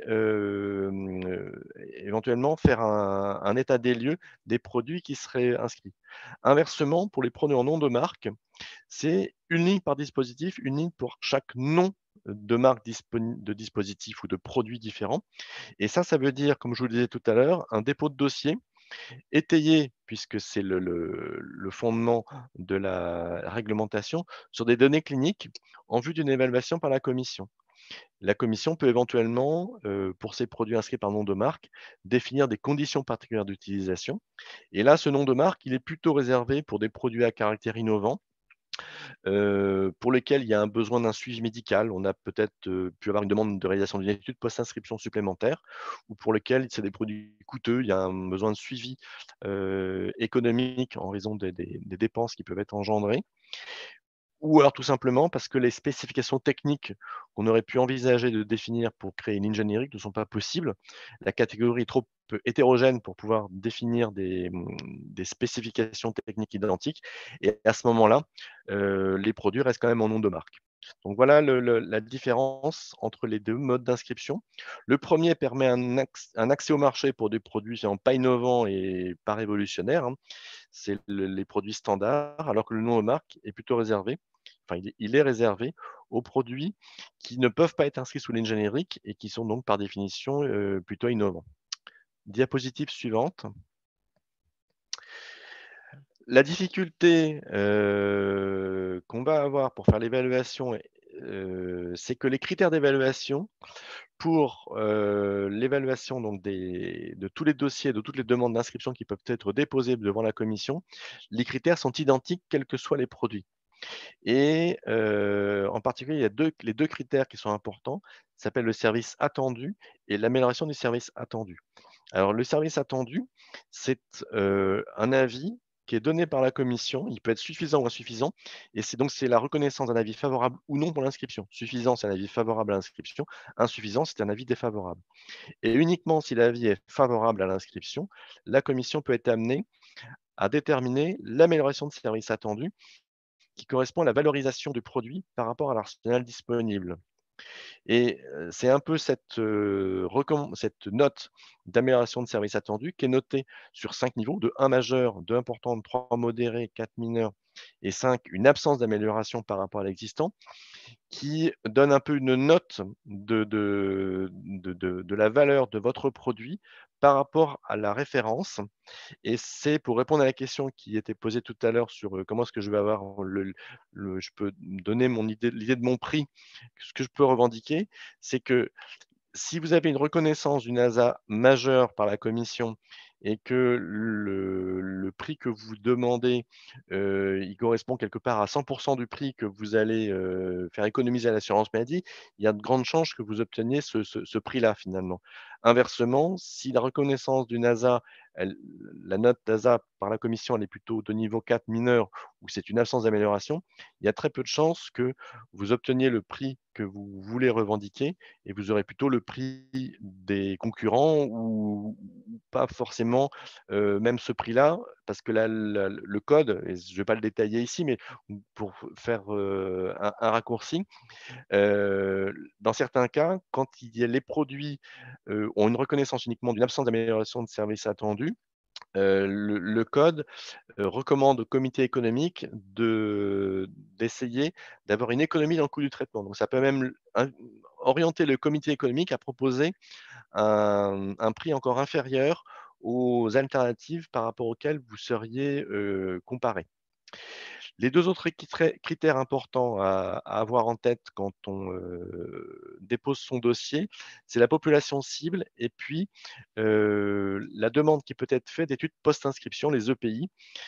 éventuellement faire un état des lieux des produits qui seraient inscrits. Inversement, pour les produits en nom de marque, c'est une ligne par dispositif, une ligne pour chaque nom de marque de dispositif ou de produit différent. Et ça veut dire, comme je vous le disais tout à l'heure, un dépôt de dossier étayé, puisque c'est le fondement de la réglementation, sur des données cliniques en vue d'une évaluation par la commission. La commission peut éventuellement, pour ces produits inscrits par nom de marque, définir des conditions particulières d'utilisation. Et là, ce nom de marque, il est plutôt réservé pour des produits à caractère innovant, pour lesquels il y a un besoin d'un suivi médical. On a peut-être pu avoir une demande de réalisation d'une étude post-inscription supplémentaire, ou pour lesquels c'est des produits coûteux, il y a un besoin de suivi économique en raison des dépenses qui peuvent être engendrées. ou alors tout simplement parce que les spécifications techniques qu'on aurait pu envisager de définir pour créer une ligne générique ne sont pas possibles. La catégorie est trop hétérogène pour pouvoir définir des spécifications techniques identiques. Et à ce moment-là, les produits restent quand même en nom de marque. Donc voilà la différence entre les deux modes d'inscription. Le premier permet un accès au marché pour des produits pas innovants et pas révolutionnaires. C'est les produits standards, alors que le nom de marque est plutôt réservé. Enfin, il est réservé aux produits qui ne peuvent pas être inscrits sous ligne générique et qui sont donc par définition plutôt innovants. Diapositive suivante. La difficulté qu'on va avoir pour faire l'évaluation, c'est que les critères d'évaluation pour l'évaluation de tous les dossiers, de toutes les demandes d'inscription qui peuvent être déposées devant la commission, les critères sont identiques quels que soient les produits. Et en particulier, il y a les deux critères qui sont importants, ça s'appelle le service attendu et l'amélioration du service attendu. Alors, le service attendu, c'est un avis qui est donné par la commission. Il peut être suffisant ou insuffisant. Et c'est la reconnaissance d'un avis favorable ou non pour l'inscription. Suffisant, c'est un avis favorable à l'inscription. Insuffisant, c'est un avis défavorable. Et uniquement si l'avis est favorable à l'inscription, la commission peut être amenée à déterminer l'amélioration de service attendu qui correspond à la valorisation du produit par rapport à l'arsenal disponible. Et c'est un peu cette note d'amélioration de service attendu qui est notée sur 5 niveaux, de 1 majeur, 2 important, 3 modéré, 4 mineur et 5 une absence d'amélioration par rapport à l'existant, qui donne un peu une note de la valeur de votre produit par rapport à la référence. Et c'est pour répondre à la question qui était posée tout à l'heure sur comment est-ce que je vais avoir je peux donner l'idée de mon prix. Ce que je peux revendiquer, c'est que si vous avez une reconnaissance d'une ASA majeure par la commission et que le prix que vous demandez, il correspond quelque part à 100 du prix que vous allez faire économiser à l'assurance maladie, il y a de grandes chances que vous obteniez ce prix-là finalement. Inversement, si la reconnaissance d'une ASA, la note d'ASA par la commission, elle est plutôt de niveau 4 mineur, ou c'est une absence d'amélioration, il y a très peu de chances que vous obteniez le prix que vous voulez revendiquer et vous aurez plutôt le prix des concurrents ou pas forcément même ce prix-là, parce que là, le code, et je ne vais pas le détailler ici, mais pour faire un raccourci, dans certains cas, quand les produits ont une reconnaissance uniquement d'une absence d'amélioration de service attendu, le code recommande au comité économique d'essayer d'avoir une économie dans le coût du traitement. Donc ça peut même orienter le comité économique à proposer un prix encore inférieur aux alternatives par rapport auxquelles vous seriez comparé. Les 2 autres critères importants à avoir en tête quand on dépose son dossier, c'est la population cible et puis la demande qui peut être faite d'études post-inscription, les EPI.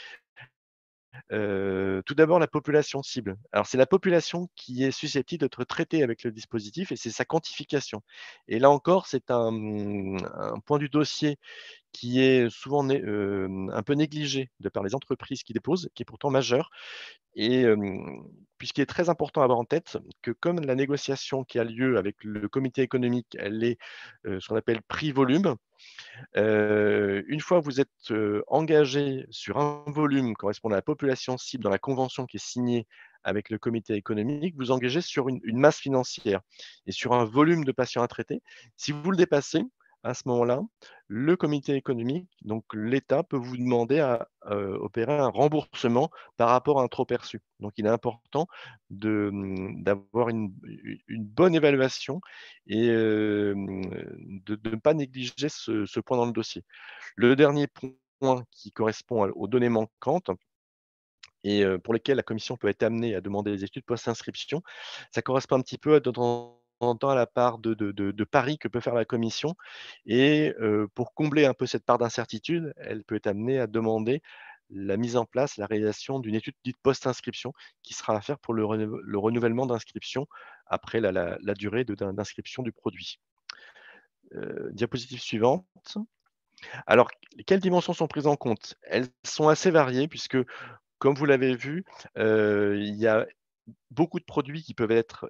Tout d'abord, la population cible. Alors, c'est la population qui est susceptible d'être traitée avec le dispositif et c'est sa quantification. Et là encore, c'est un point du dossier qui est souvent un peu négligé de par les entreprises qui déposent, qui est pourtant majeur. Et puisqu'il est très important à avoir en tête que comme la négociation qui a lieu avec le comité économique, elle est ce qu'on appelle prix-volume, une fois que vous êtes engagé sur un volume correspondant à la population cible dans la convention qui est signée avec le comité économique, vous engagez sur une masse financière et sur un volume de patients à traiter. Si vous le dépassez, à ce moment-là, le comité économique, donc l'État, peut vous demander à opérer un remboursement par rapport à un trop perçu. Donc, il est important d'avoir une bonne évaluation et de ne pas négliger ce point dans le dossier. Le dernier point qui correspond aux données manquantes et pour lesquelles la commission peut être amenée à demander des études post-inscription, ça correspond un petit peu de temps en temps à la part de paris que peut faire la commission. Et pour combler un peu cette part d'incertitude, elle peut être amenée à demander la mise en place, la réalisation d'une étude dite post-inscription qui sera à faire pour le renouvellement d'inscription après la durée d'inscription du produit. Diapositive suivante. Alors, quelles dimensions sont prises en compte? Elles sont assez variées puisque, comme vous l'avez vu, il y a beaucoup de produits qui peuvent être,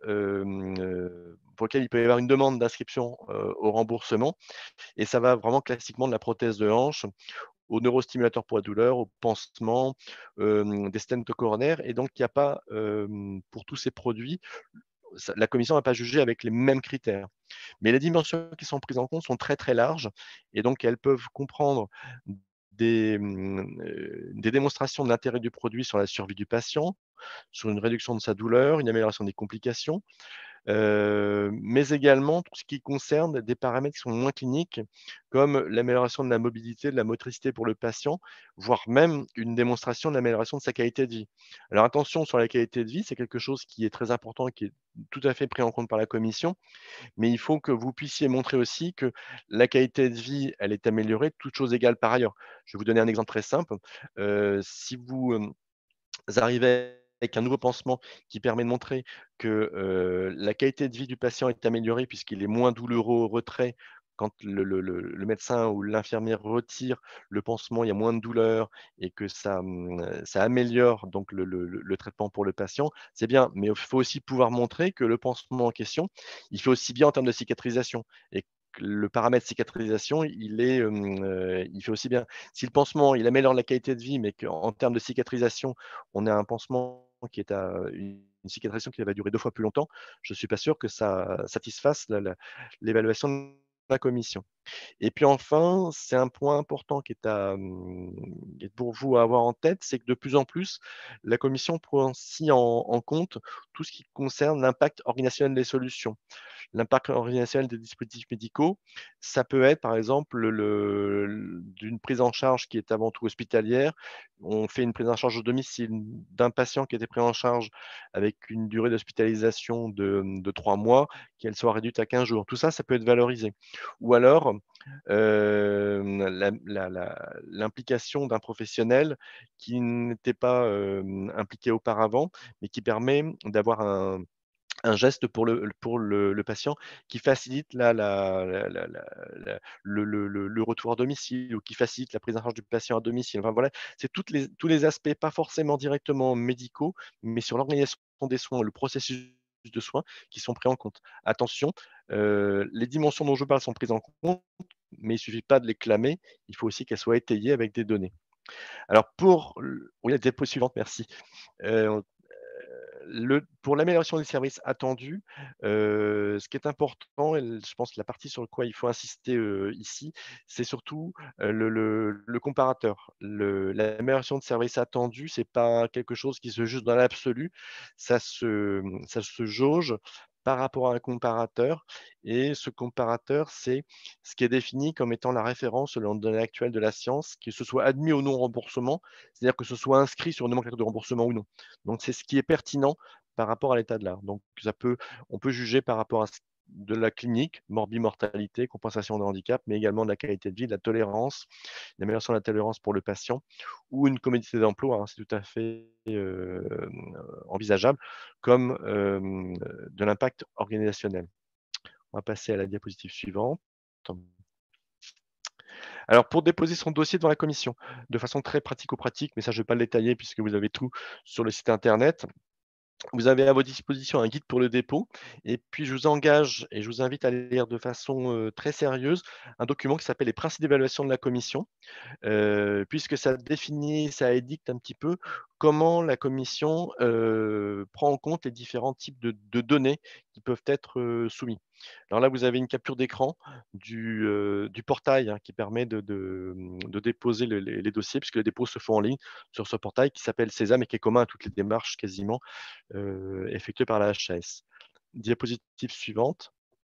pour lesquels il peut y avoir une demande d'inscription au remboursement. Et ça va vraiment classiquement de la prothèse de hanche aux neurostimulateurs pour la douleur, aux pansements, des stents coronaires. Et donc, il n'y a pas, pour tous ces produits, la commission n'a pas jugé avec les mêmes critères. Mais les dimensions qui sont prises en compte sont très, très larges. Et donc, elles peuvent comprendre des démonstrations de l'intérêt du produit sur la survie du patient, sur une réduction de sa douleur, une amélioration des complications, mais également tout ce qui concerne des paramètres qui sont moins cliniques, comme l'amélioration de la mobilité, de la motricité pour le patient, voire même une démonstration de l'amélioration de sa qualité de vie. Alors attention sur la qualité de vie, c'est quelque chose qui est très important et qui est tout à fait pris en compte par la commission, mais il faut que vous puissiez montrer aussi que la qualité de vie, elle est améliorée, toutes choses égales par ailleurs. Je vais vous donner un exemple très simple. Si vous arrivez avec un nouveau pansement qui permet de montrer que la qualité de vie du patient est améliorée puisqu'il est moins douloureux au retrait. Quand le médecin ou l'infirmière retire le pansement, il y a moins de douleur et que ça améliore donc le traitement pour le patient, c'est bien. Mais il faut aussi pouvoir montrer que le pansement en question, il fait aussi bien en termes de cicatrisation et que le paramètre cicatrisation, il fait aussi bien. Si le pansement, il améliore la qualité de vie, mais qu'en termes de cicatrisation, on a un pansement qui est à une cicatrisation qui va durer 2 fois plus longtemps, je ne suis pas sûr que ça satisfasse l'évaluation de la commission. Et puis enfin, c'est un point important qui est pour vous à avoir en tête, c'est que de plus en plus, la commission prend aussi en compte tout ce qui concerne l'impact organisationnel des solutions. L'impact organisationnel des dispositifs médicaux, ça peut être par exemple d'une prise en charge qui est avant tout hospitalière. On fait une prise en charge au domicile d'un patient qui était pris en charge avec une durée d'hospitalisation de 3 mois, qu'elle soit réduite à 15 jours. Tout ça, ça peut être valorisé. Ou alors, l'implication d'un professionnel qui n'était pas impliqué auparavant, mais qui permet d'avoir un geste pour le patient qui facilite le retour à domicile ou qui facilite la prise en charge du patient à domicile. Enfin voilà, c'est tous les aspects, pas forcément directement médicaux, mais sur l'organisation des soins, le processus de soins qui sont pris en compte. Attention, les dimensions dont je parle sont prises en compte, mais il ne suffit pas de les clamer, il faut aussi qu'elles soient étayées avec des données. Alors oui, la diapo suivante, merci. Pour l'amélioration des services attendus, ce qui est important et je pense que la partie sur laquelle il faut insister, ici, c'est surtout, le comparateur. L'amélioration de services attendus, c'est pas quelque chose qui se juge dans l'absolu, ça se jauge par rapport à un comparateur et ce comparateur, c'est ce qui est défini comme étant la référence selon les données actuelles de la science, que ce soit admis ou non remboursement, c'est-à-dire que ce soit inscrit sur une nomenclature de remboursement ou non. Donc c'est ce qui est pertinent par rapport à l'état de l'art. Donc on peut juger par rapport à de la clinique, morbimortalité, compensation de handicap, mais également de la qualité de vie, de la tolérance, l'amélioration de la tolérance pour le patient ou une commodité d'emploi, c'est tout à fait envisageable, comme de l'impact organisationnel. On va passer à la diapositive suivante. Alors, pour déposer son dossier devant la commission, de façon très pratico-pratique, mais ça, je ne vais pas le détailler puisque vous avez tout sur le site internet. Vous avez à votre disposition un guide pour le dépôt et puis je vous engage et je vous invite à lire de façon très sérieuse un document qui s'appelle les principes d'évaluation de la commission, puisque ça définit, ça édicte un petit peu comment la commission prend en compte les différents types de données qui peuvent être soumis. Alors là, vous avez une capture d'écran du portail qui permet de déposer les dossiers, puisque les dépôts se font en ligne sur ce portail qui s'appelle Sésame et qui est commun à toutes les démarches quasiment effectuées par la HAS. Diapositive suivante.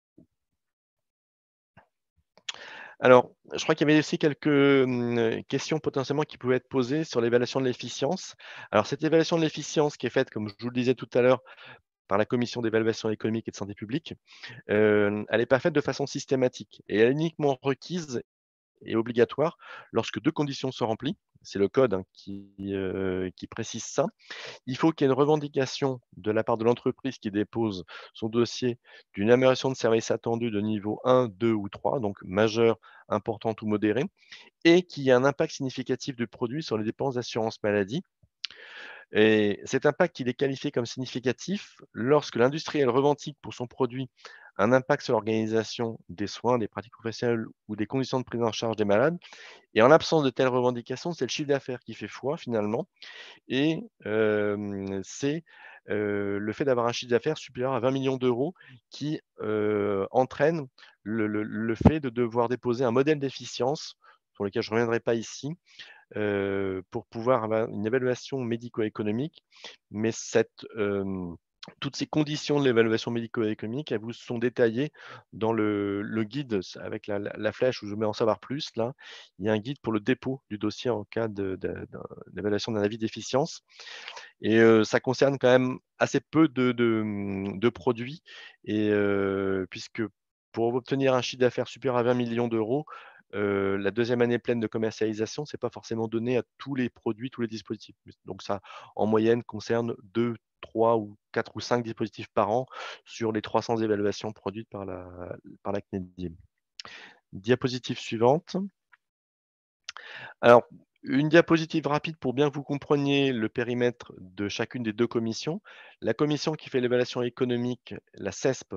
Alors, je crois qu'il y avait aussi quelques questions potentiellement qui pouvaient être posées sur l'évaluation de l'efficience. Alors, cette évaluation de l'efficience qui est faite, comme je vous le disais tout à l'heure, par la Commission d'évaluation économique et de santé publique, elle n'est pas faite de façon systématique et elle est uniquement requise et obligatoire lorsque 2 conditions sont remplies. C'est le code qui précise ça. Il faut qu'il y ait une revendication de la part de l'entreprise qui dépose son dossier d'une amélioration de service attendu de niveau 1, 2 ou 3, donc majeure, importante ou modérée, et qu'il y ait un impact significatif du produit sur les dépenses d'assurance maladie Et cet impact, il est qualifié comme significatif lorsque l'industriel revendique pour son produit un impact sur l'organisation des soins, des pratiques professionnelles ou des conditions de prise en charge des malades. Et en l'absence de telles revendications, c'est le chiffre d'affaires qui fait foi finalement. Et c'est le fait d'avoir un chiffre d'affaires supérieur à 20 millions d'euros qui entraîne le fait de devoir déposer un modèle d'efficience, sur lequel je ne reviendrai pas ici, pour pouvoir avoir une évaluation médico-économique. Mais toutes ces conditions de l'évaluation médico-économique, elles vous sont détaillées dans le guide avec la flèche où je mets en savoir plus. Là, il y a un guide pour le dépôt du dossier en cas d'évaluation d'un avis d'efficience. Et ça concerne quand même assez peu de produits. Et puisque pour obtenir un chiffre d'affaires supérieur à 20 millions d'euros, la deuxième année pleine de commercialisation, ce n'est pas forcément donné à tous les produits, tous les dispositifs. Donc ça, en moyenne, concerne 2, 3 ou 4 ou 5 dispositifs par an sur les 300 évaluations produites par la CNEDIM. Diapositive suivante. Alors, une diapositive rapide pour bien que vous compreniez le périmètre de chacune des deux commissions. La commission qui fait l'évaluation économique, la CESP,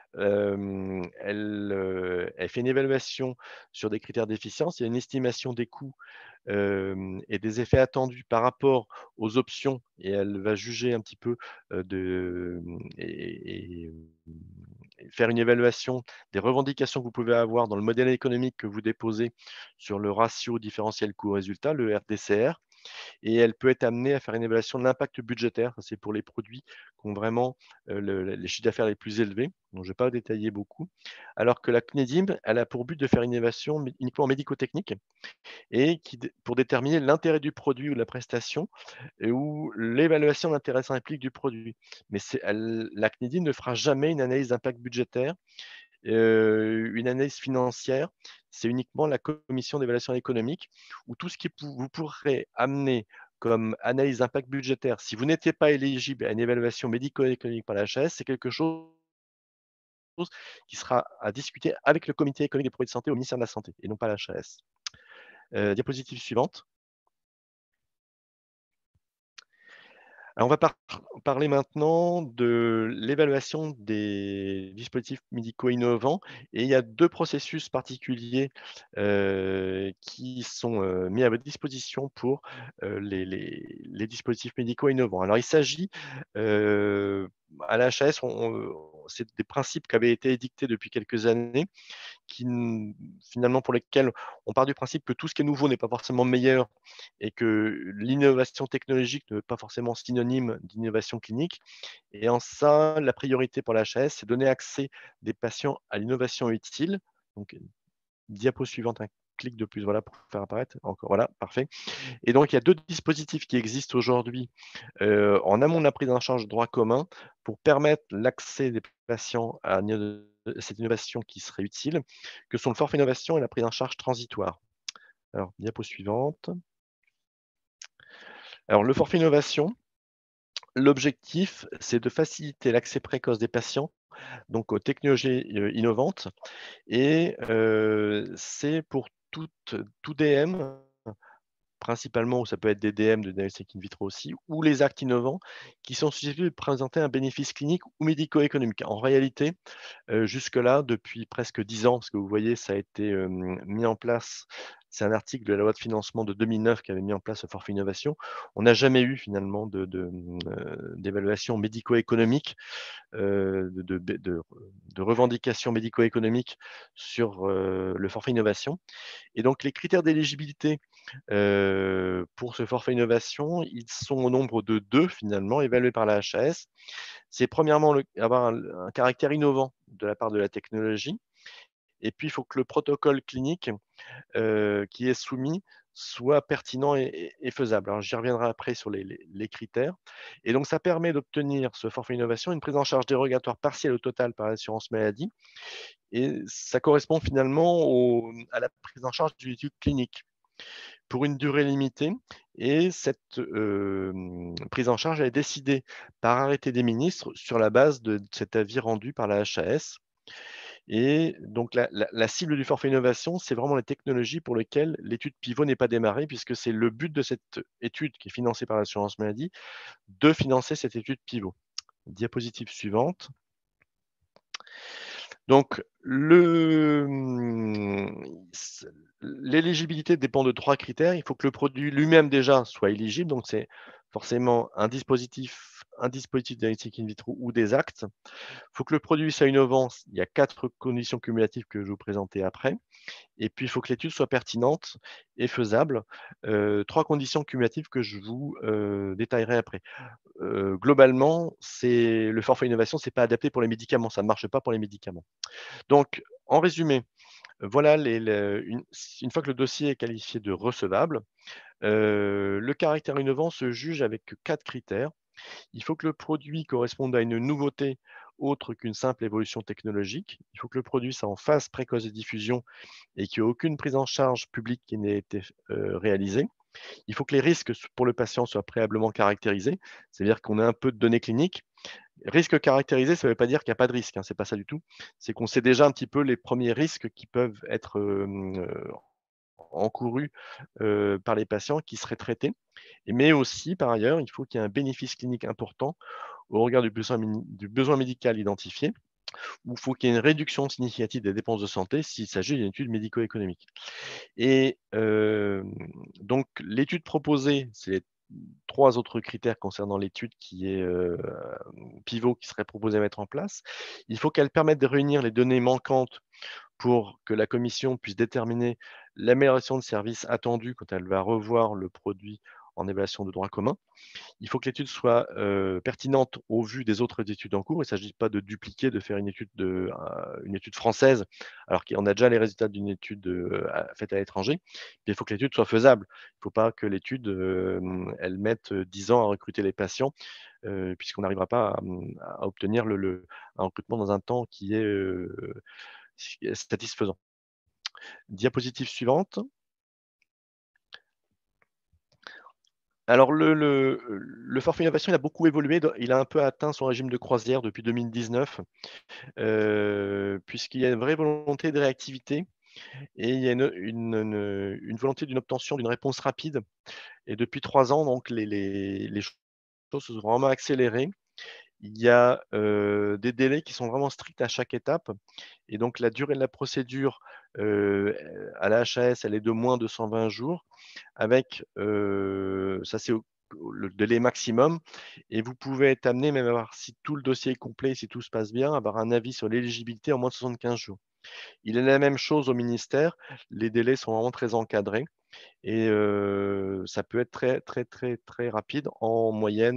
elle fait une évaluation sur des critères d'efficience. Il y a une estimation des coûts et des effets attendus par rapport aux options, et elle va juger un petit peu et faire une évaluation des revendications que vous pouvez avoir dans le modèle économique que vous déposez sur le ratio différentiel coût-résultat, le RDCR. Et elle peut être amenée à faire une évaluation de l'impact budgétaire. C'est pour les produits qui ont vraiment les chiffres d'affaires les plus élevés, dont je ne vais pas détailler beaucoup. Alors que la CNEDIM, elle a pour but de faire une évaluation uniquement médico-technique et pour déterminer l'intérêt du produit ou de la prestation ou l'évaluation de l'intérêt implique du produit. Mais la CNEDIM ne fera jamais une analyse d'impact budgétaire, une analyse financière. C'est uniquement la commission d'évaluation économique où tout ce que vous pourrez amener comme analyse d'impact budgétaire, si vous n'étiez pas éligible à une évaluation médico-économique par la HAS, c'est quelque chose qui sera à discuter avec le comité économique des produits de santé au ministère de la Santé et non pas la HAS. Diapositive suivante. Alors, on va parler maintenant de l'évaluation des dispositifs médicaux innovants. Et il y a deux processus particuliers qui sont mis à votre disposition pour les dispositifs médicaux innovants. Alors, il s'agit, à la HAS, c'est des principes qui avaient été édictés depuis quelques années, finalement pour lesquels on part du principe que tout ce qui est nouveau n'est pas forcément meilleur et que l'innovation technologique ne veut pas forcément synonyme d'innovation clinique. Et en ça, la priorité pour la HAS, c'est donner accès des patients à l'innovation utile. Donc, diapo suivante, un clic de plus, voilà, pour faire apparaître. Encore, voilà, parfait. Et donc, il y a deux dispositifs qui existent aujourd'hui en amont de la prise en charge droit commun pour permettre l'accès des patients à cette innovation qui serait utile, que sont le forfait innovation et la prise en charge transitoire. Alors, diapo suivante. Alors, le forfait innovation, l'objectif, c'est de faciliter l'accès précoce des patients donc aux technologies innovantes, et c'est pour tout DM, principalement, ou ça peut être des DM de diagnostic in vitro aussi, ou les actes innovants qui sont susceptibles de présenter un bénéfice clinique ou médico-économique. En réalité, jusque-là, depuis presque 10 ans, parce que vous voyez, ça a été mis en place, c'est un article de la loi de financement de 2009 qui avait mis en place ce forfait innovation. On n'a jamais eu finalement d'évaluation médico-économique, de revendications médico-économiques sur le forfait innovation. Et donc, les critères d'éligibilité pour ce forfait innovation, ils sont au nombre de 2 finalement, évalués par la HAS. C'est premièrement avoir un caractère innovant de la part de la technologie. Et puis, il faut que le protocole clinique qui est soumis soit pertinent et faisable. Alors, j'y reviendrai après sur les critères. Et donc, ça permet d'obtenir ce forfait innovation, une prise en charge dérogatoire partielle au total par l'assurance maladie. Et ça correspond finalement à la prise en charge d'une étude clinique pour une durée limitée. Et cette prise en charge est décidée par arrêté des ministres sur la base de cet avis rendu par la HAS. Et donc, la cible du forfait innovation, c'est vraiment les technologies pour lesquelles l'étude pivot n'est pas démarrée, puisque c'est le but de cette étude qui est financée par l'assurance maladie, de financer cette étude pivot. Diapositive suivante. Donc, l'éligibilité dépend de 3 critères. Il faut que le produit lui-même déjà soit éligible, donc c'est forcément un dispositif diagnostique in vitro ou des actes. Il faut que le produit soit innovant. Il y a 4 conditions cumulatives que je vais vous présenter après. Et puis, il faut que l'étude soit pertinente et faisable. 3 conditions cumulatives que je vous détaillerai après. Globalement, le forfait innovation, ce n'est pas adapté pour les médicaments. Ça ne marche pas pour les médicaments. Donc, en résumé, voilà, une fois que le dossier est qualifié de recevable, le caractère innovant se juge avec 4 critères. Il faut que le produit corresponde à une nouveauté autre qu'une simple évolution technologique. Il faut que le produit soit en phase précoce de diffusion et qu'il n'y ait aucune prise en charge publique qui n'ait été réalisée. Il faut que les risques pour le patient soient préalablement caractérisés, c'est-à-dire qu'on ait un peu de données cliniques. Risque caractérisé, ça ne veut pas dire qu'il n'y a pas de risque, hein, ce n'est pas ça du tout. C'est qu'on sait déjà un petit peu les premiers risques qui peuvent être encourus par les patients qui seraient traités. Mais aussi, par ailleurs, il faut qu'il y ait un bénéfice clinique important au regard du besoin médical identifié, ou il faut qu'il y ait une réduction significative des dépenses de santé s'il s'agit d'une étude médico-économique. Et donc, l'étude proposée, c'est les 3 autres critères concernant l'étude qui est pivot qui serait proposée à mettre en place. Il faut qu'elle permette de réunir les données manquantes pour que la commission puisse déterminer l'amélioration de service attendue quand elle va revoir le produit en évaluation de droit commun. Il faut que l'étude soit pertinente au vu des autres études en cours. Il ne s'agit pas de dupliquer, de faire une étude française, alors qu'on a déjà les résultats d'une étude faite à l'étranger. Il faut que l'étude soit faisable. Il ne faut pas que l'étude elle mette 10 ans à recruter les patients, puisqu'on n'arrivera pas à obtenir un recrutement dans un temps qui est satisfaisant. Diapositive suivante. Alors, le forfait innovation, il a beaucoup évolué. Il a un peu atteint son régime de croisière depuis 2019, puisqu'il y a une vraie volonté de réactivité et il y a une volonté d'une obtention d'une réponse rapide. Et depuis 3 ans, donc, les choses se sont vraiment accélérées. Il y a des délais qui sont vraiment stricts à chaque étape. Et donc, la durée de la procédure à la HAS, elle est de moins de 120 jours, avec, ça c'est le délai maximum. Et vous pouvez être amené, même à avoir, si tout le dossier est complet, si tout se passe bien, à avoir un avis sur l'éligibilité en moins de 75 jours. Il est la même chose au ministère. Les délais sont vraiment très encadrés. Et ça peut être très, très, très, très rapide. En moyenne,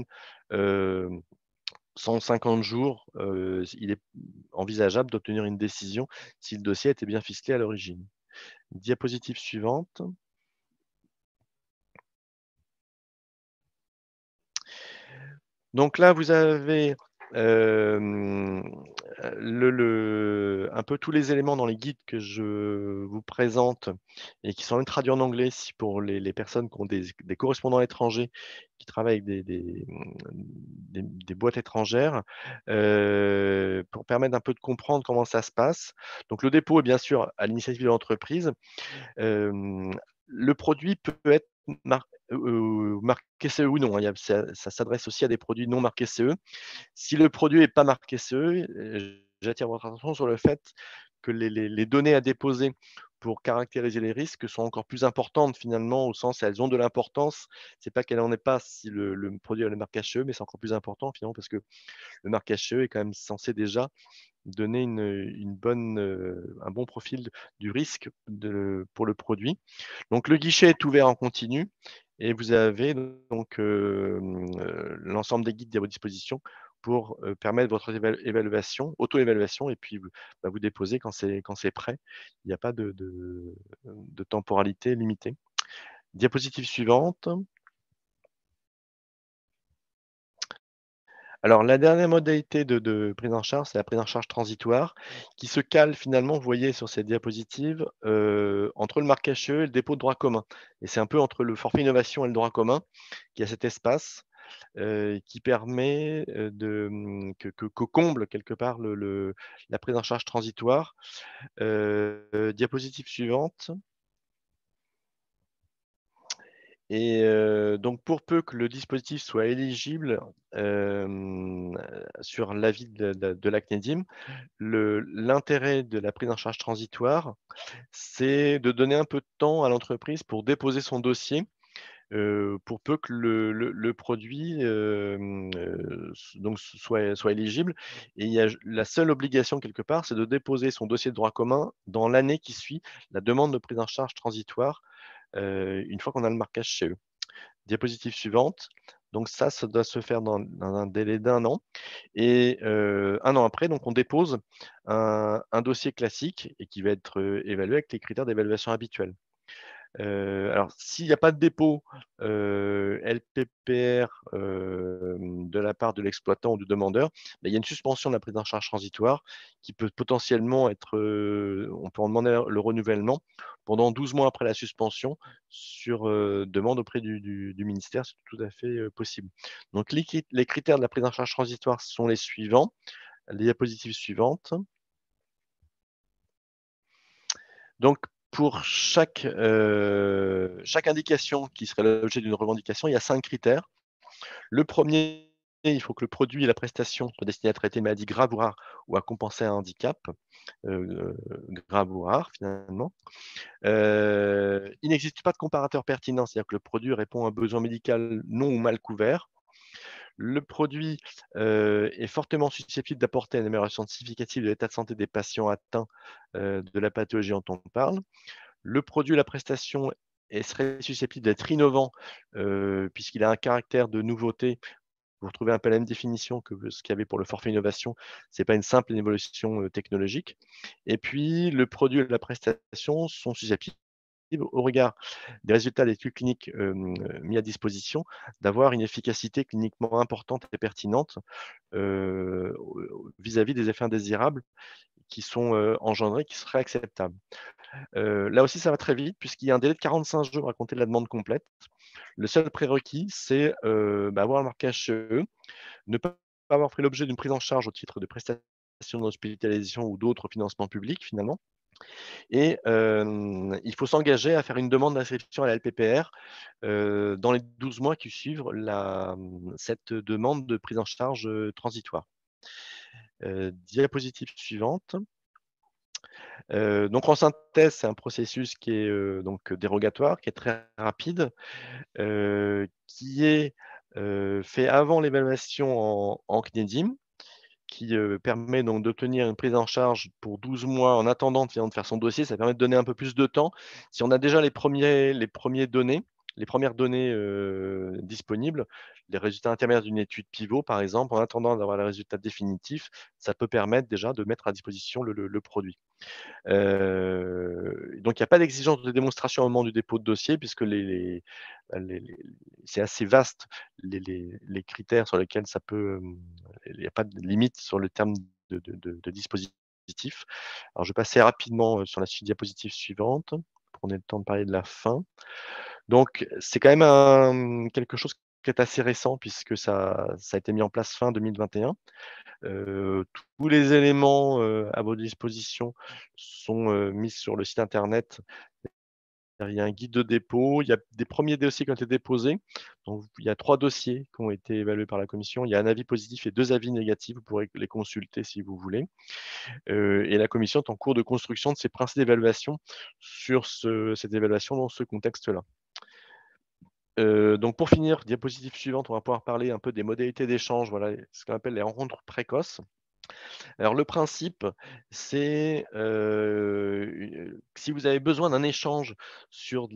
150 jours, il est envisageable d'obtenir une décision si le dossier était bien ficelé à l'origine. Diapositive suivante. Donc là, vous avez un peu tous les éléments dans les guides que je vous présente et qui sont même traduits en anglais pour les personnes qui ont des correspondants étrangers qui travaillent avec des boîtes étrangères, pour permettre un peu de comprendre comment ça se passe. Donc le dépôt est bien sûr à l'initiative de l'entreprise. Le produit peut être marqué CE ou non, hein. Ça s'adresse aussi à des produits non marqués CE. Si le produit n'est pas marqué CE, j'attire votre attention sur le fait que les données à déposer pour caractériser les risques sont encore plus importantes finalement, au sens où elles ont de l'importance. Ce n'est pas qu'elle n'en est pas si le produit a le marquage CE, mais c'est encore plus important finalement parce que le marquage CE est quand même censé déjà donner un bon profil du risque pour le produit. Donc le guichet est ouvert en continu et vous avez donc l'ensemble des guides à votre disposition pour permettre votre évaluation, auto-évaluation, et puis vous déposez quand c'est prêt. Il n'y a pas de temporalité limitée. Diapositive suivante. Alors, la dernière modalité de prise en charge, c'est la prise en charge transitoire, qui se cale finalement, vous voyez sur cette diapositive, entre le marquage CE et le dépôt de droit commun. Et c'est un peu entre le forfait innovation et le droit commun qu'il y a cet espace. qui permet que comble quelque part la prise en charge transitoire. Diapositive suivante. Et donc, pour peu que le dispositif soit éligible sur l'avis de la CNEDIM, l'intérêt de la prise en charge transitoire, c'est de donner un peu de temps à l'entreprise pour déposer son dossier, pour peu que le produit donc soit éligible. Et il y a la seule obligation quelque part, c'est de déposer son dossier de droit commun dans l'année qui suit la demande de prise en charge transitoire, une fois qu'on a le marquage chez eux. Diapositive suivante. Donc ça doit se faire dans un délai d'1 an. Et 1 an après, donc on dépose un dossier classique et qui va être évalué avec les critères d'évaluation habituels. Alors, s'il n'y a pas de dépôt LPPR de la part de l'exploitant ou du demandeur, il y a une suspension de la prise en charge transitoire qui peut potentiellement être, on peut en demander le renouvellement pendant 12 mois après la suspension sur demande auprès du ministère, c'est tout à fait possible. Donc, les critères de la prise en charge transitoire sont les suivants. Les diapositives suivantes. Donc, pour chaque indication qui serait l'objet d'une revendication, il y a 5 critères. Le premier, il faut que le produit et la prestation soient destinés à traiter une maladie grave ou rare ou à compenser un handicap grave ou rare finalement. Il n'existe pas de comparateur pertinent, c'est-à-dire que le produit répond à un besoin médical non ou mal couvert. Le produit est fortement susceptible d'apporter une amélioration significative de l'état de santé des patients atteints de la pathologie dont on parle. Le produit ou la prestation serait susceptible d'être innovant puisqu'il a un caractère de nouveauté. Vous retrouvez un peu la même définition que ce qu'il y avait pour le forfait innovation. Ce n'est pas une simple évolution technologique. Et puis, le produit et la prestation sont susceptibles, au regard des résultats d'études cliniques mis à disposition, d'avoir une efficacité cliniquement importante et pertinente vis-à-vis des effets indésirables qui sont engendrés, qui seraient acceptables. Là aussi, ça va très vite puisqu'il y a un délai de 45 jours à compter de la demande complète. Le seul prérequis, c'est avoir le marquage CE, ne pas avoir fait l'objet d'une prise en charge au titre de prestations d'hospitalisation ou d'autres financements publics finalement. Et il faut s'engager à faire une demande d'inscription à la LPPR dans les 12 mois qui suivent cette demande de prise en charge transitoire. Diapositive suivante. Donc en synthèse, c'est un processus qui est donc dérogatoire, qui est très rapide, qui est fait avant l'évaluation en CNEDIM, qui permet donc d'obtenir une prise en charge pour 12 mois en attendant de faire son dossier. Ça permet de donner un peu plus de temps. Si on a déjà les premières données disponibles, les résultats intermédiaires d'une étude pivot, par exemple, en attendant d'avoir les résultats définitifs, ça peut permettre déjà de mettre à disposition le produit. Donc il n'y a pas d'exigence de démonstration au moment du dépôt de dossier puisque c'est assez vaste les critères sur lesquels ça peut, il n'y a pas de limite sur le terme de dispositif. Alors je vais passer rapidement sur la diapositive suivante pour qu'on ait le temps de parler de la fin. Donc c'est quand même quelque chose qui est assez récent puisque ça a été mis en place fin 2021. Tous les éléments à votre disposition sont mis sur le site internet. Il y a un guide de dépôt, il y a des premiers dossiers qui ont été déposés. Donc, il y a 3 dossiers qui ont été évalués par la commission. Il y a un avis positif et 2 avis négatifs. Vous pourrez les consulter si vous voulez. Et la commission est en cours de construction de ses principes d'évaluation sur cette évaluation dans ce contexte-là. Donc pour finir, diapositive suivante, on va pouvoir parler un peu des modalités d'échange, voilà, ce qu'on appelle les rencontres précoces. Alors le principe, c'est si vous avez besoin d'un échange sur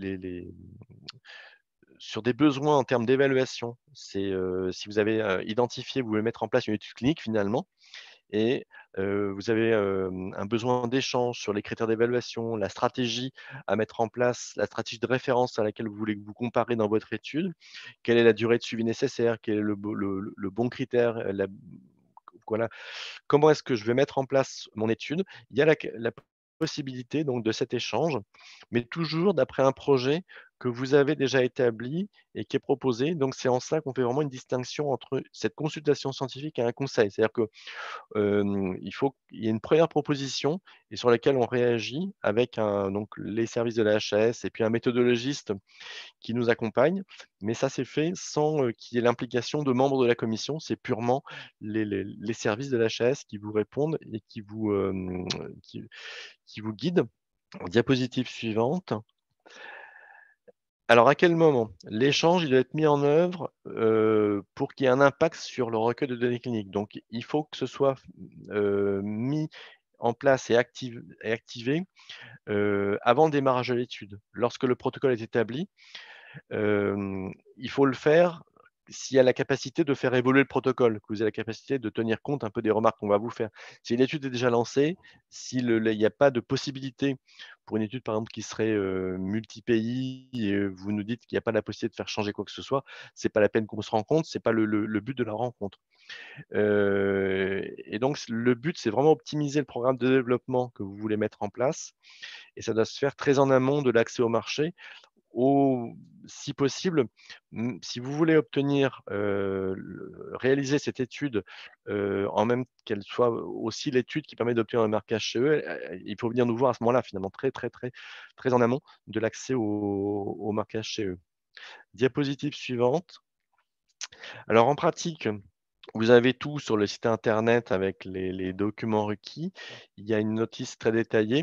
sur des besoins en termes d'évaluation, c'est si vous avez identifié, vous voulez mettre en place une étude clinique finalement, et vous avez un besoin d'échange sur les critères d'évaluation, la stratégie à mettre en place, la stratégie de référence à laquelle vous voulez vous comparer dans votre étude, quelle est la durée de suivi nécessaire, quel est le bon critère, voilà. Comment est-ce que je vais mettre en place mon étude? Il y a la possibilité donc de cet échange, mais toujours d'après un projet que vous avez déjà établi et qui est proposé. Donc, c'est en cela qu'on fait vraiment une distinction entre cette consultation scientifique et un conseil. C'est-à-dire que il faut qu'il y ait une première proposition et sur laquelle on réagit avec donc les services de la HAS et puis un méthodologiste qui nous accompagne. Mais ça, c'est fait sans qu'il y ait l'implication de membres de la commission. C'est purement les services de la HAS qui vous répondent et qui vous guident. Diapositive suivante. Alors, à quel moment? L'échange, il doit être mis en œuvre pour qu'il y ait un impact sur le recueil de données cliniques. Donc, il faut que ce soit mis en place et activé avant le démarrage de l'étude. Lorsque le protocole est établi, il faut le faire s'il y a la capacité de faire évoluer le protocole, que vous avez la capacité de tenir compte un peu des remarques qu'on va vous faire. Si l'étude est déjà lancée, s'il n'y a pas de possibilité pour une étude, par exemple, qui serait multi-pays, et vous nous dites qu'il n'y a pas la possibilité de faire changer quoi que ce soit, ce n'est pas la peine qu'on se rencontre, ce n'est pas le but de la rencontre. Et donc, le but, c'est vraiment optimiser le programme de développement que vous voulez mettre en place, et ça doit se faire très en amont de l'accès au marché. Si possible, si vous voulez obtenir, réaliser cette étude, en même qu'elle soit aussi l'étude qui permet d'obtenir un marquage CE, il faut venir nous voir à ce moment-là, finalement, très en amont de l'accès au marquage CE. Diapositive suivante. Alors, en pratique, vous avez tout sur le site internet avec les documents requis. Il y a une notice très détaillée.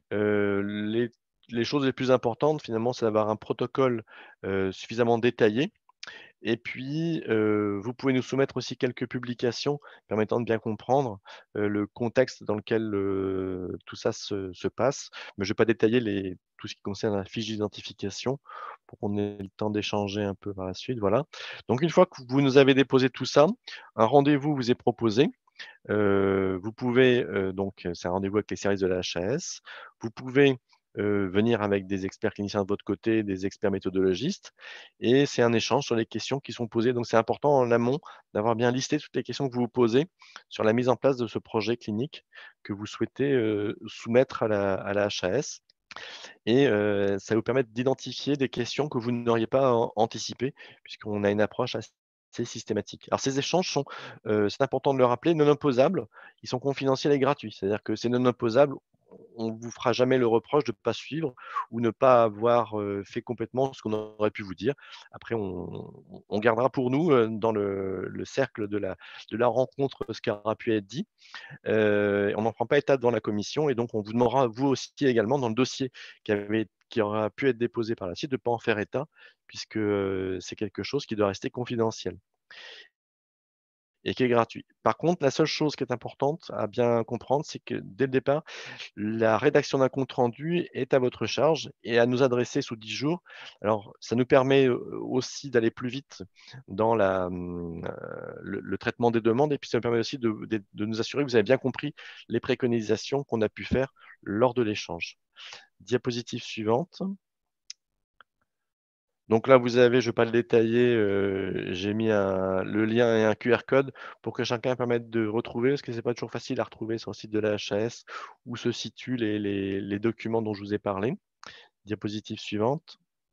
Les choses les plus importantes, finalement, c'est d'avoir un protocole suffisamment détaillé. Et puis, vous pouvez nous soumettre aussi quelques publications permettant de bien comprendre le contexte dans lequel tout ça se passe. Mais je ne vais pas détailler tout ce qui concerne la fiche d'identification pour qu'on ait le temps d'échanger un peu par la suite. Voilà. Donc, une fois que vous nous avez déposé tout ça, un rendez-vous vous est proposé. Vous pouvez, donc, c'est un rendez-vous avec les services de la HAS. Vous pouvez venir avec des experts cliniciens de votre côté, des experts méthodologistes, et c'est un échange sur les questions qui sont posées. Donc, c'est important en amont d'avoir bien listé toutes les questions que vous vous posez sur la mise en place de ce projet clinique que vous souhaitez soumettre à la HAS. Et ça vous permet d'identifier des questions que vous n'auriez pas anticipées, puisqu'on a une approche assez systématique. Alors, ces échanges sont, c'est important de le rappeler, non opposables. Ils sont confidentiels et gratuits. C'est-à-dire que c'est non opposable. On ne vous fera jamais le reproche de ne pas suivre ou ne pas avoir fait complètement ce qu'on aurait pu vous dire. Après, on gardera pour nous, dans le cercle de la rencontre, ce qui aura pu être dit. On n'en prend pas état devant la commission, et donc on vous demandera, vous aussi également, dans le dossier qui aura pu être déposé par la suite, de ne pas en faire état, puisque c'est quelque chose qui doit rester confidentiel et qui est gratuit. Par contre, la seule chose qui est importante à bien comprendre, c'est que dès le départ, la rédaction d'un compte rendu est à votre charge et à nous adresser sous 10 jours. Alors, ça nous permet aussi d'aller plus vite dans le traitement des demandes, et puis ça nous permet aussi de nous assurer que vous avez bien compris les préconisations qu'on a pu faire lors de l'échange. Diapositive suivante. Donc là, vous avez, je ne vais pas le détailler, j'ai mis le lien et un QR code pour que chacun permette de retrouver, parce que ce n'est pas toujours facile à retrouver sur le site de la HAS où se situent les documents dont je vous ai parlé. Diapositive suivante.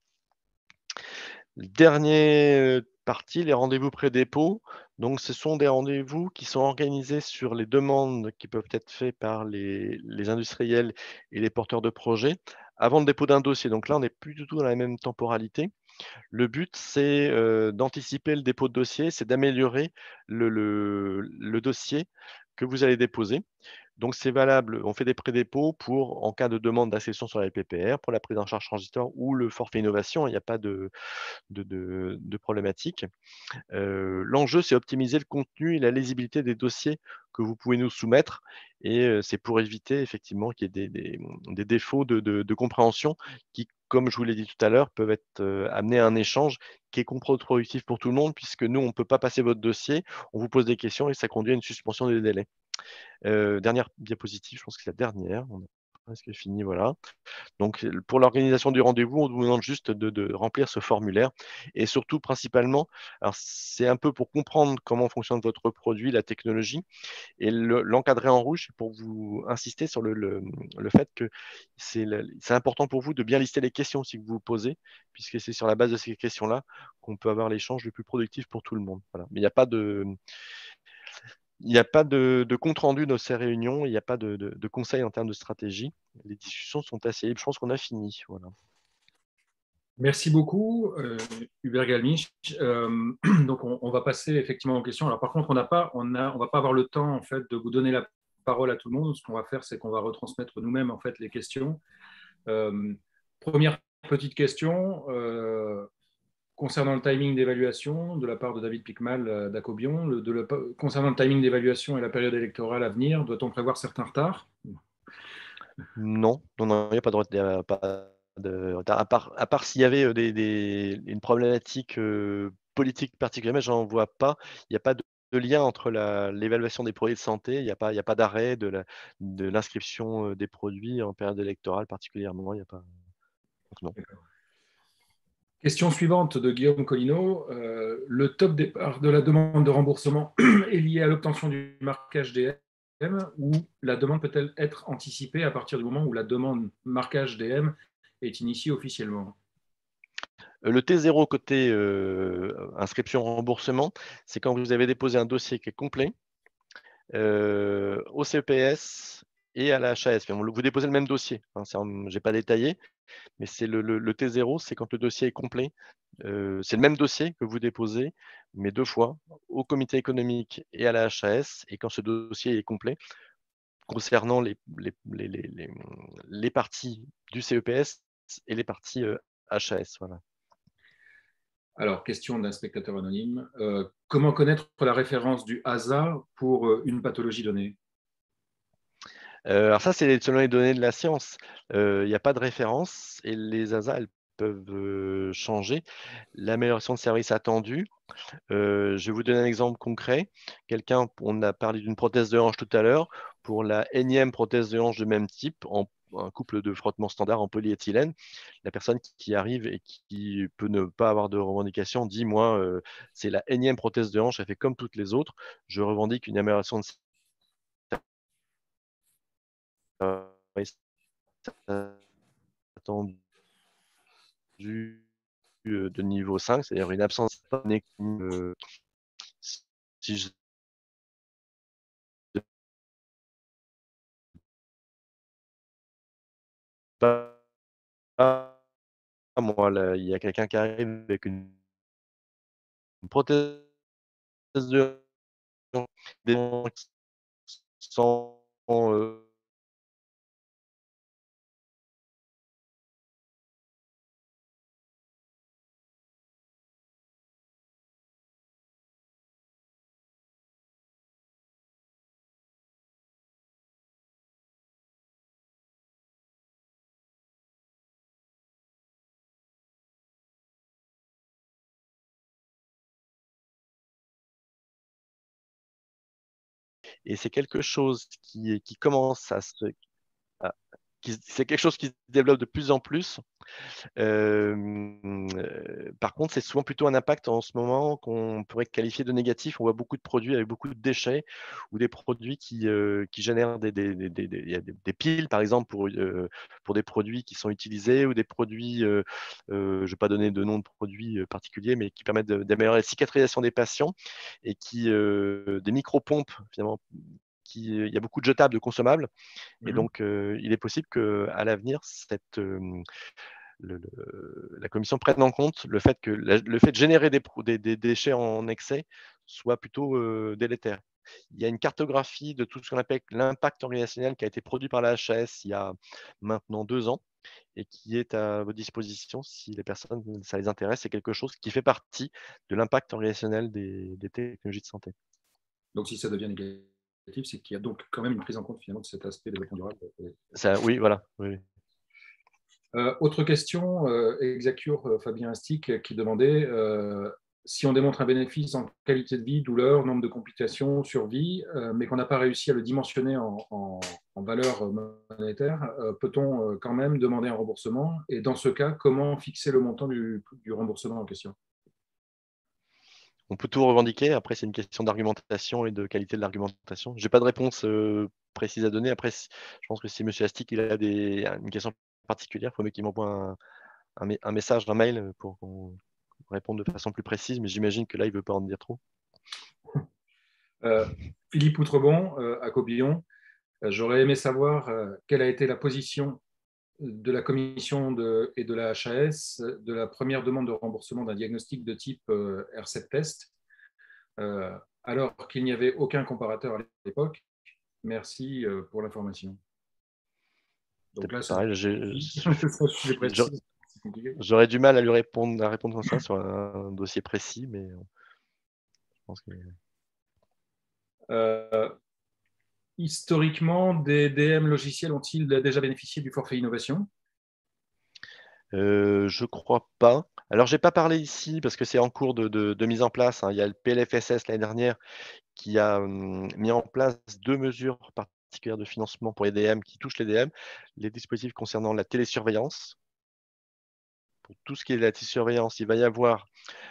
Dernière partie, les rendez-vous pré-dépôt. Donc, ce sont des rendez-vous qui sont organisés sur les demandes qui peuvent être faites par les industriels et les porteurs de projets avant le dépôt d'un dossier. Donc là, on n'est plus du tout dans la même temporalité. Le but, c'est d'anticiper le dépôt de dossier, c'est d'améliorer le dossier que vous allez déposer. Donc, c'est valable, on fait des pré-dépôts en cas de demande d'accession sur la PPR, pour la prise en charge transitoire ou le forfait innovation, il n'y a pas de problématique. L'enjeu, c'est optimiser le contenu et la lisibilité des dossiers que vous pouvez nous soumettre, et c'est pour éviter effectivement qu'il y ait des défauts de compréhension qui, comme je vous l'ai dit tout à l'heure, peuvent être amenés à un échange qui est contre-productif pour tout le monde, puisque nous, on ne peut pas passer votre dossier, on vous pose des questions et ça conduit à une suspension des délais. Dernière diapositive, je pense que c'est la dernière. Presque fini, voilà. Donc, pour l'organisation du rendez-vous, on vous demande juste de remplir ce formulaire. Et surtout, principalement, alors c'est un peu pour comprendre comment fonctionne votre produit, la technologie, et l'encadrer en rouge pour vous insister sur le fait que c'est important pour vous de bien lister les questions aussi que vous vous posez, puisque c'est sur la base de ces questions-là qu'on peut avoir l'échange le plus productif pour tout le monde. Voilà. Mais il n'y a pas de compte rendu de ces réunions, il n'y a pas de conseils en termes de stratégie. Les discussions sont assez libres. Je pense qu'on a fini. Voilà.
Merci beaucoup, Hubert Galmich. Donc, on va passer effectivement aux questions. Alors, par contre, on va pas avoir le temps en fait de vous donner la parole à tout le monde. Ce qu'on va faire, c'est qu'on va retransmettre nous-mêmes en fait les questions. Première petite question concernant le timing d'évaluation de la part de David Picmal d'Acobion. Concernant le timing d'évaluation et la période électorale à venir, doit-on prévoir certains retards?
Non, il n'y a pas de retard. À part s'il y avait une problématique politique particulière, mais j'en vois pas. Il n'y a pas de lien entre l'évaluation des produits de santé, il n'y a pas d'arrêt de l'inscription des produits en période électorale particulièrement. Il n'y a pas. Donc, non.
Question suivante de Guillaume Collineau. Le top départ de la demande de remboursement est lié à l'obtention du marquage DM ou la demande peut-elle être anticipée à partir du moment où la demande marquage DM est initiée officiellement?
Le T0 côté inscription remboursement, c'est quand vous avez déposé un dossier qui est complet au CEPS et à la HAS. Vous déposez le même dossier, hein, je n'ai pas détaillé, mais c'est le T0, c'est quand le dossier est complet. C'est le même dossier que vous déposez, mais 2 fois, au comité économique et à la HAS, et quand ce dossier est complet, concernant les parties du CEPS et les parties HAS. Voilà.
Alors, question d'un spectateur anonyme. Comment connaître la référence du HASA pour une pathologie donnée?
Alors ça, c'est selon les données de la science. Il n'y a pas de référence et les ASA, elles peuvent changer. L'amélioration de service attendue, je vais vous donner un exemple concret. On a parlé d'une prothèse de hanche tout à l'heure. Pour la énième prothèse de hanche de même type, un couple de frottement standard en polyéthylène, la personne qui arrive et qui peut ne pas avoir de revendication dit, moi, c'est la énième prothèse de hanche, elle fait comme toutes les autres. Je revendique une amélioration de service attendu de niveau 5, c'est-à-dire une absence si je pas moi, là, il y a quelqu'un qui arrive avec une prothèse de des gens qui sont et c'est quelque chose qui commence c'est quelque chose qui se développe de plus en plus. Par contre, c'est souvent plutôt un impact en ce moment qu'on pourrait qualifier de négatif. On voit beaucoup de produits avec beaucoup de déchets ou des produits qui génèrent il y a des piles, par exemple, pour des produits qui sont utilisés ou des produits, je ne vais pas donner de nom de produits particuliers, mais qui permettent d'améliorer la cicatrisation des patients et des micro-pompes, finalement. Il y a beaucoup de jetables, de consommables, et donc il est possible qu'à l'avenir, la commission prenne en compte le fait de générer des déchets en excès soit plutôt délétère. Il y a une cartographie de tout ce qu'on appelle l'impact organisationnel qui a été produit par la HAS il y a maintenant 2 ans et qui est à votre disposition si les personnes, ça les intéresse. C'est quelque chose qui fait partie de l'impact organisationnel des technologies de santé.
Donc, si ça devient négatif, c'est qu'il y a donc quand même une prise en compte finalement de cet aspect de développement durable.
Oui, voilà. Oui.
Autre question, Exacure Fabien Astic qui demandait si on démontre un bénéfice en qualité de vie, douleur, nombre de complications, survie, mais qu'on n'a pas réussi à le dimensionner en en valeur monétaire, peut-on quand même demander un remboursement? Et dans ce cas, comment fixer le montant du remboursement en question?
On peut tout revendiquer. Après, c'est une question d'argumentation et de qualité de l'argumentation. Je n'ai pas de réponse précise à donner. Après, je pense que si M. Astic il a une question particulière, il faut mieux qu'il m'envoie un message, un mail pour qu'on réponde de façon plus précise. Mais j'imagine que là, il ne veut pas en dire trop.
Philippe Outrebon, à Cobillon. J'aurais aimé savoir quelle a été la position de la Commission et de la HAS de la première demande de remboursement d'un diagnostic de type R7 test, alors qu'il n'y avait aucun comparateur à l'époque. Merci pour l'information.
Donc là, j'aurais du mal à lui répondre comme ça sur un dossier précis, mais je pense que...
Historiquement, des DM logiciels ont-ils déjà bénéficié du forfait innovation?
Je ne crois pas. Alors, je n'ai pas parlé ici parce que c'est en cours de mise en place. Il y a le PLFSS l'année dernière qui a mis en place 2 mesures particulières de financement pour les DM qui touchent les DM. Les dispositifs concernant la télésurveillance. Pour tout ce qui est de la télésurveillance, il va y avoir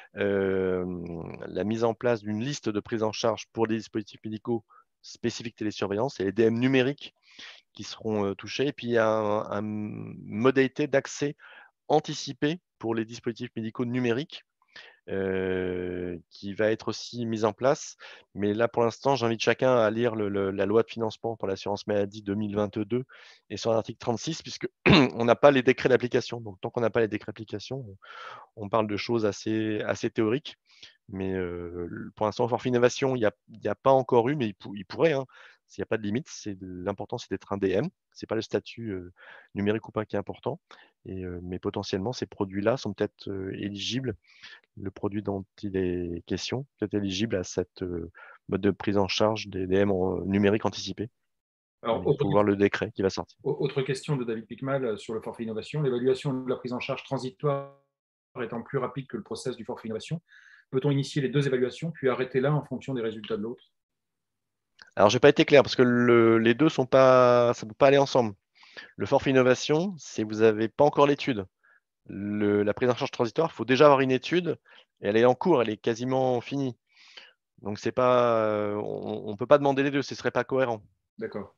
la mise en place d'une liste de prise en charge pour des dispositifs médicaux spécifiques télésurveillance et les DM numériques qui seront touchés. Et puis, il y a une modalité d'accès anticipé pour les dispositifs médicaux numériques qui va être aussi mise en place. Mais là, pour l'instant, j'invite chacun à lire la loi de financement pour l'assurance maladie 2022 et sur l'article 36, puisqu'on n'a pas les décrets d'application. Donc, tant qu'on n'a pas les décrets d'application, on parle de choses assez théoriques. Mais pour l'instant, forfait innovation, il n'y a pas encore eu, mais il pourrait. S'il n'y a pas de limite, l'important, c'est d'être un DM. Ce n'est pas le statut numérique ou pas qui est important. Mais potentiellement, ces produits-là sont peut-être éligibles. Le produit dont il est question peut être éligible à cette mode de prise en charge des DM numériques anticipés. Alors, il faut voir le décret qui va sortir.
Autre question de David Picmal sur le forfait innovation. L'évaluation de la prise en charge transitoire étant plus rapide que le process du forfait innovation, peut-on initier les 2 évaluations puis arrêter l'un en fonction des résultats de l'autre?
Alors, je n'ai pas été clair parce que les deux ça ne peut pas aller ensemble. Le forfait innovation, c'est vous n'avez pas encore l'étude. La prise en charge transitoire, il faut déjà avoir une étude et elle est en cours, elle est quasiment finie. Donc, c'est pas, on ne peut pas demander les deux, ce ne serait pas cohérent.
D'accord.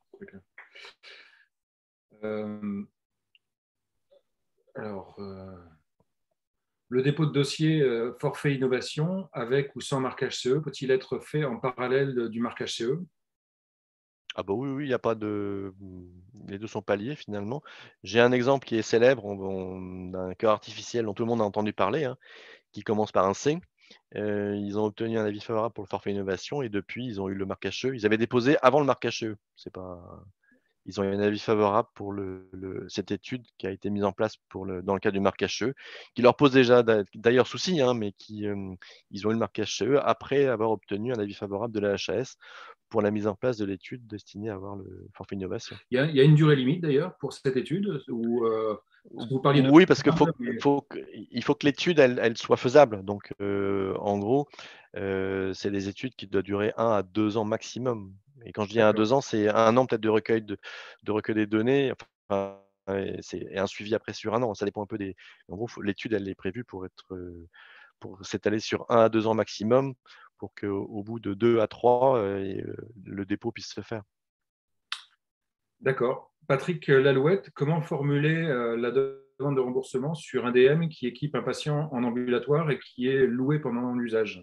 Alors, le dépôt de dossier forfait innovation avec ou sans marquage CE peut-il être fait en parallèle du marquage CE?
Ah bah oui, il n'y a pas de... Les deux sont pas liés finalement. J'ai un exemple qui est célèbre d'un cœur artificiel dont tout le monde a entendu parler, qui commence par un C. Ils ont obtenu un avis favorable pour le forfait innovation et depuis, ils ont eu le marquage CE. Ils avaient déposé avant le marquage CE. Ils ont eu un avis favorable pour cette étude qui a été mise en place dans le cadre du marquage CE, qui leur pose déjà d'ailleurs souci, mais ils ont eu le marquage CE après avoir obtenu un avis favorable de la HAS pour la mise en place de l'étude destinée à avoir le forfait innovation.
Il y a une durée limite d'ailleurs pour cette étude
vous parliez de... Oui, parce qu'il faut que l'étude elle soit faisable. Donc, en gros, c'est des études qui doivent durer 1 à 2 ans maximum. Et quand je dis 1 à 2 ans, c'est 1 an peut-être de recueil des données. Et un suivi après sur 1 an. Ça dépend un peu des. En gros, l'étude elle est prévue pour s'étaler sur 1 à 2 ans maximum pour qu'au bout de 2 à 3, le dépôt puisse se faire.
D'accord. Patrick Lalouette, comment formuler la demande de remboursement sur un DM qui équipe un patient en ambulatoire et qui est loué pendant l'usage?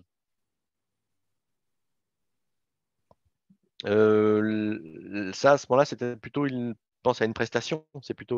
Ça, à ce moment-là, c'était plutôt pense à une prestation. C'est plutôt...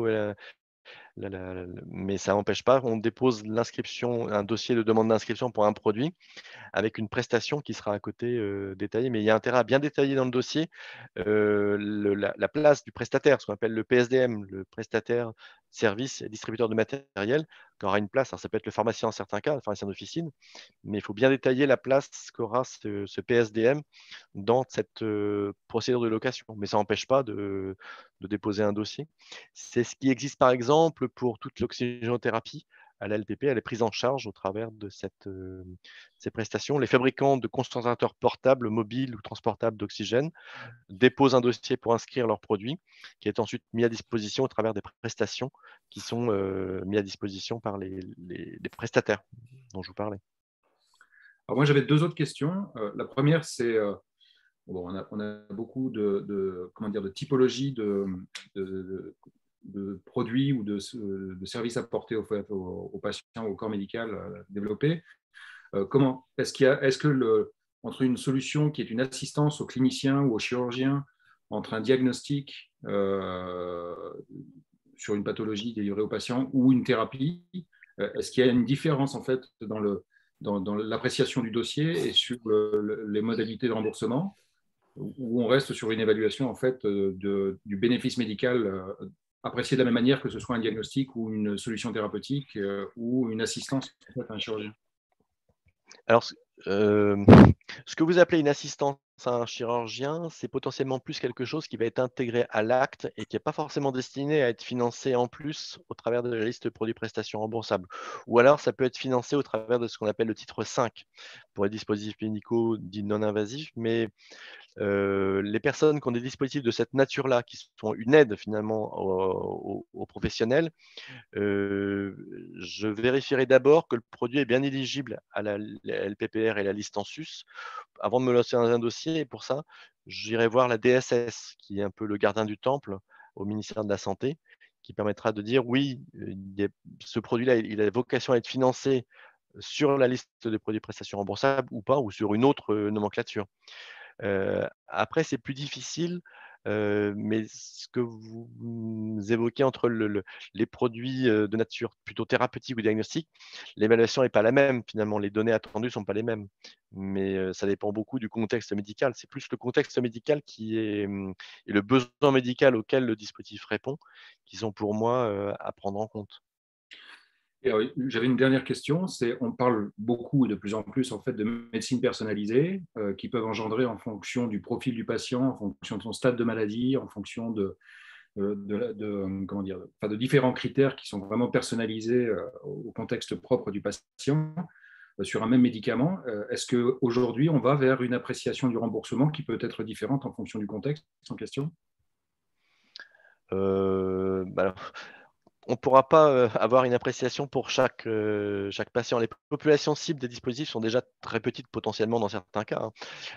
mais ça n'empêche pas, on dépose un dossier de demande d'inscription pour un produit avec une prestation qui sera à côté détaillée. Mais il y a intérêt à bien détailler dans le dossier la place du prestataire, ce qu'on appelle le PSDM, le prestataire, service et distributeur de matériel, qui aura une place. Alors, ça peut être le pharmacien en certains cas, le pharmacien d'officine, mais il faut bien détailler la place qu'aura ce PSDM dans cette procédure de location. Mais ça n'empêche pas de déposer un dossier. C'est ce qui existe par exemple pour toute l'oxygénothérapie à la LPP, elle est prise en charge au travers de ces prestations. Les fabricants de concentrateurs portables, mobiles ou transportables d'oxygène déposent un dossier pour inscrire leurs produits, qui est ensuite mis à disposition au travers des prestations qui sont mis à disposition par les prestataires dont je vous parlais.
Alors moi, j'avais 2 autres questions. La première, c'est, bon, on a beaucoup de typologies de produits ou de services apportés aux patients, au corps médical développés. Comment est-ce que entre une solution qui est une assistance aux cliniciens ou aux chirurgiens, entre un diagnostic sur une pathologie délivrée aux patients ou une thérapie, est-ce qu'il y a une différence en fait dans l'appréciation du dossier et sur les modalités de remboursement, où on reste sur une évaluation en fait du bénéfice médical apprécié de la même manière que ce soit un diagnostic ou une solution thérapeutique ou une assistance en fait, à un chirurgien?
Alors, ce que vous appelez une assistance à un chirurgien, c'est potentiellement plus quelque chose qui va être intégré à l'acte et qui n'est pas forcément destiné à être financé en plus au travers de la liste de produits prestations remboursables. Ou alors, ça peut être financé au travers de ce qu'on appelle le titre 5 pour les dispositifs médicaux dits non invasifs, mais les personnes qui ont des dispositifs de cette nature-là, qui sont une aide finalement aux professionnels, je vérifierai d'abord que le produit est bien éligible à la LPPR et la liste en sus avant de me lancer dans un dossier. Et pour ça, j'irai voir la DSS, qui est un peu le gardien du temple au ministère de la Santé, qui permettra de dire oui, ce produit-là, il a vocation à être financé sur la liste des produits prestations remboursables ou pas, ou sur une autre nomenclature. Après, c'est plus difficile, mais ce que vous évoquez entre les produits de nature plutôt thérapeutique ou diagnostique, l'évaluation n'est pas la même. Finalement, les données attendues ne sont pas les mêmes. Mais ça dépend beaucoup du contexte médical. C'est plus le contexte médical et le besoin médical auquel le dispositif répond qui sont pour moi à prendre en compte.
J'avais une dernière question, on parle beaucoup et de plus en plus en fait de médecine personnalisée qui peuvent engendrer en fonction du profil du patient, en fonction de son stade de maladie, en fonction de différents critères qui sont vraiment personnalisés au contexte propre du patient sur un même médicament. Est-ce qu'aujourd'hui, on va vers une appréciation du remboursement qui peut être différente en fonction du contexte en question?
On ne pourra pas avoir une appréciation pour chaque patient. Les populations cibles des dispositifs sont déjà très petites potentiellement dans certains cas.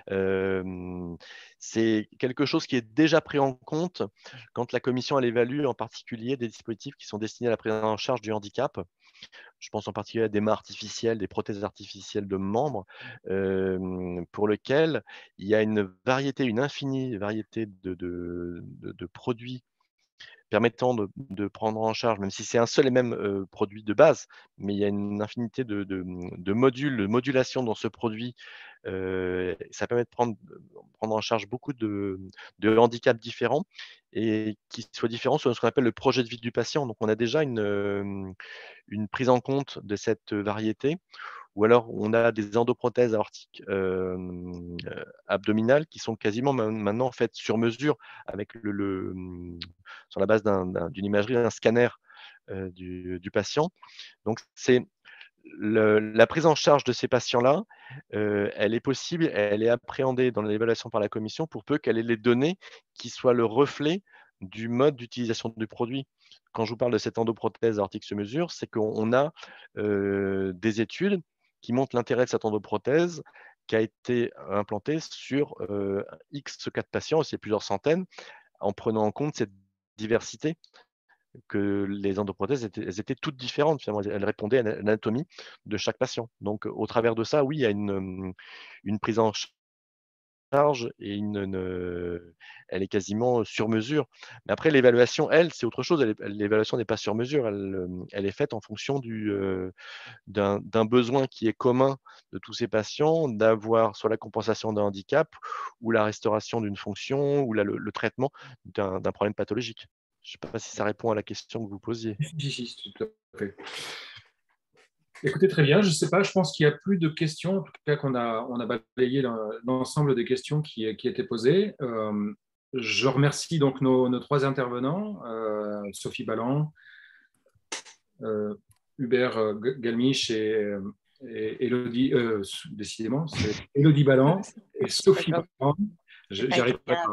C'est quelque chose qui est déjà pris en compte quand la commission elle évalue en particulier des dispositifs qui sont destinés à la prise en charge du handicap. Je pense en particulier à des mains artificielles, des prothèses artificielles de membres, pour lesquels il y a une infinie variété de produits permettant de prendre en charge, même si c'est un seul et même produit de base, mais il y a une infinité de modules, de modulation dans ce produit. Ça permet de prendre en charge beaucoup de handicaps différents et qui soient différents sur ce qu'on appelle le projet de vie du patient. Donc, on a déjà une prise en compte de cette variété. Ou alors, on a des endoprothèses aortiques abdominales qui sont quasiment maintenant faites sur mesure avec sur la base d'une imagerie, d'un scanner du patient. Donc, c'est la prise en charge de ces patients-là, elle est possible, elle est appréhendée dans l'évaluation par la commission pour peu qu'elle ait les données qui soient le reflet du mode d'utilisation du produit. Quand je vous parle de cette endoprothèse aortique sur mesure, c'est qu'on a des études qui montrent l'intérêt de cette endoprothèse qui a été implantée sur X cas de patients, c'est plusieurs centaines, en prenant en compte cette diversité que les endoprothèses elles étaient toutes différentes. Finalement, elles répondaient à l'anatomie de chaque patient. Donc, au travers de ça, oui, il y a une prise en charge et elle est quasiment sur mesure. Mais après, l'évaluation, c'est autre chose. L'évaluation n'est pas sur mesure. Elle est faite en fonction d'un besoin qui est commun de tous ces patients, d'avoir soit la compensation d'un handicap ou la restauration d'une fonction ou le traitement d'un problème pathologique. Je ne sais pas si ça répond à la question que vous posiez.
Si, tout à fait. Écoutez, très bien. Je ne sais pas, je pense qu'il n'y a plus de questions. En tout cas, on a balayé l'ensemble des questions qui étaient posées. Je remercie donc nos 3 intervenants, Sophie Balland, Hubert Galmiche et Élodie, décidément, c'est Élodie Balland et Sophie Brown. J'arrive pas.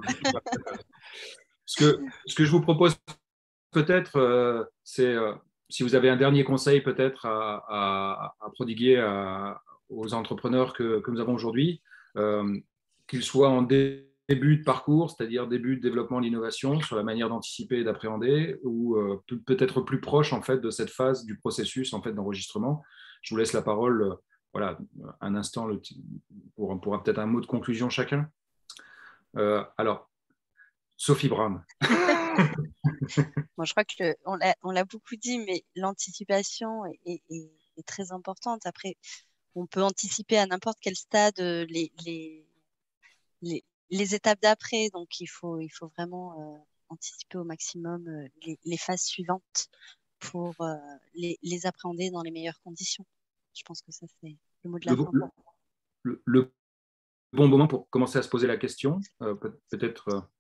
Ce que je vous propose peut-être, c'est si vous avez un dernier conseil peut-être à prodiguer aux entrepreneurs que nous avons aujourd'hui, qu'ils soient en début de parcours, c'est-à-dire début de développement de l'innovation, sur la manière d'anticiper et d'appréhender, ou peut-être plus proche en fait de cette phase du processus en fait d'enregistrement. Je vous laisse la parole. Voilà, un instant pour peut-être un mot de conclusion chacun. Alors, Sophie Brown.
Bon, je crois qu'on l'a beaucoup dit, mais l'anticipation est très importante. Après, on peut anticiper à n'importe quel stade les étapes d'après. Donc, il faut vraiment anticiper au maximum les phases suivantes pour les appréhender dans les meilleures conditions. Je pense que ça, c'est le mot de la fin.
Le bon moment pour commencer à se poser la question, peut-être...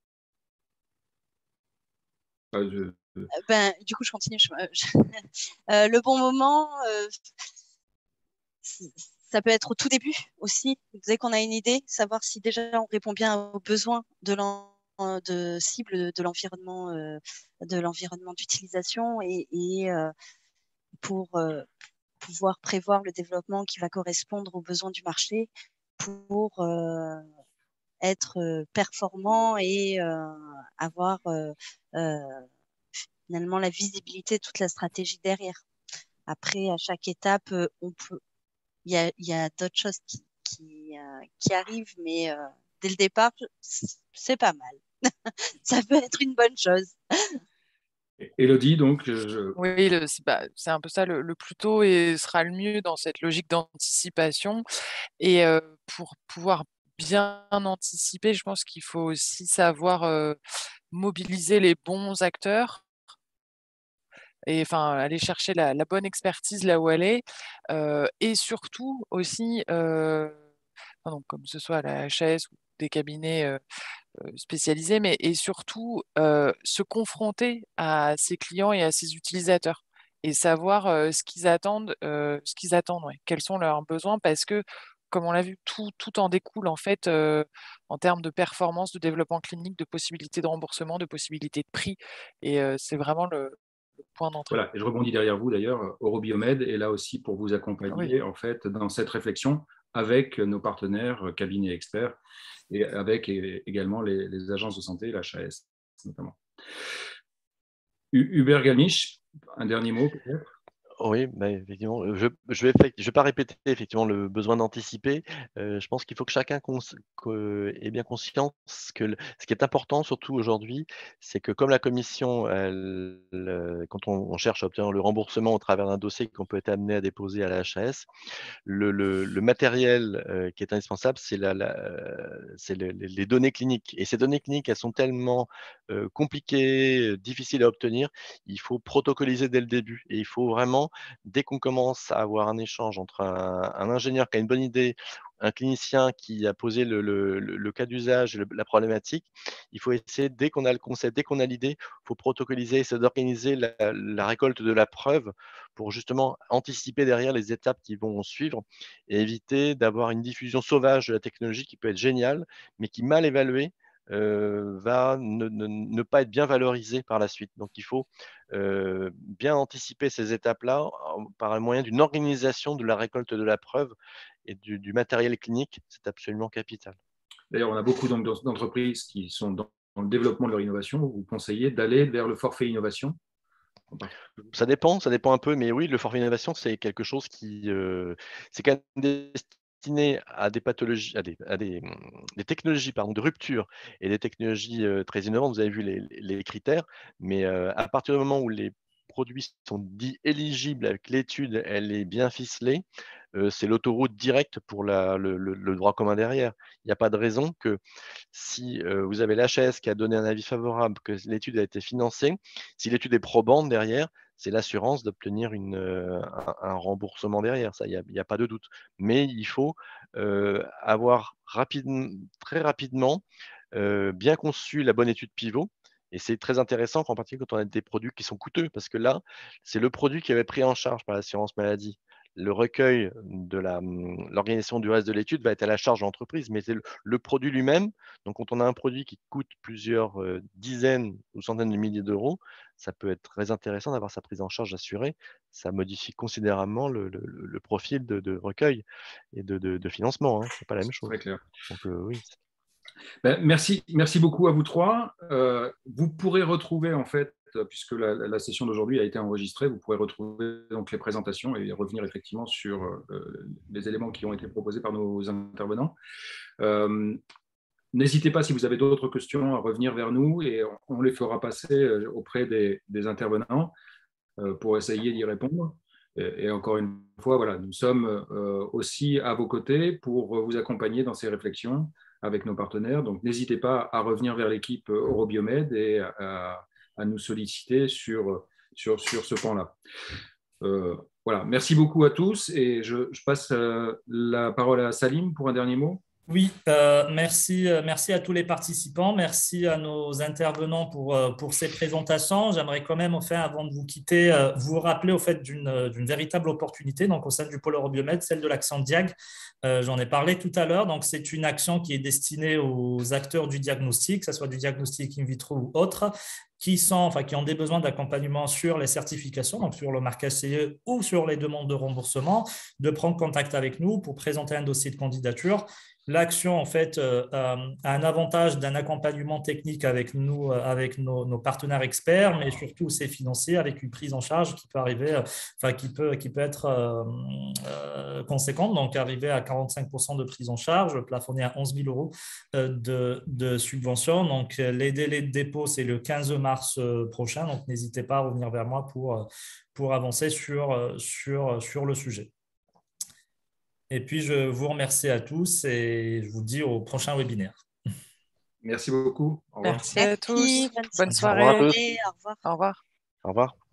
du coup, je continue. Le bon moment, ça peut être au tout début aussi. Dès qu'on a une idée, savoir si déjà on répond bien aux besoins de cible de l'environnement d'utilisation et pour pouvoir prévoir le développement qui va correspondre aux besoins du marché pour être performant et avoir finalement la visibilité de toute la stratégie derrière. Après, à chaque étape, il y a d'autres choses qui arrivent, mais dès le départ, c'est pas mal. Ça peut être une bonne chose.
Élodie, donc
Oui, c'est un peu ça, le plus tôt sera le mieux dans cette logique d'anticipation. Et pour pouvoir bien anticiper, je pense qu'il faut aussi savoir mobiliser les bons acteurs et enfin aller chercher la bonne expertise là où elle est, et surtout aussi, donc, comme ce soit à la HAS ou des cabinets spécialisés, mais et surtout se confronter à ses clients et à ses utilisateurs et savoir ce qu'ils attendent, ouais. Quels sont leurs besoins, parce que, comme on l'a vu, tout en découle en fait en termes de performance, de développement clinique, de possibilités de remboursement, de possibilités de prix, et c'est vraiment le point d'entrée.
Voilà, et je rebondis derrière vous d'ailleurs. Eurobiomed est là aussi pour vous accompagner en fait dans cette réflexion avec nos partenaires cabinets experts et avec également les agences de santé, la HAS notamment. Hubert Galmiche, un dernier mot peut-être?
Oui, effectivement, je vais pas répéter effectivement le besoin d'anticiper. Je pense qu'il faut que chacun ait bien conscience que ce qui est important surtout aujourd'hui, c'est que comme la commission, quand on cherche à obtenir le remboursement au travers d'un dossier qu'on peut être amené à déposer à la HAS, le matériel qui est indispensable, c'est les données cliniques. Et ces données cliniques, elles sont tellement compliquées, difficiles à obtenir, il faut protocoliser dès le début. Et il faut vraiment, dès qu'on commence à avoir un échange entre un ingénieur qui a une bonne idée, un clinicien qui a posé le cas d'usage et la problématique, il faut essayer, dès qu'on a le concept, dès qu'on a l'idée, il faut protocoliser, essayer d'organiser la récolte de la preuve pour justement anticiper derrière les étapes qui vont suivre et éviter d'avoir une diffusion sauvage de la technologie qui peut être géniale, mais qui, mal évaluée, va ne pas être bien valorisée par la suite. Donc, il faut bien anticiper ces étapes-là par un moyen d'une organisation de la récolte de la preuve et du matériel clinique. C'est absolument capital.
D'ailleurs, on a beaucoup d'entreprises qui sont dans le développement de leur innovation. Vous conseillez d'aller vers le forfait innovation?
Ça dépend un peu, mais oui, le forfait innovation, c'est quelque chose qui c'est quand même destiné à des pathologies, à des technologies de rupture et des technologies très innovantes. Vous avez vu les critères, mais à partir du moment où les produits sont dits éligibles, avec l'étude, elle est bien ficelée, c'est l'autoroute directe pour le droit commun derrière. Il n'y a pas de raison que si vous avez l'HAS qui a donné un avis favorable, que l'étude a été financée, si l'étude est probante derrière, c'est l'assurance d'obtenir un remboursement derrière. Ça, il n'y a pas de doute. Mais il faut avoir très rapidement bien conçu la bonne étude pivot Et c'est très intéressant, en particulier quand on a des produits qui sont coûteux, parce que là, c'est le produit qui avait pris en charge par l'assurance maladie. Le recueil de l'organisation du reste de l'étude va être à la charge de l'entreprise, mais c'est le produit lui-même. Donc, quand on a un produit qui coûte plusieurs dizaines ou centaines de milliers d'euros, ça peut être très intéressant d'avoir sa prise en charge assurée. Ça modifie considérablement le profil de recueil et de financement. Ce n'est pas la même chose.
Très clair.
Donc, oui.
Merci beaucoup à vous trois. Vous pourrez retrouver, en fait, puisque la session d'aujourd'hui a été enregistrée, vous pourrez retrouver donc les présentations et revenir effectivement sur les éléments qui ont été proposés par nos intervenants. N'hésitez pas, si vous avez d'autres questions, à revenir vers nous et on les fera passer auprès des intervenants pour essayer d'y répondre. Et encore une fois, voilà, nous sommes aussi à vos côtés pour vous accompagner dans ces réflexions avec nos partenaires. Donc, n'hésitez pas à revenir vers l'équipe Eurobiomed et à nous solliciter sur ce point-là. Voilà. Merci beaucoup à tous et je passe la parole à Salim pour un dernier mot.
Oui, merci à tous les participants, merci à nos intervenants pour ces présentations. J'aimerais quand même, avant de vous quitter, vous rappeler au fait d'une véritable opportunité donc, au sein du pôle Eurobiomed, celle de l'action DIAG. J'en ai parlé tout à l'heure. Donc, c'est une action qui est destinée aux acteurs du diagnostic, que ce soit du diagnostic in vitro ou autre, qui ont des besoins d'accompagnement sur les certifications, donc sur le marquage CE ou sur les demandes de remboursement, de prendre contact avec nous pour présenter un dossier de candidature. L'action, a un avantage d'un accompagnement technique avec nous, avec nos partenaires experts, mais surtout c'est financier avec une prise en charge qui peut arriver, qui peut être conséquente, donc arriver à 45% de prise en charge, plafonné à 11 000 euros de subvention. Donc les délais de dépôt, c'est le 15 mars prochain, donc n'hésitez pas à revenir vers moi pour avancer sur le sujet. Et puis, je vous remercie à tous et je vous dis au prochain webinaire.
Merci beaucoup.
Au revoir. Merci à tous.
Bonne soirée.
Au revoir.
Au revoir.
Au revoir.